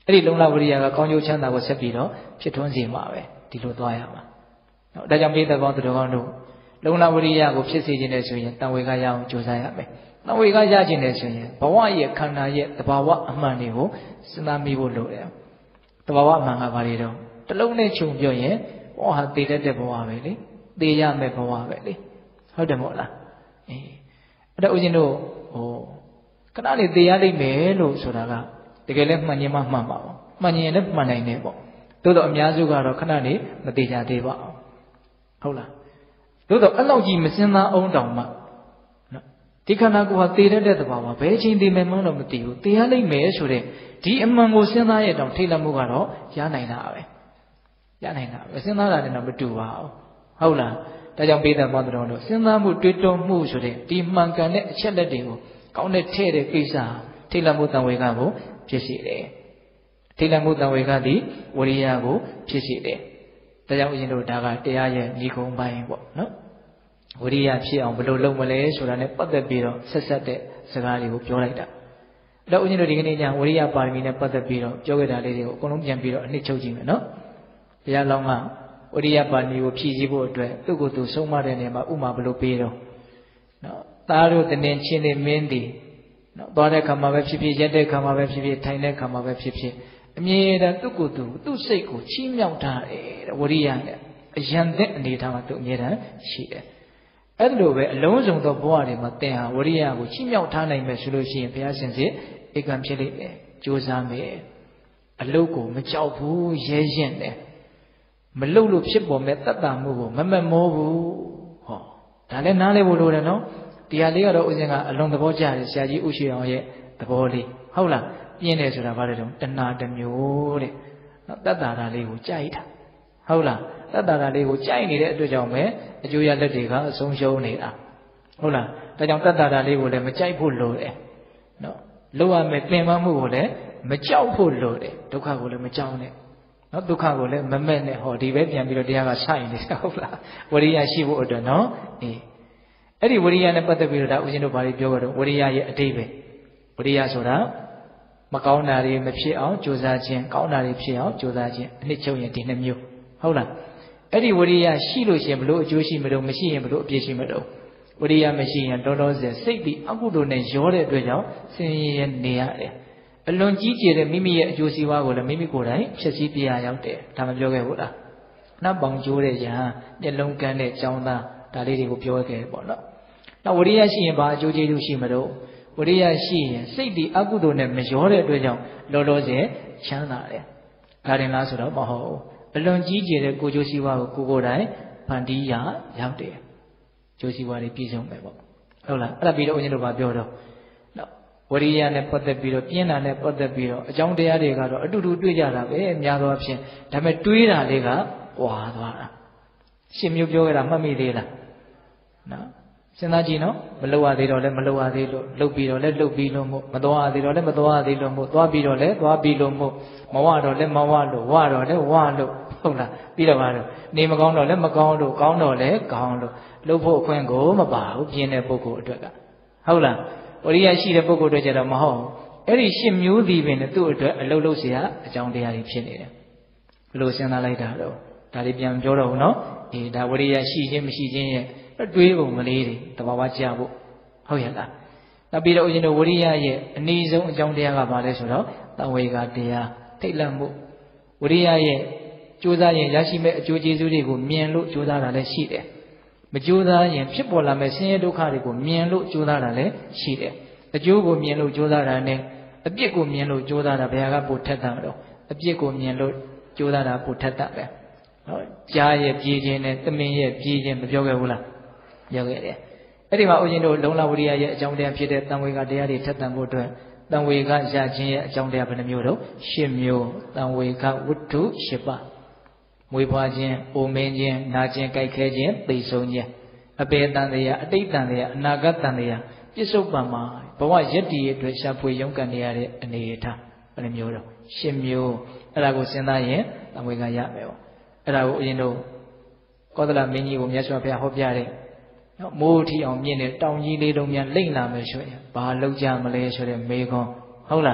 အဲ့ဒီလုံလဝရိယကကောင်းကျိုးချမ်းသာကိုဆက်ပြီးတော့ဖြစ်ထွန်းစေမှာပဲဒီလိုသွားရမှာဒါကြောင့်ပိဿကောင်းသူတော်ကောင်းတို့လုံလဝရိယကိုဖြစ်စေခြင်းနဲ့ဆိုရင်တန်ဝေကရအောင်ကြိုးစားရမယ်တန်ဝေကရခြင်းနဲ့ဆိုရင်ဘဝရဲ့ခန္ဓာရဲ့သဘာဝအမှန်တွေကိုစဉ်းစားမိဖို့လိုတယ်သဘာဝအမှန်ကဘာတွေတော့တလုံးနဲ့ခြုံပြောရင်ဟောဟာတည်တတ်တဲ့ဘဝပဲလေတည်ရမယ့်ဘဝပဲလေဟုတ်တယ်မို့လားအဲ့ဒါဦးဇင်းတို့ခဏလေးတည်ရလိမ့်မယ်လို့ဆိုတာကတကယ်လည်းမှန်ရင်မှမှန်ပါဘူးမှန်ရင်လည်းမှန်နိုင်တယ်ပေါ့သို့တော့အများစုကတော့ခဏလေးမတည်ကြသေးပါဘူးဟုတ်လားသို့တော့အဲ့လောက်ကြီးမစင်သားအောင်တောင်မှဒီခန္ဓာကိုယ်ဟာတည်တဲ့သဘာဝဘယ်အချိန်တည်မယ်မှန်းတော့မသိဘူးတည်ရလိမ့်မယ်ဆိုတဲ့ဒီအမှန်ကိုစဉ်းစားရတောင်ထိတ်လန့်မှုကတော့ရနိုင်တာပဲရနိုင်တာပဲစဉ်းစားတာနဲ့တော့မတူပါဘူးဟုတ်လားဒါကြောင့်ပိဿမောတော်တို့စဉ်းစားမှုတွေးတောမှုဆိုတဲ့ဒီမှန်ကန်တဲ့အချက်လက်တွေကိုကောင်းတဲ့ထဲ့တဲ့ကိစ္စထိတ်လန့်မှုတံဝေကကိုဖြစ်စေတယ်ထိတ်လန့်မှုတံဝေကသည်ဝရိယကိုဖြစ်စေတယ်ဒါကြောင့်ဦးဇင်းတို့ဒါကတရားရဲ့ညီကုံပိုင်းပေါ့နော်ဝရိယဖြစ်အောင်ဘယ်လိုလုပ်မလဲဆိုတာနဲ့ပတ်သက်ပြီးတော့ဆက်ဆက်တဲ့စကားတွေကိုပြောလိုက်တာအဲ့တော့ဦးဇင်းတို့ဒီကနေ့ညဝရိယပါရမီနဲ့ပတ်သက်ပြီးတော့ပြောခဲ့တာလေးတွေကိုအကုန်လုံးပြန်ပြီးတော့အနှစ်ချုပ်ကြည့်မယ်နော်ဘုရားလောင်းကဝရိယပါရမီကိုဖြည့်ဆည်းဖို့အတွက်သူ့ကိုယ်သူဆုံးမတဲ့နေရာမှာဥမာဘယ်လိုပေးတော့နော်သားတို့တနေချင်းနေမင်းသည်နော်သွားတဲ့ခါမှာပဲဖြစ်ဖြစ်ရက်တဲ့ခါမှာပဲဖြစ်ဖြစ်ထိုင်တဲ့ခါမှာပဲဖြစ်ဖြစ်အမြဲတမ်းသူ့ကိုယ်သူသူ့စိတ်ကိုချီးမြှောက်ထားတယ်ဝရိယနဲ့အယံတဲ့အနေထားမှာသူအမြဲတမ်းရှိတယ်အဲ့လိုပဲအလုံးစုံသောဘဝတွေမှာသင်ဟာဝရိယကိုချီးမြှောက်ထားနိုင်မယ်ဆိုလို့ရှိရင်ဘုရားရှင်စစ်ဧကံဖြစ်လိမ့်မယ်ကြိုးစားမယ်အလုတ်ကိုမကြောက်ဘူးရဲရင်တယ်မလုတ်လို့ဖြစ်ပေါ်မဲ့တတ်တာမှုကိုမမက်မောဘူးဟောဒါလည်းနားလည်ဖို့လိုတယ်နော်တရားလေးကတော့ဦးဇင်းကအလုံးသဘောကျတယ်ဆရာကြီးဥရှိအောင်ရဲ့သဘောလေးဟုတ်လားပြင်းတယ်ဆိုတာဘာလဲတော့တဏှာတစ်မျိုးတဲ့နော်တတ်တာလေးကိုကြိုက်တာဟုတ်လားတတ်တာလေးကိုကြိုက်နေတဲ့အတွက်ကြောင့်ပဲအကျိုးရလက်တွေကအဆုံးရှုံးနေတာဟုတ်လားဒါကြောင့်တတ်တာလေးကိုလည်းမကြိုက်ဖို့လိုတယ်နော်လိုရမယ်ပင်ပန်းမှုကိုလည်းမကြောက်ဖို့လိုတယ်ဒုက္ခကိုလည်းမကြောက်နဲ့နော်ဒုက္ခကိုလည်းမမဲ့နဲ့ဟောဒီပဲပြန်ပြီးတော့တရားကဆိုင်နေတယ်ဟုတ်လားဝရိယရှိဖို့အတွက်နော်အဲ့ဒီဝရိယနဲ့ပတ်သက်ပြီးတော့ဒါဦးဇင်းတို့ဘာတွေပြောကြတော့ဝရိယရဲ့အတိတ်ပဲဝရိယဆိုတာမကောင်းတာတွေမဖြစ်အောင်ကြိုးစားခြင်းကောင်းတာတွေဖြစ်အောင်ကြိုးစားခြင်းအနှစ်ချုပ်ရင်ဒီနှစ်မျိုးဟုတ်လားအဲ့ဒီဝရိယရှိလို့ရှိရင်ဘလို့အကျိုးရှိမလို့မရှိရင်ဘလို့အပြည့်ရှိမလို့ဝရိယမရှိရင်တော်တော်စေစိတ်ပြီးအကုသိုလ်နဲ့ရောတဲ့အတွက်ကြောင့်ဆင်းရဲနေရတယ်အလွန်ကြီးကျယ်တဲ့မိမိရဲ့အကျိုးစီးပွားကိုလည်းမိမိကိုယ်တိုင်ဖြည့်ဆည်းပြရရောက်တယ်ဒါမပြောခဲ့ဘူးလားနှပ်ပေါင်ကျိုးတဲ့ယဟန်မျက်လုံးကန်းတဲ့ကျောင်းသားဒါလေးတွေကိုပြောခဲ့ပေါ့နော်နောက်ဝရိယရှိရင်ဘာအကျိုးကျေးဇူးရှိမလို့ဝရိယရှိရင်စိတ်ဒီအကုသိုလ်နဲ့မရောတဲ့အတွက်ကြောင့်လောလောဆယ်ချမ်းသာတယ်ဒါရင်လားဆိုတော့မဟုတ်ဘူးအလွန်ကြီးကျယ်တဲ့ကိုယ်ကျိုးစီးပွားကိုကိုယ်တိုင်ဖန်တီးရရောက်တယ်ကျိုးစီးပွားတွေပြည့်စုံမယ်ပေါ့ဟုတ်လားအဲ့ဒါပြီးတော့ဦးဇင်းတို့ကပြောတော့ဝရိယနဲ့ပတ်သက်ပြီးတော့ပြင်းတာနဲ့ပတ်သက်ပြီးတော့အကြောင်းတရားတွေကတော့အတူတူတွေ့ကြတာပဲများသောအားဖြင့်ဒါပေမဲ့တွေးတာလေးကဝါသွားတာရှင်မျိုးပြောခဲ့တာမှတ်မိသေးလားနော်စဉ်းစားကြည့်နော်မလုပ်ရသေးတော့လည်းမလုပ်ရသေးလို့လုပ်ပြီးတော့လည်းလုပ်ပြီးလို့မို့မသွားရသေးတော့လည်းမသွားရသေးလို့မို့သွားပြီးတော့လည်းသွားပြီးလို့မို့မဝတော့လည်းမဝလို့ဝတော့လည်းဝလို့ဟုတ်လားပြီးတော့ပါတော့နေမကောင်းတော့လည်းမကောင်းလို့ကောင်းတော့လည်းကောင်းလို့လုပ်ဖို့အခွင့်ကိုမပါဘူးပြင်းတဲ့ပုဂ္ဂိုလ်အတွက်ကဟုတ်လားဝရိယရှိတဲ့ပုဂ္ဂိုလ်တွေကြတော့မဟုတ်အဲ့ဒီရှစ်မျိုးဒီပင်နဲ့သူ့အတွက်အလုပ်လုပ်เสียအကြောင်းတရားတွေဖြစ်နေတယ်ဘယ်လိုစဉ်းစားလိုက်တာတော့ဒါလေးပြန်ပြောတော့ဘူးနော်ဒါဝရိယရှိခြင်းမရှိခြင်းရဲ့တွေးပုံမလေးတွေတဘာဝကြဖို့ဟုတ်ရဲ့လားနောက်ပြီးတော့ဦးဇင်းတို့ဝရိယရဲ့အနည်းဆုံးအကြောင်းတရားကဘာလဲဆိုတော့တဝေကတရားထိတ်လန့်မှုဝရိယရဲ့ကြိုးစားရင်ရရှိမဲ့အကျိုးကျေးဇူးတွေကိုမြင်လို့ကြိုးစားတာလည်းရှိတယ်မကြိုးစားရင်ဖြစ်ပေါ်လာမဲ့ဆင်းရဲဒုက္ခတွေကိုမြင်လို့ကြိုးစားတာလည်းရှိတယ်အကျိုးကိုမြင်လို့ကြိုးစားတာနဲ့အပြစ်ကိုမြင်လို့ကြိုးစားတာဘယ်ဟာကပိုထက်တာမလို့အပြစ်ကိုမြင်လို့ကြိုးစားတာပိုထက်တာပဲနော်ကြားရဲ့ပြေးခြင်းနဲ့သမင်ရဲ့ပြေးခြင်းမပြောခဲ့ဘူးလားပြောခဲ့တယ်အဲ့ဒီမှာဦးဇင်းတို့လုံလဝရိယရဲ့အကြောင်းတရားဖြစ်တဲ့တန်ဝေကတရားတွေထက်သန်ဖို့အတွက်တန်ဝေကရခြင်းရဲ့အကြောင်းတရားဘယ်နှမျိုးတော့၈မျိုးတန်ဝေကဝတ္ထု၈ပါးမွေးဖွားခြင်းအိုမင်းခြင်းနာခြင်းကြိုက်ခဲခြင်းသိဆုံးခြင်းအပေတန်တရားအတိတ်တန်တရားအနာဂတ်တန်တရားပြစ္ဆုတ်ပံမှာဘဝယက်တည်ရဲ့အတွက်ရှာဖွေရုန်းကန်နေရတဲ့အနေအထားဘယ်နှမျိုးတော့၈မျိုးအဲ့ဒါကိုစဉ်းစားရင်တန်ဝေကရမယ်ပေါ့အဲ့ဒါကိုဦးဇင်းတို့ကောသလမင်းကြီးကိုမြတ်စွာဘုရားဟောပြတဲ့နော်မိုးထီအောင်မြင့်တဲ့တောင်ကြီးလေးလုံးများလိမ့်လာမယ်ဆိုရင်ဘာလောက်ကြမလဲဆိုတဲ့မေခွန်းဟုတ်လား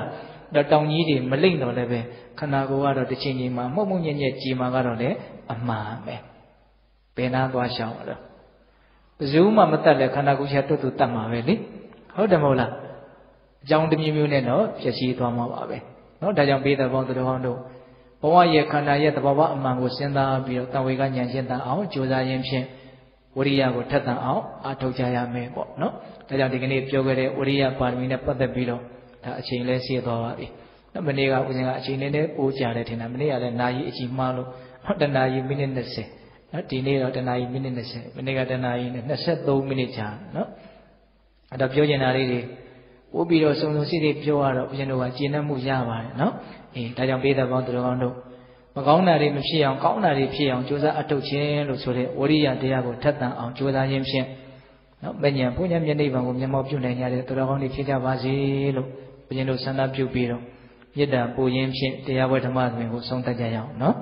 တောင်ကြီးတွေမလိမ့်တော့လည်းပဲခန္ဓာကိုယ်ကတော့တစ်ချိန်ချိန်မှာမှုတ်မှုညက်ညက်ကြည်မှာကတော့လေအမှန်ပဲဘယ်နာသွားရှောင်တော့ဘယ်သူမှမတတ်လဲခန္ဓာကိုယ်ချက်တွတ်တူတတ်မှာပဲလေဟုတ်တယ်မဟုတ်လားအကြောင်းတစ်မျိုးမျိုးနဲ့တော့ဖြစ်ရှိသွားမှာပါပဲနော်ဒါကြောင့်ပေးတဲ့ဘောင်းသူတော်ကောင်းတို့ဘဝရဲ့ခန္ဓာရဲ့သဘာဝအမှန်ကိုစဉ်းစားပြီးတော့တန်ဝေကဉာဏ်ရှင်းတတ်အောင်ကြိုးစားရင်းဖြင့်ဝိရိယကိုထက်သန်အောင်အားထုတ်ကြရမယ်ပေါ့နော်ဒါကြောင့်ဒီကနေ့ပြောခဲ့တဲ့ဝိရိယပါရမီနဲ့ပတ်သက်ပြီးတော့ဒါအချိန်လဲရှင်းသွားပါပြီနော်မနေ့ကဦးဇင်းကအချိန်နဲ့ပိုးကြတယ်ထင်တာမနေ့ကလည်းနာရီအချိန်မှားလို့တနာရီမိနစ်20နော်ဒီနေ့တော့တနာရီမိနစ်20မနေ့ကတနာရီနဲ့23မိနစ်ကြာနော်အဲ့တော့ပြောချင်တာလေးတွေပို့ပြီးတော့စုံစုံစိစိပြောရတော့ဦးဇင်းတို့ကကျေနပ်မှုရပါတယ်နော်အေးဒါကြောင့်ပေးတဲ့ဘောင်းသူတော်ကောင်းတို့မကောင်းတာတွေမဖြစ်အောင်ကောင်းတာတွေဖြစ်အောင်ကြိုးစားအထောက်ခြင်းလို့ဆိုတဲ့ဝိရိယတရားကိုထက်သန်အောင်ကြိုးစားခြင်းဖြင့်နော်မဉ္ဇဉ်ဘုညာမျက်နှိပ်ပံကိုမျက်မှောက်ပြုနိုင်ကြတဲ့သူတော်ကောင်းတွေဖြစ်ကြပါစေလို့ဘုရင်တို့ဆန္ဒပြုပြီးတော့မေတ္တာပို့ရင်းဖြင့်တရားဝဲဓမ္မသဘင်ကိုဆုံးသတ်ကြရအောင်နော်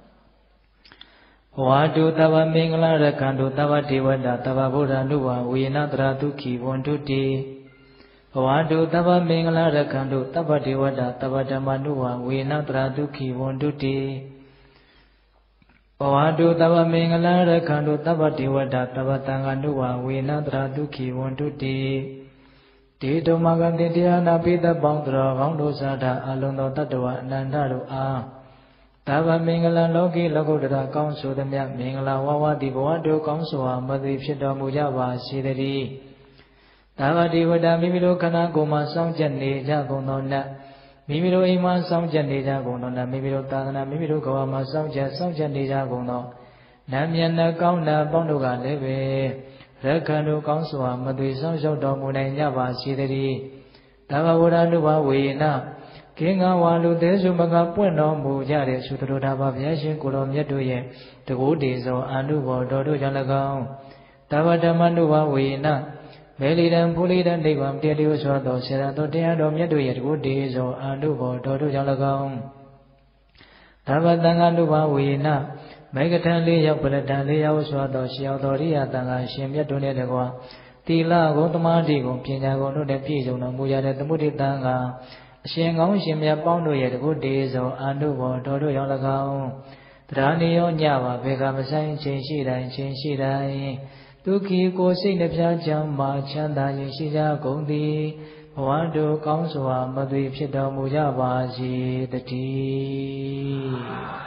ဝါတုတဗ္ဗမင်္ဂလာရကံတုတဗ္ဗဒေဝတာတဗ္ဗဗုဒ္ဓ ानु ဝဝေနတရာတုခိဝန္တုတိဝါတုတဗ္ဗမင်္ဂလာရကံတုတဗ္ဗဒေဝတာတဗ္ဗဓမ္မ ानु ဝဝေနတရာတုခိဝန္တုတိဘဝတုတဗ္ဗမင်္ဂလာရခန္တုတဗ္ဗဒေဝတာတဗ္ဗတံဃာနုဝဝေနတရာဒုခိဝန္တုတိဒေတုမဂတိတရားနာပိသပေါင်းတော်ကောင်းတို့သာဓာအလုံးသောတတ္တဝအနန္တတို့အားတဗ္ဗမင်္ဂလာလောကီလောကုတ္တရာကောင်းဆိုသည်မြတ်မင်္ဂလာဝဝတိဘဝတို့ကောင်းစွာမသိဖြစ်တော်မူကြပါစေတည်းတဗ္ဗဒေဝတာမိမိတို့ခန္ဓာကိုယ်မှာစောင့်ကြနေကြကုန်သောနတ်မိမိတို့အိမ်မှာစောင့်ကြနေကြကုန်သောမိမိတို့သာသနာမိမိတို့ကဘာမှာစောင့်ကြနေကြကုန်သောနတ်မြတ်နှကောင်းနာပေါင်းတို့ကလည်းပဲရခန္တုကောင်းစွာမသွေဆောင်လျှောက်တော်မူနိုင်ကြပါစေတည်းတဗ္ဗဝရဏုဘဝေနကိင္ဃဝါလူသေးစုမကပွင့်တော်မူကြတဲ့သုတ္တရာဘဘုရားရှင်ကိုတော်မြတ်တို့ရဲ့တကူတေဇောအာနုဘော်တော်တို့ကြောင့်၎င်းတဗ္ဗဓမ္မနုဘဝေနမေလီတံဖူလီတံနိဗ္ဗာန်တည်လျောစွာသောဆရာတော်တရားတော်မြတ်တို့ရဲ့တကုတေဇောအာနုဘောတော်တို့ကြောင့်၎င်းသဗ္ဗတံဃာနုဘဝေနမေကထံလေးရောက်ပလတံလေးရောက်စွာသောရှေယောတော်ရိယတံဃာရှင်မြတ်တို့နဲ့တကွာတိလကိုသမာဓိကိုပညာကိုတို့နဲ့ပြည့်စုံတော်မူရတဲ့သမုဒိတံဃာအရှင်ကောင်းရှင်မြတ်ပေါင်းတို့ရဲ့တကုတေဇောအာနုဘောတော်တို့ကြောင့်၎င်းတရားနေရောညပါဘေကမဆိုင်ချိန်ရှိတိုင်းဒုက္ခိကိုစိတ်နှပြချမ်းမာချမ်းသာရင်ရှိကြကုန်သည်ဘဝတို့ကောင်းစွာမသွေဖြစ်တော်မူကြပါစေတည်း